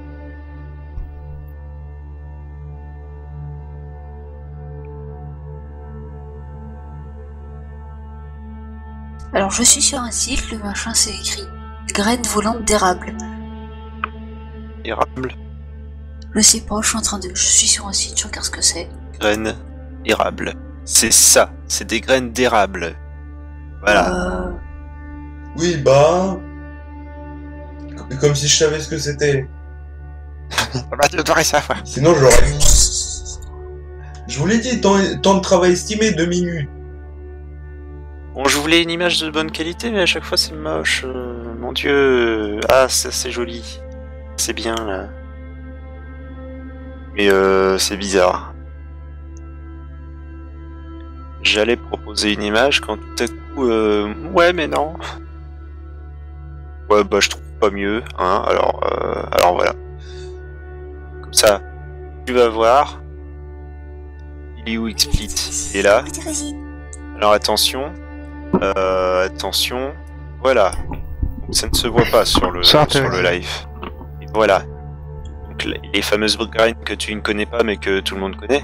[SPEAKER 4] Alors, je suis sur un site, le machin c'est écrit graines volantes d'érable.
[SPEAKER 1] Érable,
[SPEAKER 4] Je sais pas, je suis en train de. Je suis sur un site, je regarde ce que c'est.
[SPEAKER 1] graines, érable. C'est ça, c'est des graines d'érable. Voilà.
[SPEAKER 4] Euh,
[SPEAKER 7] Oui, bah. Comme si je savais ce que c'était.
[SPEAKER 1] Bah, tu devrais savoir.
[SPEAKER 7] Sinon, j'aurais mis. Je vous l'ai dit, temps, temps de travail estimé, deux minutes.
[SPEAKER 1] Bon, je voulais une image de bonne qualité, mais à chaque fois c'est moche. euh, mon dieu. Ah, ça c'est joli. C'est bien là. Mais euh, c'est bizarre. J'allais proposer une image quand tout à coup... Euh, ouais, mais non. Ouais, bah je trouve pas mieux. Hein, alors, euh, alors voilà. Comme ça, tu vas voir. Il est où Explit? Il est là.
[SPEAKER 4] Vas-y, vas-y.
[SPEAKER 1] Alors attention. Euh, attention. Voilà. Ça ne se voit pas sur le,
[SPEAKER 2] Ça,
[SPEAKER 1] sur le
[SPEAKER 2] intéressant.
[SPEAKER 1] live. Et voilà. Donc les les fameuses graines que tu ne connais pas mais que tout le monde connaît.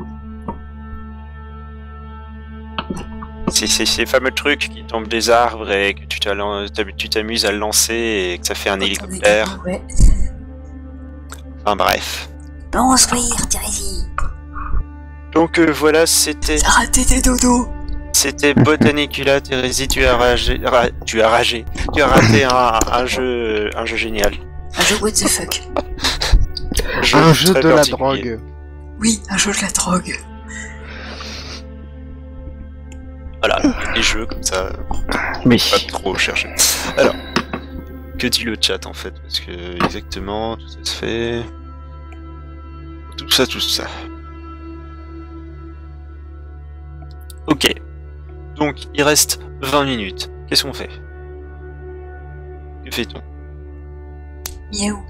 [SPEAKER 1] C'est c'est ces fameux trucs qui tombent des arbres et que tu t'al- tu t'amuses à le lancer et que ça fait un
[SPEAKER 4] Quand on est
[SPEAKER 1] hélicoptère.
[SPEAKER 4] gamin, ouais.
[SPEAKER 1] Enfin bref.
[SPEAKER 4] Bon, sourire, Thérèse.
[SPEAKER 1] Donc euh, voilà, c'était
[SPEAKER 4] T'as raté tes dodos.
[SPEAKER 1] c'était Botanicula. Thérèse, tu as ragé, ra- tu as ragé, tu as raté un, un jeu un jeu génial.
[SPEAKER 4] Un jeu what the fuck.
[SPEAKER 2] Un jeu
[SPEAKER 1] très
[SPEAKER 2] de la
[SPEAKER 1] particulier.
[SPEAKER 2] drogue.
[SPEAKER 4] Oui, un jeu de la drogue.
[SPEAKER 1] Voilà, des jeux comme ça,
[SPEAKER 2] Mais
[SPEAKER 1] pas trop chercher. Alors, que dit le chat en fait? Parce que exactement, tout ça se fait. Tout ça, tout ça. Ok. Donc, il reste vingt minutes. Qu'est-ce qu'on fait? Que fait-on?
[SPEAKER 4] Miaou.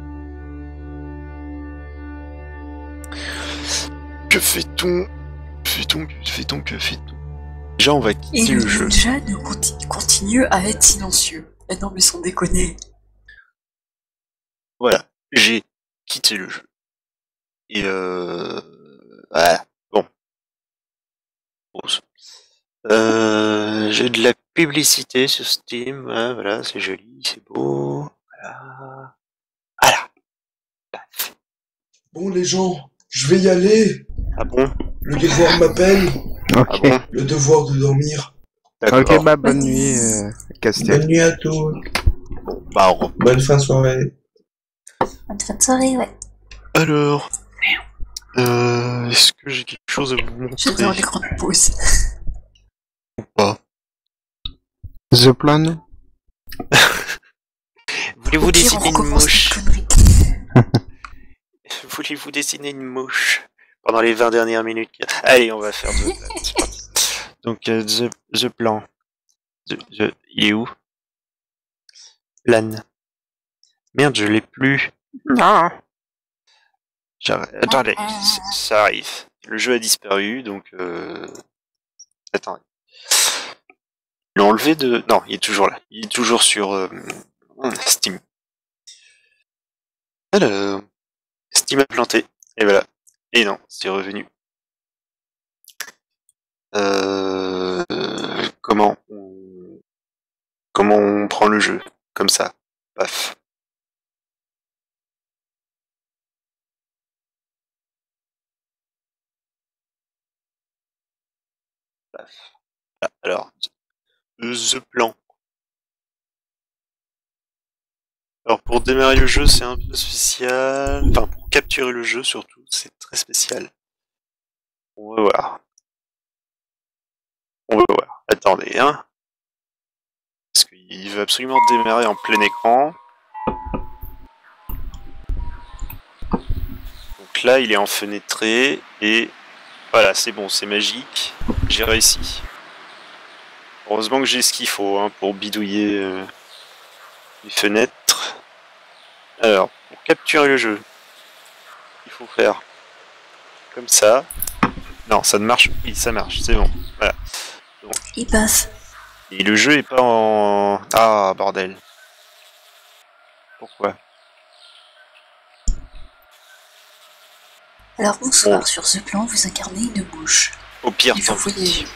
[SPEAKER 1] Que fait-on? Que fait-on? Que fait-on? Que fait-on? Déjà, on va
[SPEAKER 4] Et
[SPEAKER 1] quitter
[SPEAKER 4] le
[SPEAKER 1] le jeu.
[SPEAKER 4] ninja ne conti- continue à être silencieux. Ah non, mais sans déconner.
[SPEAKER 1] Voilà, j'ai quitté le jeu. Et euh... voilà. Bon. Rose. Euh, j'ai de la publicité sur Steam, hein, voilà, c'est joli, c'est beau. Voilà. Voilà. Paf.
[SPEAKER 7] Bon, les gens, je vais y aller.
[SPEAKER 1] Ah bon?
[SPEAKER 7] Le devoir m'appelle.
[SPEAKER 2] Ok,
[SPEAKER 1] Ah bon?
[SPEAKER 7] Le devoir de dormir.
[SPEAKER 1] D'accord.
[SPEAKER 2] ok, bah bonne nuit, euh, Castiel.
[SPEAKER 7] Bonne nuit à tous.
[SPEAKER 1] Bah, au revoir.
[SPEAKER 7] Bonne fin de soirée.
[SPEAKER 4] Bonne fin de soirée, ouais.
[SPEAKER 1] Alors, euh, est-ce que j'ai quelque chose à vous
[SPEAKER 4] J'adore
[SPEAKER 1] montrer
[SPEAKER 4] les grandes pauses.
[SPEAKER 1] ou pas?
[SPEAKER 2] The Plan.
[SPEAKER 1] Voulez-vous
[SPEAKER 4] Au pire,
[SPEAKER 1] dessiner
[SPEAKER 4] on
[SPEAKER 1] une
[SPEAKER 4] recommence
[SPEAKER 1] mouche?
[SPEAKER 4] cette connerie.
[SPEAKER 1] Voulez-vous dessiner une mouche pendant les vingt dernières minutes? Allez, on va faire The Plan. C'est parti. Donc, euh, the, the Plan. The, the- il est où? Plan. Merde, je l'ai plus. Non. J'arrête- Attendez, ça ça arrive. Le jeu a disparu, donc... Euh... Attendez. Ils l'ont enlevé de... Non, il est toujours là. Il est toujours sur euh, Steam. Alors... Steam a planté. Et voilà. Et non, c'est revenu. Euh... Comment on... Comment on prend le jeu? Comme ça. Paf. Paf. Ah, alors... The Plan. Alors pour démarrer le jeu, c'est un peu spécial. Enfin, pour capturer le jeu surtout, c'est très spécial. On va voir. On va voir. Attendez, hein. Parce qu'il veut absolument démarrer en plein écran. Donc là, il est enfenêtré et voilà, c'est bon, c'est magique. J'ai réussi. Heureusement que j'ai ce qu'il faut hein, pour bidouiller euh, les fenêtres. Alors, pour capturer le jeu, il faut faire comme ça. Non, ça ne marche. Oui, ça marche, c'est bon. Voilà.
[SPEAKER 4] Il passe.
[SPEAKER 1] Et le jeu est pas en... Ah, bordel. Pourquoi?
[SPEAKER 4] Alors bonsoir,
[SPEAKER 1] Bon.
[SPEAKER 4] sur ce plan, vous incarnez une mouche.
[SPEAKER 1] Au pire,
[SPEAKER 4] Il
[SPEAKER 1] tant
[SPEAKER 4] faut
[SPEAKER 1] pis.
[SPEAKER 4] voyager.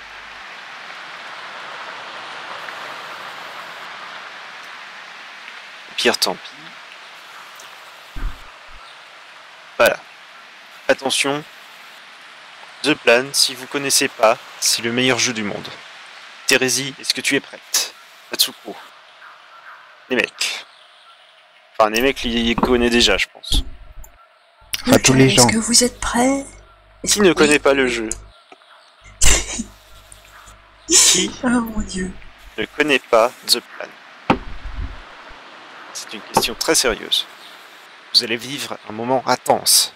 [SPEAKER 1] Au pire, tant pis. Voilà. Attention. The Plan, si vous connaissez pas, c'est le meilleur jeu du monde. Thérésie, est-ce que tu es prête? Atsuko. Nemek. Enfin, Nemek, il il connaît déjà, je pense.
[SPEAKER 2] À tous les gens.
[SPEAKER 4] Est-ce que vous êtes prêts?
[SPEAKER 1] Qui ne connaît pas le jeu? Qui
[SPEAKER 4] Oh mon dieu.
[SPEAKER 1] ne connaît pas The Plan? C'est une question très sérieuse. Vous allez vivre un moment intense.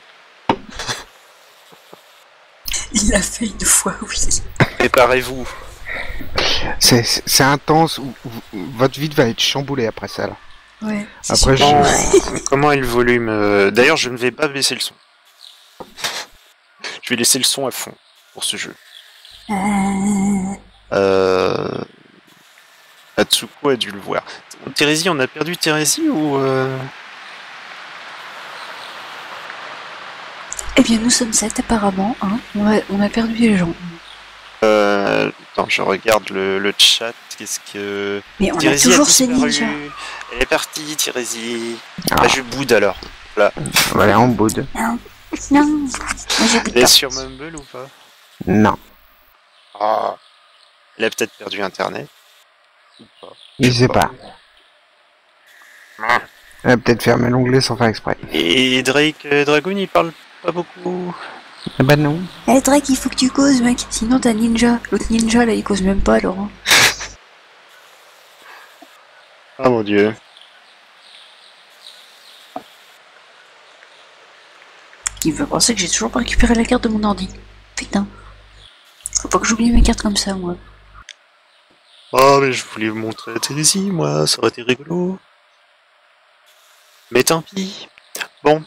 [SPEAKER 4] Il l'a fait une fois, oui.
[SPEAKER 1] Préparez-vous.
[SPEAKER 2] C'est c'est intense, ou- ou- votre vie va être chamboulée après ça là.
[SPEAKER 4] Ouais. c'est
[SPEAKER 2] Après,
[SPEAKER 4] super.
[SPEAKER 2] je-
[SPEAKER 1] Comment est le volume euh, D'ailleurs, je ne vais pas baisser le son. Je vais laisser le son à fond pour ce jeu.
[SPEAKER 4] Euh,
[SPEAKER 1] Euh... Atsuko a dû le voir. Thérésie, on a perdu Thérésie ou... Euh...
[SPEAKER 4] Eh bien, nous sommes sept apparemment. Hein. On, a, on a perdu les gens.
[SPEAKER 1] Euh... Attends, je regarde le, le chat. Qu'est-ce que...
[SPEAKER 4] Mais on
[SPEAKER 1] Thérésie
[SPEAKER 4] a toujours
[SPEAKER 1] a
[SPEAKER 4] ces
[SPEAKER 1] disparu.
[SPEAKER 4] ninjas.
[SPEAKER 1] Elle est partie, Thérésie.
[SPEAKER 2] Ah.
[SPEAKER 1] Bah, je boude alors.
[SPEAKER 2] Voilà, on boude.
[SPEAKER 4] Non. Non. Moi, j'habite
[SPEAKER 1] Elle est
[SPEAKER 4] pas.
[SPEAKER 1] sur Mumble ou pas?
[SPEAKER 2] Non,
[SPEAKER 1] Ah. Elle a peut-être perdu Internet. Ou pas.
[SPEAKER 2] je sais pas. Elle a peut-être fermé l'onglet sans faire exprès.
[SPEAKER 1] Et Drake euh, Dragoon, il parle pas beaucoup.
[SPEAKER 2] Ah bah non.
[SPEAKER 4] Eh Drake, il faut que tu causes, mec. Sinon, t'as ninja. L'autre ninja, là, il cause même pas, alors. hein.
[SPEAKER 1] Ah mon dieu.
[SPEAKER 4] Il veut penser que j'ai toujours pas récupéré la carte de mon ordi. Putain. Faut pas que j'oublie mes cartes comme ça, moi.
[SPEAKER 1] Oh, mais je voulais vous montrer la Thérésie, moi, ça aurait été rigolo. Mais tant pis. Bon.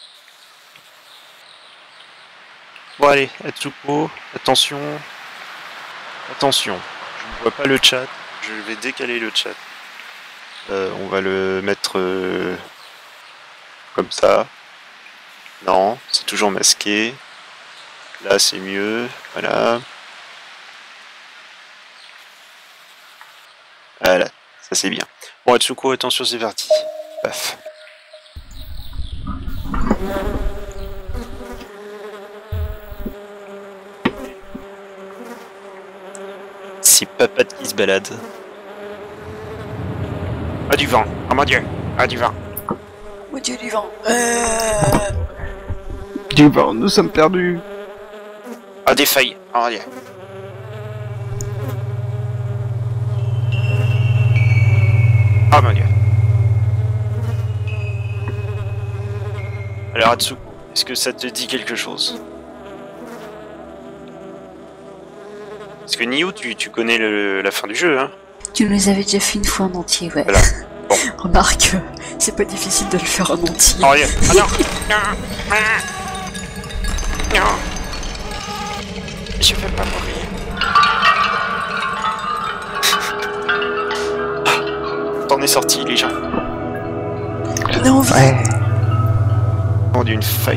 [SPEAKER 1] Bon, allez, Atsuko, attention. Attention, je ne vois pas le chat, je vais décaler le chat. Euh, on va le mettre euh, comme ça. Non, c'est toujours masqué. Là, c'est mieux, voilà. Ça c'est bien. Bon, Atsuko, attention, c'est parti. Paf. C'est papate qui se balade. Ah, du vent. Oh mon dieu. Ah, du vent.
[SPEAKER 4] Mon dieu du vent. Euh...
[SPEAKER 2] Du vent, nous sommes perdus.
[SPEAKER 1] Ah, des feuilles. Oh mon dieu. Oh mon dieu. Alors Atsuko, est-ce que ça te dit quelque chose? Parce que Nioh, tu, tu connais le, la fin du jeu, hein?
[SPEAKER 4] Tu nous avais déjà fait une fois en entier, ouais.
[SPEAKER 1] Voilà. Bon.
[SPEAKER 4] Remarque, c'est pas difficile de le faire en entier.
[SPEAKER 1] Oh, yeah. Ah non. Non. Non. Je vais pas mourir. T'en es sorti, les gens.
[SPEAKER 4] Non, en vrai.
[SPEAKER 2] Ouais.
[SPEAKER 1] D'une feuille.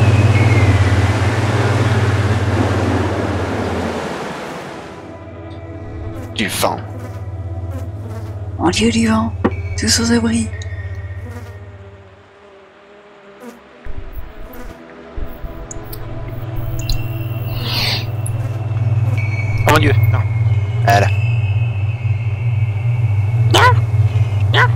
[SPEAKER 1] Du vent.
[SPEAKER 4] En lieu du vent, tous aux abris.
[SPEAKER 1] Oh mon dieu, non. Voilà. Non. Non.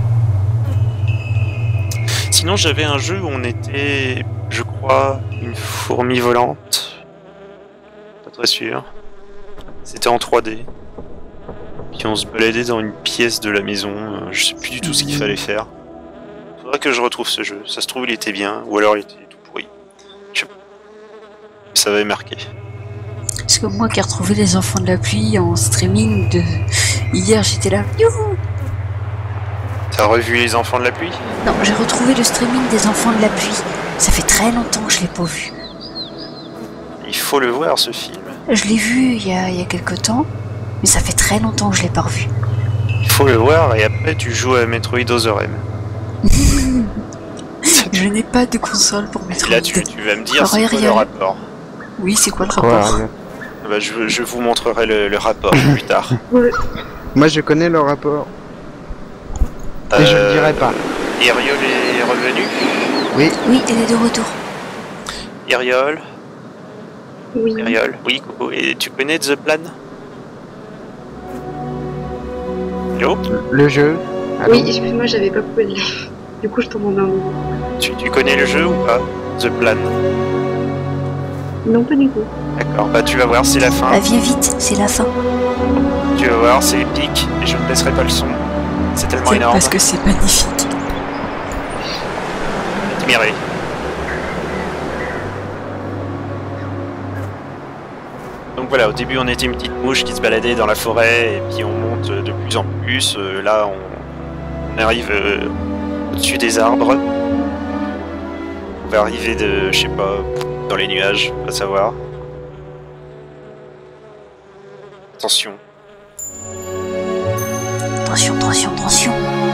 [SPEAKER 1] Sinon, j'avais un jeu où on était, je crois, une fourmi volante. Pas très sûr. C'était en trois D. Puis on se baladait dans une pièce de la maison. euh, Je sais plus du tout ce qu'il fallait faire. Faudrait que je retrouve ce jeu. Ça se trouve, il était bien, ou alors il était tout pourri. Je sais pas. Ça avait marqué.
[SPEAKER 4] Parce que moi qui ai retrouvé les enfants de la pluie en streaming de hier, j'étais là. Youhou.
[SPEAKER 1] T'as revu les enfants de la pluie?
[SPEAKER 4] Non, j'ai retrouvé le streaming des enfants de la pluie. Ça fait très longtemps que je l'ai pas vu.
[SPEAKER 1] Il faut le voir, ce film.
[SPEAKER 4] Je l'ai vu il y a, il y a quelques temps, mais ça fait très longtemps que je l'ai pas revu.
[SPEAKER 1] Il faut le voir, et après tu joues à Metroid Other M.
[SPEAKER 4] Je n'ai pas de console pour mettre.
[SPEAKER 1] Et là, tu, tu vas me dire
[SPEAKER 4] Alors,
[SPEAKER 1] c'est quoi le
[SPEAKER 4] Ariel.
[SPEAKER 1] rapport.
[SPEAKER 4] Oui, c'est quoi le
[SPEAKER 2] Quoi,
[SPEAKER 4] rapport?
[SPEAKER 2] Ariel?
[SPEAKER 1] Bah, je, je vous montrerai le, le rapport plus tard.
[SPEAKER 2] Moi je connais le rapport. Et je le dirai pas.
[SPEAKER 1] Iriol est revenu.
[SPEAKER 2] Oui.
[SPEAKER 4] Oui, elle est de retour.
[SPEAKER 1] Iriol.
[SPEAKER 3] Oui.
[SPEAKER 1] Iriol. Oui, coucou. Et tu connais The Plan? Hello?
[SPEAKER 2] Le jeu. Allô?
[SPEAKER 3] Oui, excuse-moi, j'avais pas posé. Du coup, je t'entendais un peu.
[SPEAKER 1] Tu, tu connais le jeu ou pas? The Plan.
[SPEAKER 3] Non, pas du tout.
[SPEAKER 1] D'accord, bah tu vas voir, c'est la fin.
[SPEAKER 4] Ah, viens vite, c'est la fin.
[SPEAKER 1] Tu vas voir, c'est épique, et je ne laisserai pas le son. C'est tellement
[SPEAKER 4] C'est
[SPEAKER 1] énorme.
[SPEAKER 4] parce que c'est magnifique.
[SPEAKER 1] Admiré. Donc voilà, au début on était une petite mouche qui se baladait dans la forêt, et puis on monte de plus en plus. Euh, là on, on arrive euh, au-dessus des arbres. On va arriver de, je sais pas, dans les nuages, pas savoir. Attention.
[SPEAKER 4] Attention, attention, attention.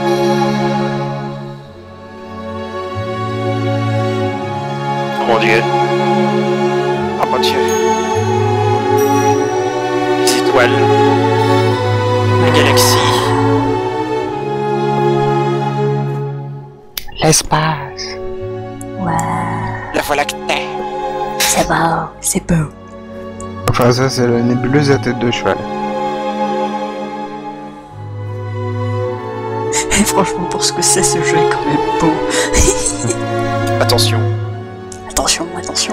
[SPEAKER 1] Oh mon dieu. Oh mon dieu. Les étoiles. La galaxie.
[SPEAKER 2] L'espace.
[SPEAKER 4] Ouais,
[SPEAKER 1] La Voie lactée.
[SPEAKER 4] c'est beau, c'est beau.
[SPEAKER 2] Enfin ça c'est la nébuleuse à tête de cheval.
[SPEAKER 4] Et franchement, pour ce que c'est, ce jeu est quand même beau.
[SPEAKER 1] Attention.
[SPEAKER 4] Attention, attention.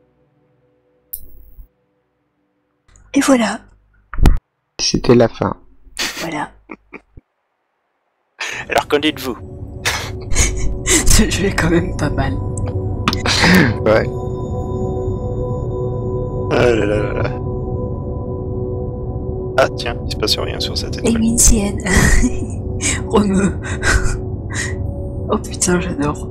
[SPEAKER 4] Et voilà.
[SPEAKER 2] C'était la fin.
[SPEAKER 4] Voilà.
[SPEAKER 1] Alors qu'en dites-vous?
[SPEAKER 4] Ce jeu est quand même pas mal.
[SPEAKER 2] Ouais.
[SPEAKER 1] Ah là là là là. Ah tiens, il se passe rien sur cette
[SPEAKER 4] Et
[SPEAKER 1] étoile.
[SPEAKER 4] une sienne. Romeu. Oh putain, j'adore.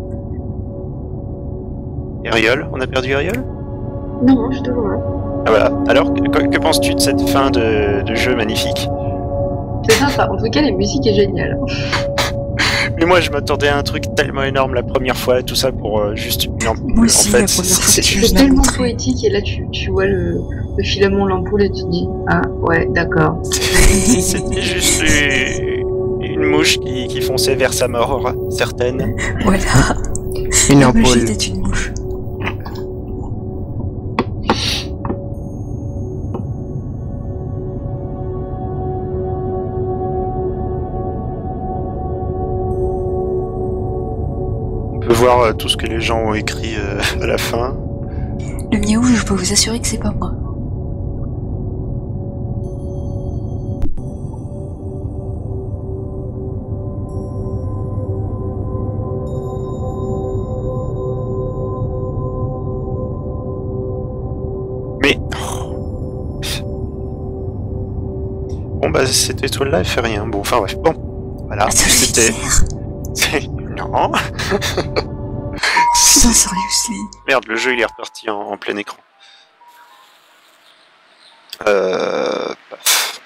[SPEAKER 1] Ariel, on a perdu Ariel?
[SPEAKER 3] Non, je te vois.
[SPEAKER 1] Ah voilà. Alors, que, que- que penses-tu de cette fin de, de jeu magnifique?
[SPEAKER 3] C'est sympa. En tout cas, la musique est géniale.
[SPEAKER 1] Mais moi, je m'attendais à un truc tellement énorme la première fois, tout ça pour euh, juste une ampoule.
[SPEAKER 4] Moi aussi,
[SPEAKER 1] en fait,
[SPEAKER 4] la
[SPEAKER 1] c'est
[SPEAKER 4] première fois
[SPEAKER 1] c'est
[SPEAKER 4] que tu
[SPEAKER 1] juste.
[SPEAKER 3] C'est
[SPEAKER 4] m'as
[SPEAKER 3] tellement
[SPEAKER 4] montré.
[SPEAKER 3] poétique et là tu, tu vois le, le filament, l'ampoule et tu te dis ah ouais d'accord.
[SPEAKER 1] C'était juste une, une mouche qui, qui fonçait vers sa mort, certaine.
[SPEAKER 4] Voilà.
[SPEAKER 2] Une
[SPEAKER 4] La magie
[SPEAKER 2] ampoule.
[SPEAKER 4] était une mouche.
[SPEAKER 1] On peut voir euh, tout ce que les gens ont écrit euh, à la fin.
[SPEAKER 4] Le miaou, je peux vous assurer que c'est pas moi.
[SPEAKER 1] Mais. Bon, bah, cette étoile-là, elle fait rien. Bon, enfin, bref. Bon, voilà.
[SPEAKER 4] Attends, je
[SPEAKER 1] C'était.
[SPEAKER 4] c'est...
[SPEAKER 1] Non.
[SPEAKER 4] Putain, seriously.
[SPEAKER 1] Merde, le jeu il est reparti en, en plein écran. Euh... paf.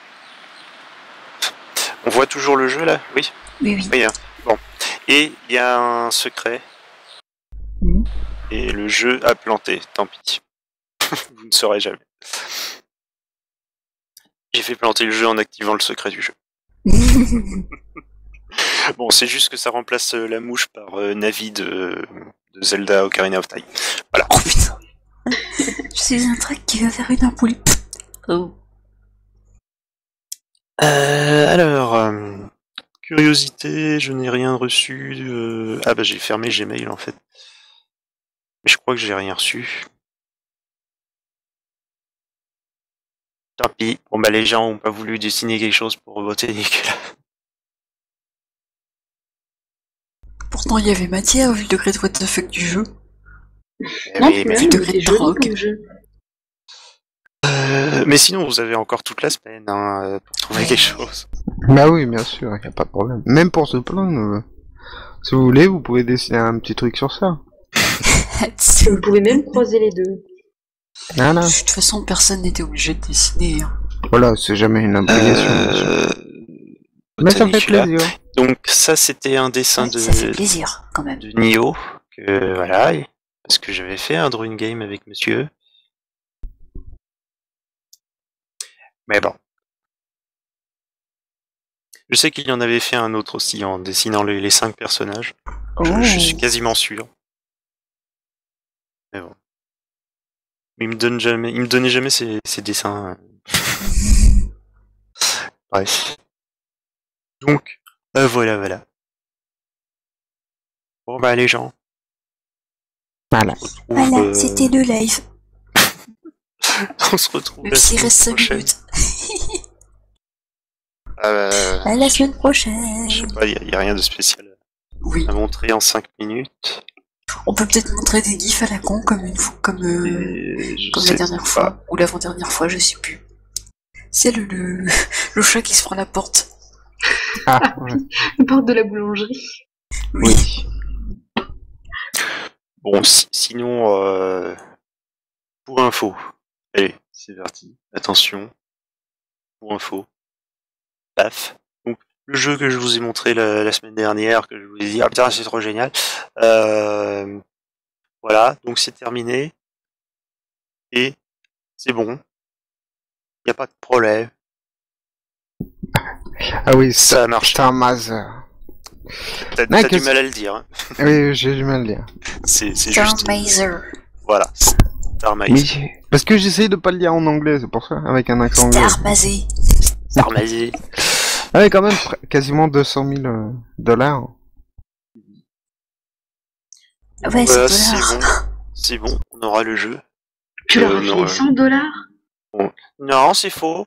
[SPEAKER 1] On voit toujours le jeu là? Oui.
[SPEAKER 4] Oui, oui.
[SPEAKER 1] Oui, hein. Bon. Et il y a un secret.
[SPEAKER 4] Mhm.
[SPEAKER 1] Et le jeu a planté, tant pis. Vous ne saurez jamais. J'ai fait planter le jeu en activant le secret du jeu. Bon, c'est juste que ça remplace euh, la mouche par euh, Navi de, de Zelda Ocarina of Time. Voilà.
[SPEAKER 4] Oh putain. Je suis un truc qui va faire une ampoule. Oh.
[SPEAKER 1] Euh, alors, euh, curiosité, je n'ai rien reçu. euh, Ah bah j'ai fermé Gmail en fait. Mais je crois que j'ai rien reçu. Tant pis. Bon bah les gens ont pas voulu dessiner quelque chose pour voter Nicolas.
[SPEAKER 4] Pourtant, il y avait matière vu le degré de what the fuck du jeu.
[SPEAKER 1] Eh
[SPEAKER 3] Non,
[SPEAKER 1] oui,
[SPEAKER 3] puis
[SPEAKER 1] mais,
[SPEAKER 3] même,
[SPEAKER 4] degré
[SPEAKER 3] c'était
[SPEAKER 4] de
[SPEAKER 3] joli
[SPEAKER 4] drogue.
[SPEAKER 3] comme jeu.
[SPEAKER 1] euh, mais sinon vous avez encore toute la semaine hein, euh, pour trouver
[SPEAKER 4] Ouais.
[SPEAKER 1] quelque chose.
[SPEAKER 2] Bah oui, bien sûr, y a pas de problème. Même pour se plaindre, euh, si vous voulez, vous pouvez dessiner un petit truc sur ça.
[SPEAKER 3] Vous pouvez même croiser les deux.
[SPEAKER 2] Voilà.
[SPEAKER 4] De toute façon, personne n'était obligé de dessiner. Hein.
[SPEAKER 2] Voilà, c'est jamais une obligation. bien sûr.
[SPEAKER 1] Euh,
[SPEAKER 2] Mais ça fait
[SPEAKER 1] Nicolas.
[SPEAKER 2] plaisir.
[SPEAKER 1] Donc ça c'était un dessin
[SPEAKER 4] Ouais,
[SPEAKER 1] de,
[SPEAKER 4] ça fait plaisir, quand même.
[SPEAKER 1] de Nioh, que voilà, et- parce que j'avais fait un drawing game avec monsieur. Mais bon. Je sais qu'il y en avait fait un autre aussi en dessinant les, les cinq personnages. Je,
[SPEAKER 4] Oh.
[SPEAKER 1] je suis quasiment sûr. Mais bon. Il me donne jamais, il me donnait jamais ses, ses dessins. Bref. Donc, euh, voilà, voilà. Bon bah les gens.
[SPEAKER 2] Voilà.
[SPEAKER 1] On se retrouve,
[SPEAKER 4] Voilà,
[SPEAKER 1] euh,
[SPEAKER 4] c'était le live.
[SPEAKER 1] on se retrouve
[SPEAKER 4] Même
[SPEAKER 1] la
[SPEAKER 4] s'il
[SPEAKER 1] semaine
[SPEAKER 4] reste cinq
[SPEAKER 1] prochaine.
[SPEAKER 4] minutes.
[SPEAKER 1] Euh,
[SPEAKER 4] À la semaine prochaine.
[SPEAKER 1] je sais pas, il n'y a, rien de spécial
[SPEAKER 4] Oui.
[SPEAKER 1] à montrer en cinq minutes.
[SPEAKER 4] On peut peut-être montrer des gifs à la con comme une fois, comme, euh,
[SPEAKER 1] Et je
[SPEAKER 4] comme
[SPEAKER 1] sais
[SPEAKER 4] la dernière
[SPEAKER 1] pas.
[SPEAKER 4] fois ou l'avant-dernière fois, je sais plus. C'est le, le le chat qui se prend la porte.
[SPEAKER 2] Ah, ouais.
[SPEAKER 3] Une porte de la boulangerie.
[SPEAKER 2] Oui.
[SPEAKER 1] Bon, si- sinon, euh, pour info, allez, c'est parti. Attention, pour info, paf. Donc, le jeu que je vous ai montré la, la semaine dernière, que je vous ai dit, ah putain, c'est trop génial. Euh, voilà, donc c'est terminé. Et c'est bon. Il n'y a pas de problème.
[SPEAKER 2] Ah oui,
[SPEAKER 1] Ça marche.
[SPEAKER 2] Star Mazer.
[SPEAKER 1] T'as
[SPEAKER 2] Non,
[SPEAKER 1] t'as du
[SPEAKER 2] qu'est-ce-
[SPEAKER 1] mal à le dire. Hein.
[SPEAKER 2] Oui, j'ai du mal à le dire.
[SPEAKER 1] C'est c'est
[SPEAKER 4] Star
[SPEAKER 1] juste.
[SPEAKER 4] Mazer.
[SPEAKER 1] Voilà. Star Mazer.
[SPEAKER 2] Oui. Parce que j'essaye de pas le dire en anglais, c'est pour ça, avec un accent anglais.
[SPEAKER 4] Star Mazé.
[SPEAKER 1] Star Mazer.
[SPEAKER 2] Ah oui, quand même, pr- quasiment deux cent mille euh, dollars.
[SPEAKER 4] Ouais,
[SPEAKER 1] Voilà,
[SPEAKER 4] c'est
[SPEAKER 1] c'est
[SPEAKER 4] dollars.
[SPEAKER 1] bon. C'est bon, on aura le jeu.
[SPEAKER 3] Tu leur
[SPEAKER 1] Euh,
[SPEAKER 3] as
[SPEAKER 1] non,
[SPEAKER 3] filé
[SPEAKER 1] euh,
[SPEAKER 3] cent dollars?
[SPEAKER 1] Non, c'est faux.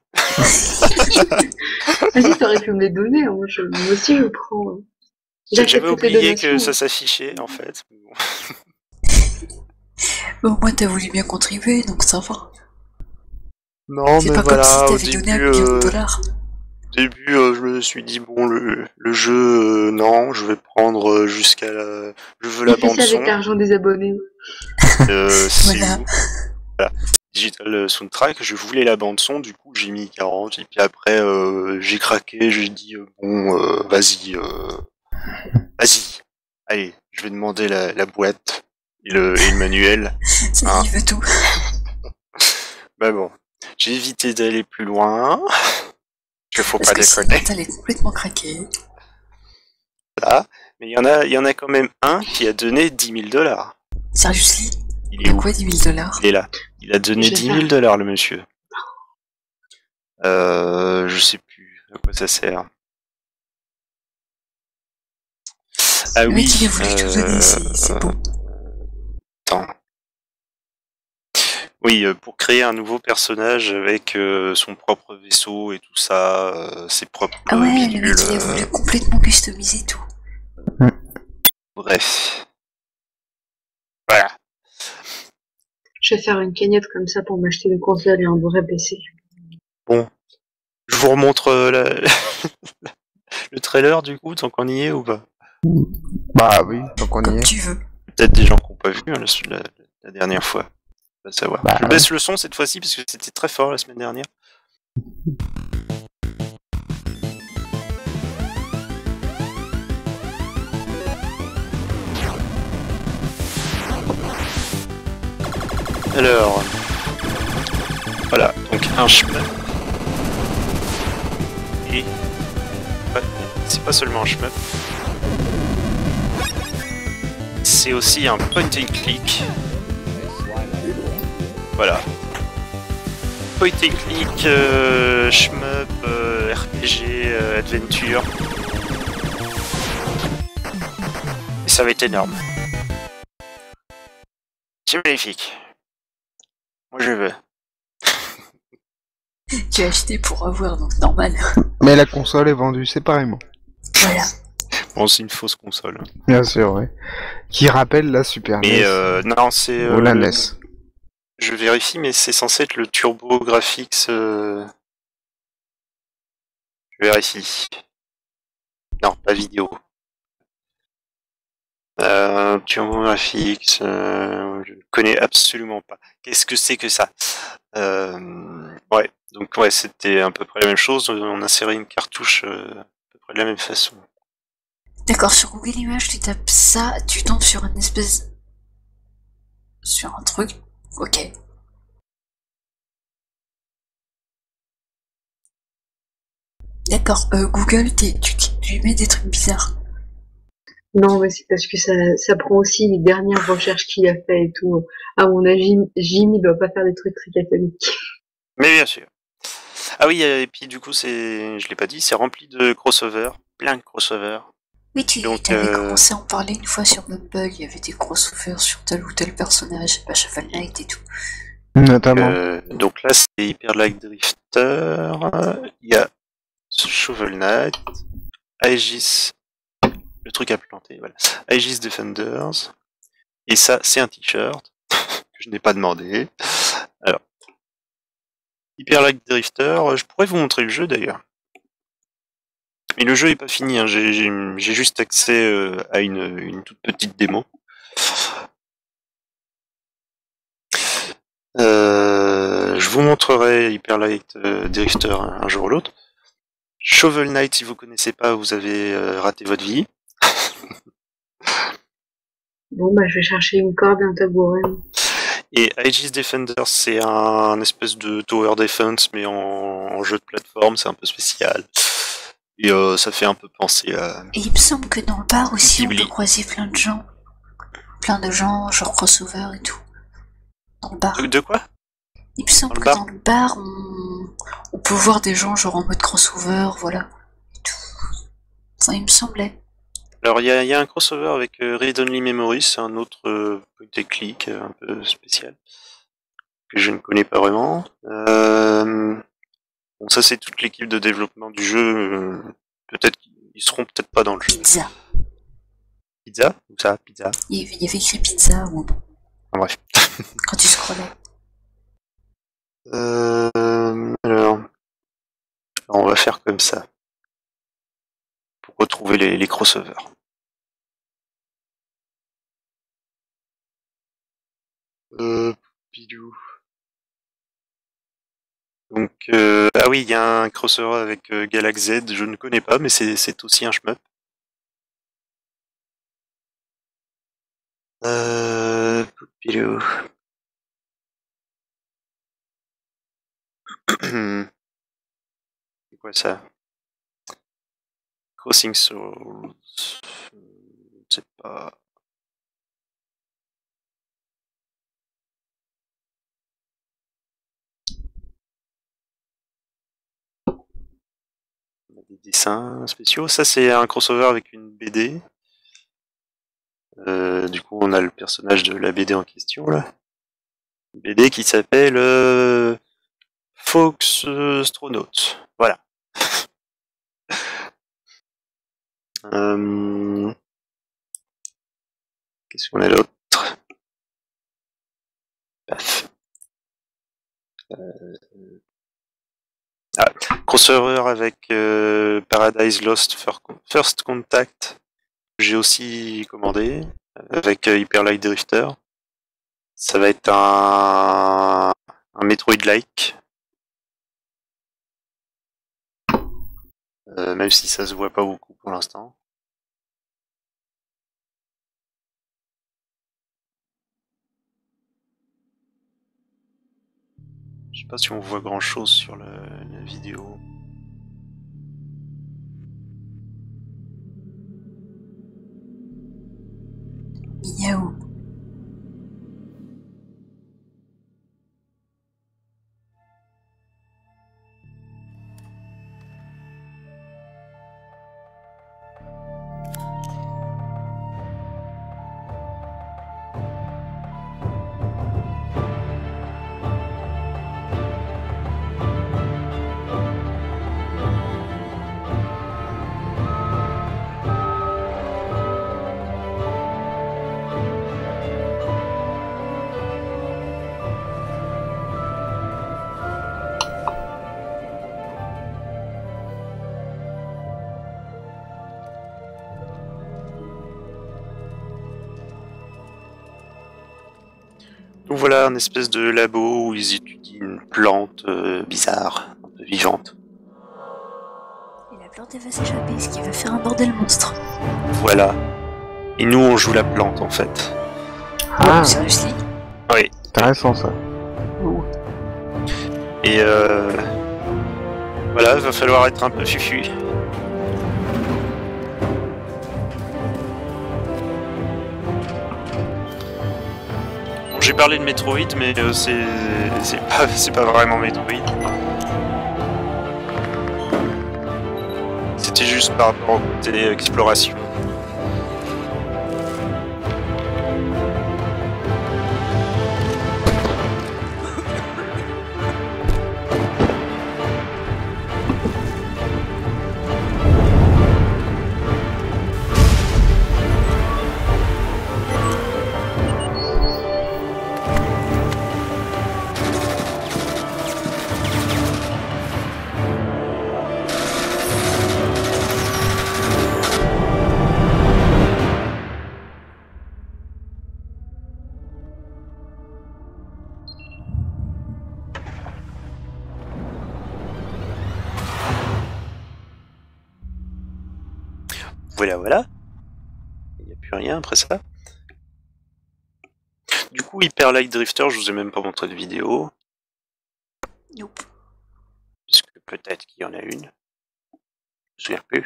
[SPEAKER 3] Vas-y, t'aurais pu me les donner, hein. Moi, je- moi aussi je prends. hein. J'accepte
[SPEAKER 1] J'avais
[SPEAKER 3] toutes les
[SPEAKER 1] oublié
[SPEAKER 3] donations,
[SPEAKER 1] que
[SPEAKER 3] hein.
[SPEAKER 1] ça s'affichait en fait. Bon.
[SPEAKER 4] Au moins t'as voulu bien contribuer, donc ça va.
[SPEAKER 1] Non,
[SPEAKER 4] C'est
[SPEAKER 1] mais
[SPEAKER 4] pas
[SPEAKER 1] voilà,
[SPEAKER 4] comme
[SPEAKER 1] au
[SPEAKER 4] si t'avais donné un
[SPEAKER 1] début,
[SPEAKER 4] million de
[SPEAKER 1] euh,
[SPEAKER 4] dollars.
[SPEAKER 1] au début euh, je me suis dit, bon, le, le jeu, euh, non, je vais prendre euh, jusqu'à la... Je veux la
[SPEAKER 3] Il fait ça
[SPEAKER 1] bande-son.
[SPEAKER 3] avec l'argent des abonnés.
[SPEAKER 1] Euh, c'est
[SPEAKER 4] Voilà.
[SPEAKER 1] où Voilà. Digital Soundtrack, je voulais la bande-son, du coup j'ai mis quarante, et puis après euh, j'ai craqué, j'ai dit, euh, bon, euh, vas-y, euh, vas-y, allez, je vais demander la, la boîte et le, et le manuel.
[SPEAKER 4] Ça
[SPEAKER 1] Ah.
[SPEAKER 4] y veut tout.
[SPEAKER 1] Bah bon, j'ai évité d'aller plus loin, que faut
[SPEAKER 4] Parce
[SPEAKER 1] pas
[SPEAKER 4] que sinon
[SPEAKER 1] déconner.
[SPEAKER 4] t'allais complètement craquer.
[SPEAKER 1] Là. Mais il y en a, il y en a quand même un qui a donné dix mille dollars.
[SPEAKER 4] Seriously?
[SPEAKER 1] Il est
[SPEAKER 4] De
[SPEAKER 1] où
[SPEAKER 4] quoi dix mille dollars?
[SPEAKER 1] Il est là. Il a donné
[SPEAKER 3] Je vais
[SPEAKER 1] dix
[SPEAKER 3] faire.
[SPEAKER 1] mille dollars, le monsieur. Euh, je sais plus à quoi ça sert. Ah
[SPEAKER 4] Le
[SPEAKER 1] oui.
[SPEAKER 4] mec il a voulu tout donner, c'est c'est
[SPEAKER 1] euh,
[SPEAKER 4] beau.
[SPEAKER 1] Attends. Oui, euh, pour créer un nouveau personnage avec euh, son propre vaisseau et tout ça, euh, ses propres
[SPEAKER 4] Ah ouais, le
[SPEAKER 1] bidules.
[SPEAKER 4] mec il a
[SPEAKER 1] euh,
[SPEAKER 4] voulu complètement customiser tout.
[SPEAKER 1] Bref. Voilà.
[SPEAKER 3] Je vais faire une cagnotte comme ça pour m'acheter une console et un vrai P C.
[SPEAKER 1] Je vous remontre euh, la- le trailer du coup, tant qu'on y est ou pas?
[SPEAKER 2] Bah oui, donc on y
[SPEAKER 4] Comme
[SPEAKER 2] est.
[SPEAKER 4] tu veux.
[SPEAKER 1] Peut-être des gens qui n'ont pas vu hein, la, la- la dernière fois. On va savoir.
[SPEAKER 2] Bah
[SPEAKER 1] Je
[SPEAKER 2] ouais.
[SPEAKER 1] baisse le son cette fois-ci parce que c'était très fort la semaine dernière. Alors, voilà, donc un chemin. Et ouais, c'est pas seulement un shmup, c'est aussi un point and click. Voilà. Point and click, euh, shmup, euh, R P G, euh, adventure. Et ça va être énorme. C'est magnifique. Moi je veux.
[SPEAKER 4] Tu as acheté pour avoir, donc normal.
[SPEAKER 2] Mais la console est vendue séparément.
[SPEAKER 4] Voilà.
[SPEAKER 1] Bon, c'est une fausse console.
[SPEAKER 2] Bien sûr, ouais. Qui rappelle la Super N E
[SPEAKER 1] Mais
[SPEAKER 2] S.
[SPEAKER 1] euh, non, c'est.
[SPEAKER 2] Ou la
[SPEAKER 1] euh,
[SPEAKER 2] N E S.
[SPEAKER 1] Je vérifie, mais c'est censé être le Turbo Graphics. Euh... Je vérifie. Non, pas vidéo. Euh, Turbo Graphics, euh, je ne connais absolument pas. Qu'est-ce que c'est que ça euh, Ouais, donc ouais, c'était à peu près la même chose. On insérait une cartouche euh, à peu près de la même façon.
[SPEAKER 4] D'accord, sur Google Images, tu tapes ça, tu tombes sur une espèce... Sur un truc. Ok. D'accord, euh, Google, t'es- tu, tu mets des trucs bizarres.
[SPEAKER 3] Non, mais c'est parce que ça, ça prend aussi les dernières recherches qu'il a fait et tout. À mon avis, Jim, il doit pas faire des trucs très catholiques.
[SPEAKER 1] Mais bien sûr. Ah oui, et puis du coup, c'est, je l'ai pas dit, c'est rempli de crossovers, plein de crossovers.
[SPEAKER 4] Oui, tu
[SPEAKER 1] Donc,
[SPEAKER 4] avais
[SPEAKER 1] euh,
[SPEAKER 4] commencé à en parler une fois sur Mumble, il y avait des crossovers sur tel ou tel personnage, bah, Shovel Knight et tout.
[SPEAKER 2] Notamment.
[SPEAKER 1] Euh, donc là, c'est Hyper Light Drifter, il y a Shovel Knight, Aegis, le truc à planter, voilà. Aegis Defenders, et ça, c'est un t-shirt que je n'ai pas demandé. Alors, Hyper Light Drifter, je pourrais vous montrer le jeu d'ailleurs. Mais le jeu est pas fini, hein. j'ai, j'ai, j'ai juste accès euh, à une, une toute petite démo. Euh, je vous montrerai Hyper Light euh, Drifter un, un jour ou l'autre. Shovel Knight, si vous connaissez pas, vous avez euh, raté votre vie.
[SPEAKER 3] Bon, bah, je vais chercher une corde et un tabouret.
[SPEAKER 1] Et Aegis Defenders, c'est un espèce de tower defense, mais en, en jeu de plateforme, c'est un peu spécial. Et euh, ça fait un peu penser à...
[SPEAKER 4] Et il me semble que dans le bar aussi,
[SPEAKER 1] Ghibli.
[SPEAKER 4] on peut croiser plein de gens. Plein de gens, genre crossover et tout. Dans le bar.
[SPEAKER 1] De, de quoi?
[SPEAKER 4] Il me semble
[SPEAKER 1] Dans le
[SPEAKER 4] que
[SPEAKER 1] bar
[SPEAKER 4] dans le bar, on... on peut voir des gens genre en mode crossover, voilà. Et tout. Enfin, il me semblait.
[SPEAKER 1] Alors, il y a, y a un crossover avec euh, Read Only Memories, c'est un autre euh, point and click euh, un peu spécial. que je ne connais pas vraiment. Euh... Bon, ça c'est toute l'équipe de développement du jeu. Peut-être qu'ils seront peut-être pas dans le jeu.
[SPEAKER 4] Pizza.
[SPEAKER 1] Pizza? Ou ça? Pizza?
[SPEAKER 4] Il y avait écrit pizza ou
[SPEAKER 1] Ah, bref.
[SPEAKER 4] quand tu scrollais.
[SPEAKER 1] Euh... Alors... alors, on va faire comme ça. Pour retrouver les, les crossovers. Euh... Pidou. Donc, euh, ah oui, il y a un crossover avec euh, Galax Z, je ne connais pas, mais c'est, c'est aussi un shmup. Euh, Poupilou. C'est quoi ça? Crossing Souls. Je sais pas. Des dessins spéciaux. Ça, c'est un crossover avec une B D. Euh, du coup, on a le personnage de la B D en question, là. Une B D qui s'appelle euh, Fox Astronaut. Voilà. euh... Qu'est-ce qu'on a d'autre? Paf. Euh... Ah, crossover avec euh, Paradise Lost First Contact, que j'ai aussi commandé, avec euh, Hyper Light Drifter. Ça va être un, un Metroid-like. Euh, même si ça se voit pas beaucoup pour l'instant. Je sais pas si on voit grand chose sur la, la vidéo.
[SPEAKER 4] Miaou.
[SPEAKER 1] Donc voilà, un espèce de labo où ils étudient une plante euh, bizarre, un peu vivante.
[SPEAKER 4] Et la plante elle va s'échapper, ce qui va faire un bordel monstre.
[SPEAKER 1] Voilà. Et nous, on joue la plante, en fait.
[SPEAKER 2] Ah,
[SPEAKER 4] Seriously.
[SPEAKER 1] Oui.
[SPEAKER 2] intéressant ça.
[SPEAKER 1] Et euh... voilà, il va falloir être un peu fufu. Bon, j'ai parlé de Metroid, mais euh, c'est c'est pas, c'est pas vraiment Metroid. C'était juste par rapport au côté exploration. Voilà, voilà. Il n'y a plus rien après ça. Du coup, Hyper Light Drifter, je vous ai même pas montré de vidéo.
[SPEAKER 4] Nope.
[SPEAKER 1] Parce que peut-être qu'il y en a une. Je me souviens plus.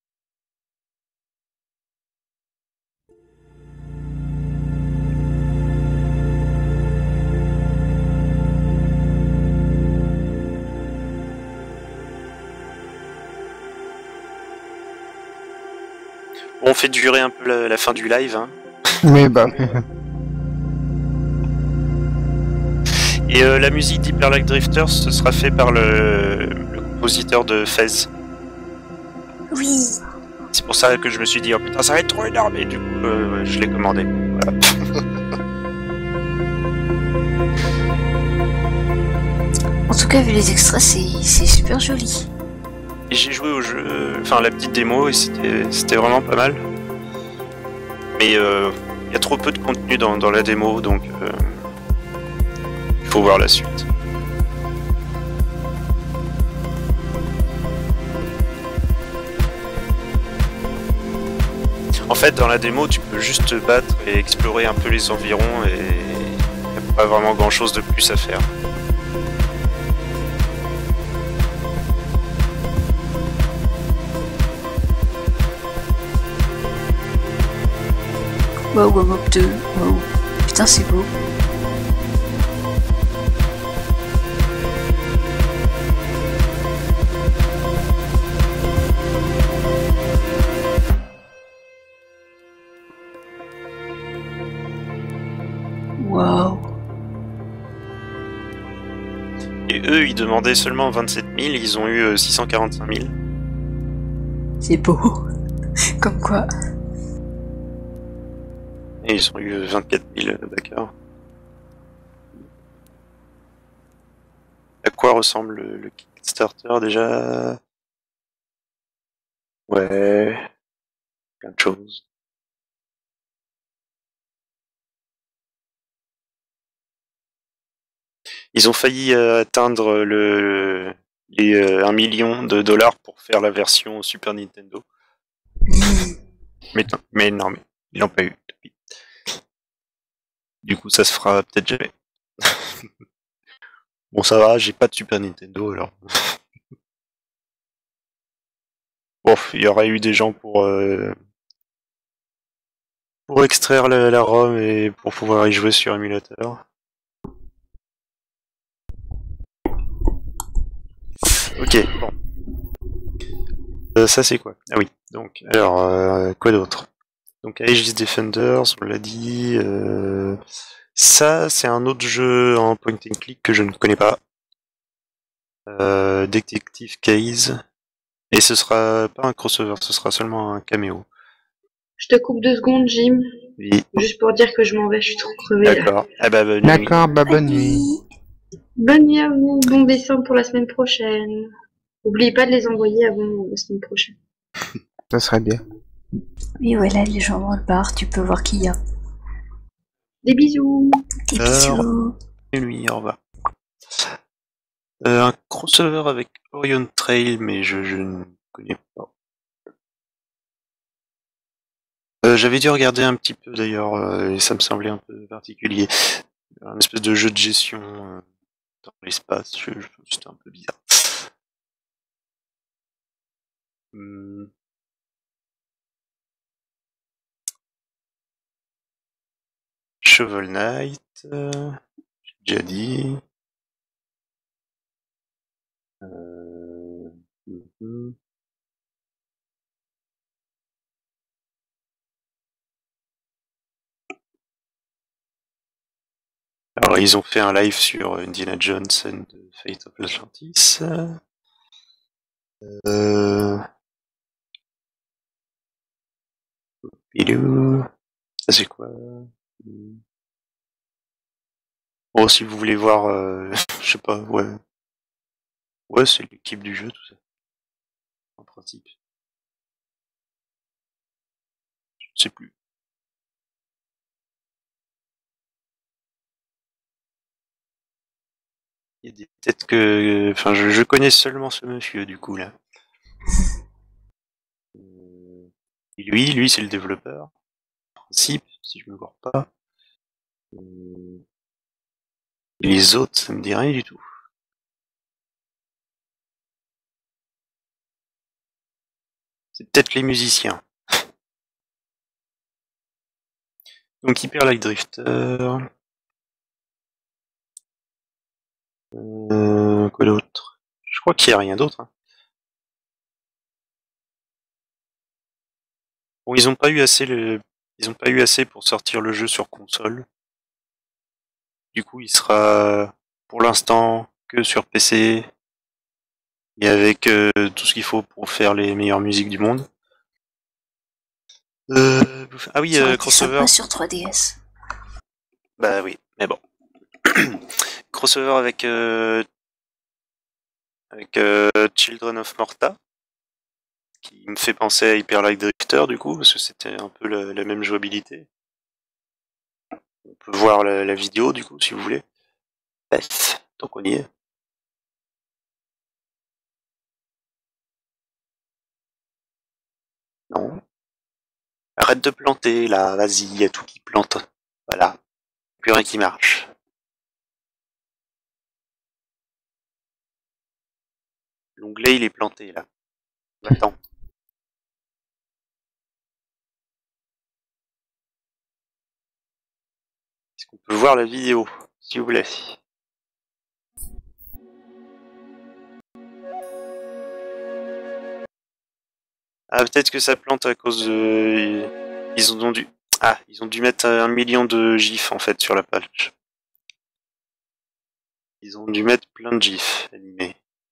[SPEAKER 1] Bon, on fait durer un peu la, la fin du live, hein.
[SPEAKER 2] Mais bah.
[SPEAKER 1] Et euh, la musique d'Hyper Light Drifter, ce sera fait par le, le compositeur de Fez.
[SPEAKER 4] Oui.
[SPEAKER 1] C'est pour ça que je me suis dit, oh putain, ça va être trop énorme, et du coup, euh, je l'ai commandé. Voilà.
[SPEAKER 4] En tout cas, vu les extraits, c'est c'est super joli.
[SPEAKER 1] Et j'ai joué au jeu, enfin la petite démo, et c'était c'était vraiment pas mal. Mais il euh, y a trop peu de contenu dans, dans la démo, donc euh, il faut voir la suite. En fait, dans la démo, tu peux juste te battre et explorer un peu les environs, et il n'y a pas vraiment grand chose de plus à faire.
[SPEAKER 4] Wow, wow, wow, deux. Wow. Putain, c'est beau. Wow.
[SPEAKER 1] Et eux, ils demandaient seulement vingt-sept mille, ils ont eu euh, six cent quarante-cinq mille.
[SPEAKER 4] C'est beau. Comme quoi.
[SPEAKER 1] Et ils ont eu vingt-quatre mille backers. À quoi ressemble le, le Kickstarter déjà? Ouais, plein de choses. Ils ont failli euh, atteindre le, les euh, un million de dollars pour faire la version Super Nintendo. mais, non, mais non, mais ils l'ont pas eu depuis. Du coup, ça se fera peut-être jamais. Bon, ça va, j'ai pas de Super Nintendo alors. Bon, il y aurait eu des gens pour euh, pour extraire la, la ROM et pour pouvoir y jouer sur émulateur. Ok, bon. Euh, ça c'est quoi? Ah oui, donc, alors, euh, quoi d'autre? Donc Aegis Defenders, on l'a dit. Euh... Ça, c'est un autre jeu en point and click que je ne connais pas. Euh, Detective Case. Et ce sera pas un crossover, ce sera seulement un caméo.
[SPEAKER 3] Je te coupe deux secondes, Jim.
[SPEAKER 1] Oui.
[SPEAKER 3] Juste pour dire que je m'en vais, je suis trop crevée là.
[SPEAKER 1] D'accord. Ah bah, bonne nuit.
[SPEAKER 2] D'accord, bah bonne nuit.
[SPEAKER 3] Bonne nuit à vous, bon dessin pour la semaine prochaine. N'oubliez pas de les envoyer avant la semaine prochaine.
[SPEAKER 2] Ça serait bien.
[SPEAKER 4] Oui, voilà, les gens dans le bar, tu peux voir qui y a.
[SPEAKER 3] Des bisous.
[SPEAKER 4] Des
[SPEAKER 1] Alors,
[SPEAKER 4] bisous.
[SPEAKER 1] bonne nuit, au revoir. Euh, un crossover avec Orion Trail, mais je, je ne connais pas. Euh, J'avais dû regarder un petit peu d'ailleurs, euh, et ça me semblait un peu particulier. Un espèce de jeu de gestion euh, dans l'espace, je, je, c'était un peu bizarre. Hum. Shovel Knight, euh, j'ai déjà dit. Euh... mm-hmm. Alors ils ont fait un live sur Indiana Jones and the Fate of Atlantis. Euh... Pilou. Ça c'est quoi? Bon, si vous voulez voir, euh... je sais pas, ouais. Ouais, c'est l'équipe du jeu, tout ça. En principe. Je sais plus. Il y a des têtes que... Enfin, je, je connais seulement ce monsieur, du coup, là. Euh... Et lui, lui, c'est le développeur. En principe, si je me vois pas. Euh... Et les autres, ça me dit rien du tout. C'est peut-être les musiciens. Donc Hyper Light Drifter. Euh, quoi d'autre? Je crois qu'il n'y a rien d'autre. Hein. Bon, ils ont pas eu assez le, ils ont pas eu assez pour sortir le jeu sur console. Du coup, il sera, l'instant que sur P C et avec euh, tout ce qu'il faut pour faire les meilleures musiques du monde. Euh, ah oui,
[SPEAKER 4] Ça aurait
[SPEAKER 1] euh,
[SPEAKER 4] été
[SPEAKER 1] crossover.
[SPEAKER 4] sympa sur trois D S.
[SPEAKER 1] Bah oui, mais bon. Crossover avec euh, avec euh, Children of Morta, qui me fait penser à Hyper Light Drifter du coup, parce que c'était un peu la, la même jouabilité. On peut voir la, la vidéo du coup si vous voulez. Bref, donc on y est. Non. Arrête de planter là, vas-y, il y a tout qui plante. Voilà. Plus rien qui marche. L'onglet il est planté là. Attends. Est-ce qu'on peut voir la vidéo, s'il vous plaît? Ah, peut-être que ça plante à cause de... Ils ont dû... Ah, ils ont dû mettre un million de gifs en fait sur la patch. Ils ont dû mettre plein de gifs animés.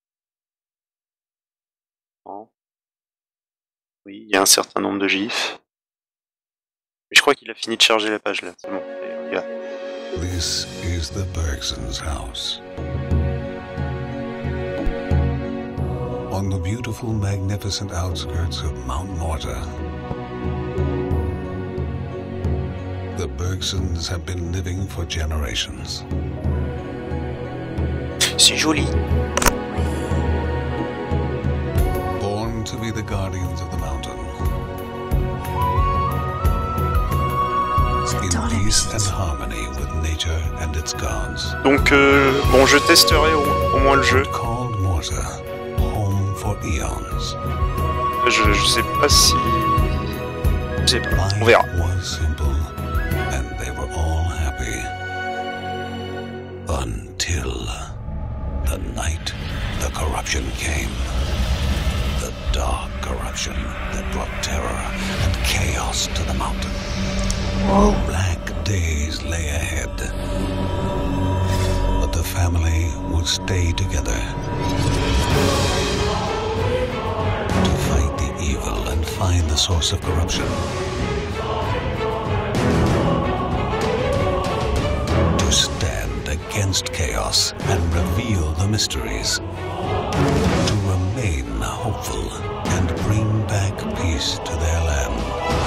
[SPEAKER 1] Non. Oui, il y a un certain nombre de gifs. Mais je crois qu'il a fini de charger la page là, c'est bon. Allez, on y va.
[SPEAKER 9] This is the Bergsons' house. On the beautiful, magnificent outskirts of Mount Morta. The Bergsons have been living for generations.
[SPEAKER 1] C'est joli.
[SPEAKER 9] Born to be the guardians of the mountain. In peace and harmony with nature and its gods.
[SPEAKER 1] Donc, euh, bon, je testerai au, au moins le jeu.
[SPEAKER 9] Called Morta, home for eons.
[SPEAKER 1] Je, je sais pas si... Je sais pas, on verra.
[SPEAKER 9] Life was simple, and they were all happy. Until the night the corruption came. The dark corruption that brought terror and chaos to the mountain.
[SPEAKER 4] Whoa.
[SPEAKER 9] Black days lay ahead. But the family would stay together. To fight the evil and find the source of corruption. To stand against chaos and reveal the mysteries. To remain hopeful and bring back peace to their land.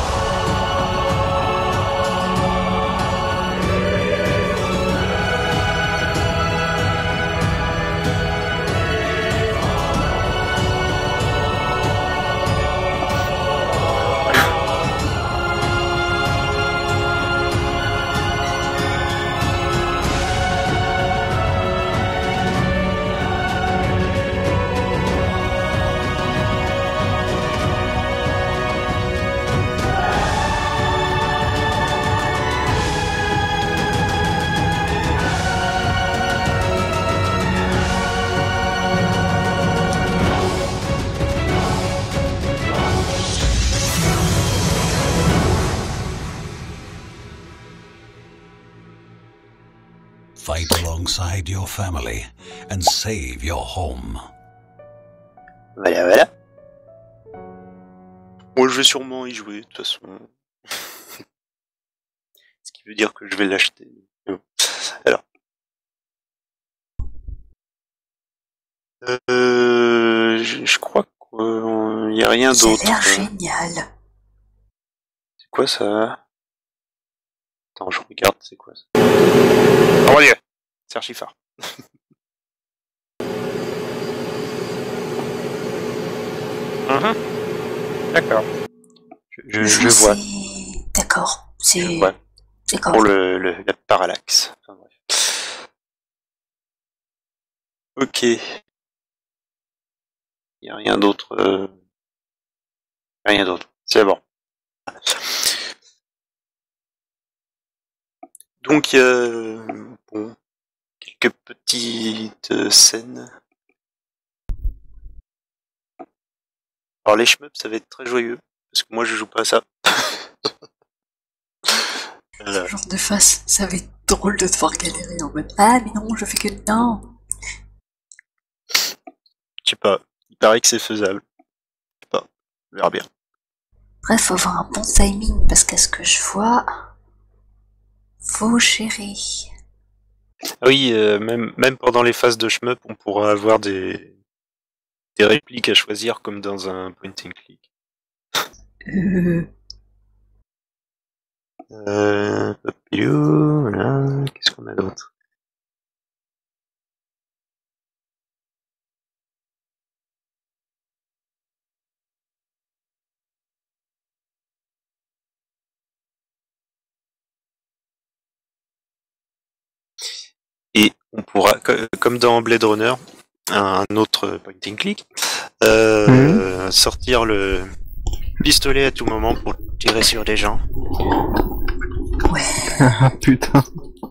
[SPEAKER 9] Fight alongside your family and save your home.
[SPEAKER 1] Voilà, voilà. Moi, je vais sûrement y jouer, de toute façon. Ce qui veut dire que je vais l'acheter. Alors. Euh, je, je crois qu'il n'y a rien d'autre.
[SPEAKER 4] Ça a l'air génial.
[SPEAKER 1] C'est quoi ça? Attends, je regarde, c'est quoi ça? Oh mon dieu! C'est archi fort. Mmh. D'accord. Je, je, je vois.
[SPEAKER 4] D'accord. C'est.
[SPEAKER 1] Ouais.
[SPEAKER 4] D'accord.
[SPEAKER 1] Pour le, le la parallaxe. Enfin, bref. Ok. Il n'y a rien d'autre. Euh... Rien d'autre. C'est bon. Donc, euh, bon, quelques petites scènes. Alors les shmups, ça va être très joyeux, parce que moi je joue pas à ça.
[SPEAKER 4] Ce genre de face, ça va être drôle de devoir galérer en mode ah mais non je fais que non.
[SPEAKER 1] Je sais pas, il paraît que c'est faisable. Je sais pas, on verra bien.
[SPEAKER 4] Bref, faut avoir un bon timing parce qu'à ce que je vois, faut gérer.
[SPEAKER 1] Ah oui, euh, même, même pendant les phases de shmup, on pourra avoir des, des répliques à choisir comme dans un point and click.
[SPEAKER 4] Euh...
[SPEAKER 1] Euh, papillon, voilà, qu'est-ce qu'on a d'autre? Et on pourra, comme dans Blade Runner, un autre point and click, euh, mmh. sortir le pistolet à tout moment pour tirer sur les gens.
[SPEAKER 4] Ouais.
[SPEAKER 2] Ah putain.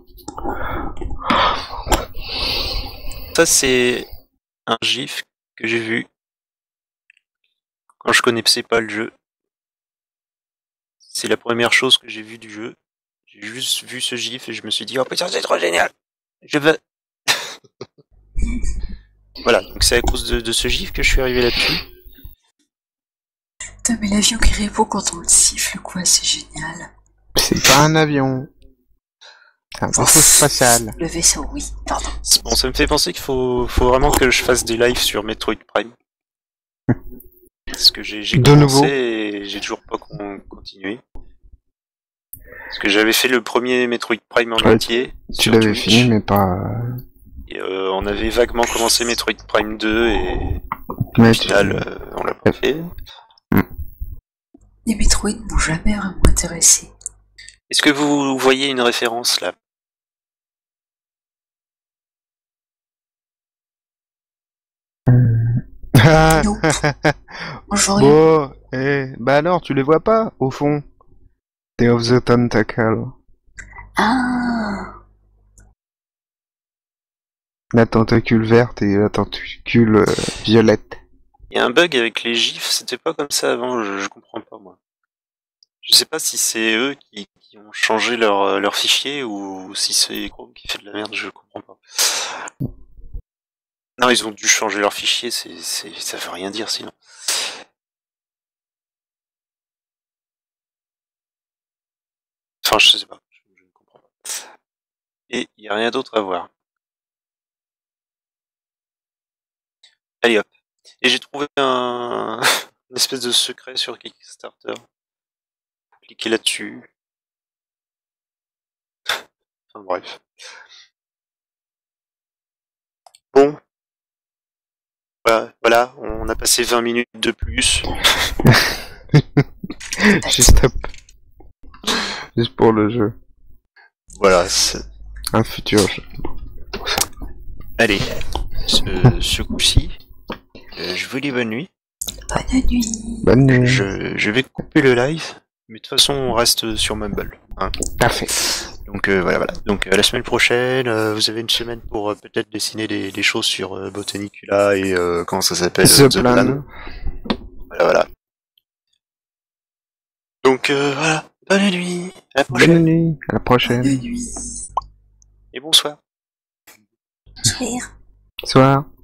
[SPEAKER 1] Ça c'est un gif que j'ai vu quand je connaissais pas le jeu. C'est la première chose que j'ai vue du jeu. J'ai juste vu ce gif et je me suis dit oh putain c'est trop génial. Je veux. Voilà, donc c'est à cause de, de ce gif que je suis arrivé là-dessus.
[SPEAKER 4] Putain mais l'avion qui répond quand on le siffle quoi, c'est génial.
[SPEAKER 2] C'est pas un avion. C'est un vaisseau spatial.
[SPEAKER 4] Le vaisseau, oui, pardon.
[SPEAKER 1] Bon, ça me fait penser qu'il faut, faut vraiment que je fasse des lives sur Metroid Prime. Parce que j'ai
[SPEAKER 2] de
[SPEAKER 1] commencé
[SPEAKER 2] nouveau.
[SPEAKER 1] Et j'ai toujours pas con continué. Parce que j'avais fait le premier Metroid Prime en
[SPEAKER 2] ouais,
[SPEAKER 1] entier.
[SPEAKER 2] Tu l'avais fini, mais pas...
[SPEAKER 1] Et euh, on avait vaguement commencé Metroid Prime deux et
[SPEAKER 2] mais
[SPEAKER 1] au final, tu... euh, on l'a pas fait.
[SPEAKER 4] Les Metroid m'ont jamais vraiment intéressé.
[SPEAKER 1] Est-ce que vous voyez une référence là?
[SPEAKER 2] Ah
[SPEAKER 4] nope. Bonjour.
[SPEAKER 2] Oh, eh, bah alors, tu les vois pas, au fond? Day of the Tentacle.
[SPEAKER 4] Ah.
[SPEAKER 2] La tentacule verte et la tentacule euh, violette.
[SPEAKER 1] Il y a un bug avec les gifs, c'était pas comme ça avant, je, je comprends pas moi. Je sais pas si c'est eux qui, qui ont changé leur, leur fichier ou si c'est Chrome qui fait de la merde, je comprends pas. Non, ils ont dû changer leur fichier, c'est, c'est, ça veut rien dire sinon. Enfin, je sais pas, je, je ne comprends pas. Et il n'y a rien d'autre à voir. Allez hop. Et j'ai trouvé un... une espèce de secret sur Kickstarter. Cliquez là-dessus. Enfin bref. Bon. Voilà, voilà, on a passé vingt minutes de plus.
[SPEAKER 2] Juste, Juste pour le jeu.
[SPEAKER 1] Voilà, c'est...
[SPEAKER 2] un futur jeu.
[SPEAKER 1] Allez, ce, ce coup-ci, euh, je vous dis bonne nuit.
[SPEAKER 4] Bonne nuit.
[SPEAKER 2] Bonne nuit.
[SPEAKER 1] Je, je vais couper le live, mais de toute façon on reste sur Mumble. Hein.
[SPEAKER 2] Parfait.
[SPEAKER 1] Donc euh, voilà, voilà. Donc euh, la semaine prochaine, euh, vous avez une semaine pour euh, peut-être dessiner des, des choses sur euh, Botanicula et euh, comment ça s'appelle
[SPEAKER 2] The, The Plan. Plan.
[SPEAKER 1] Voilà, voilà. Donc euh, voilà, bonne nuit, à la prochaine.
[SPEAKER 2] Bonne nuit, à la prochaine.
[SPEAKER 4] Bonne nuit.
[SPEAKER 1] Et bonsoir.
[SPEAKER 4] Soir.
[SPEAKER 2] Soir.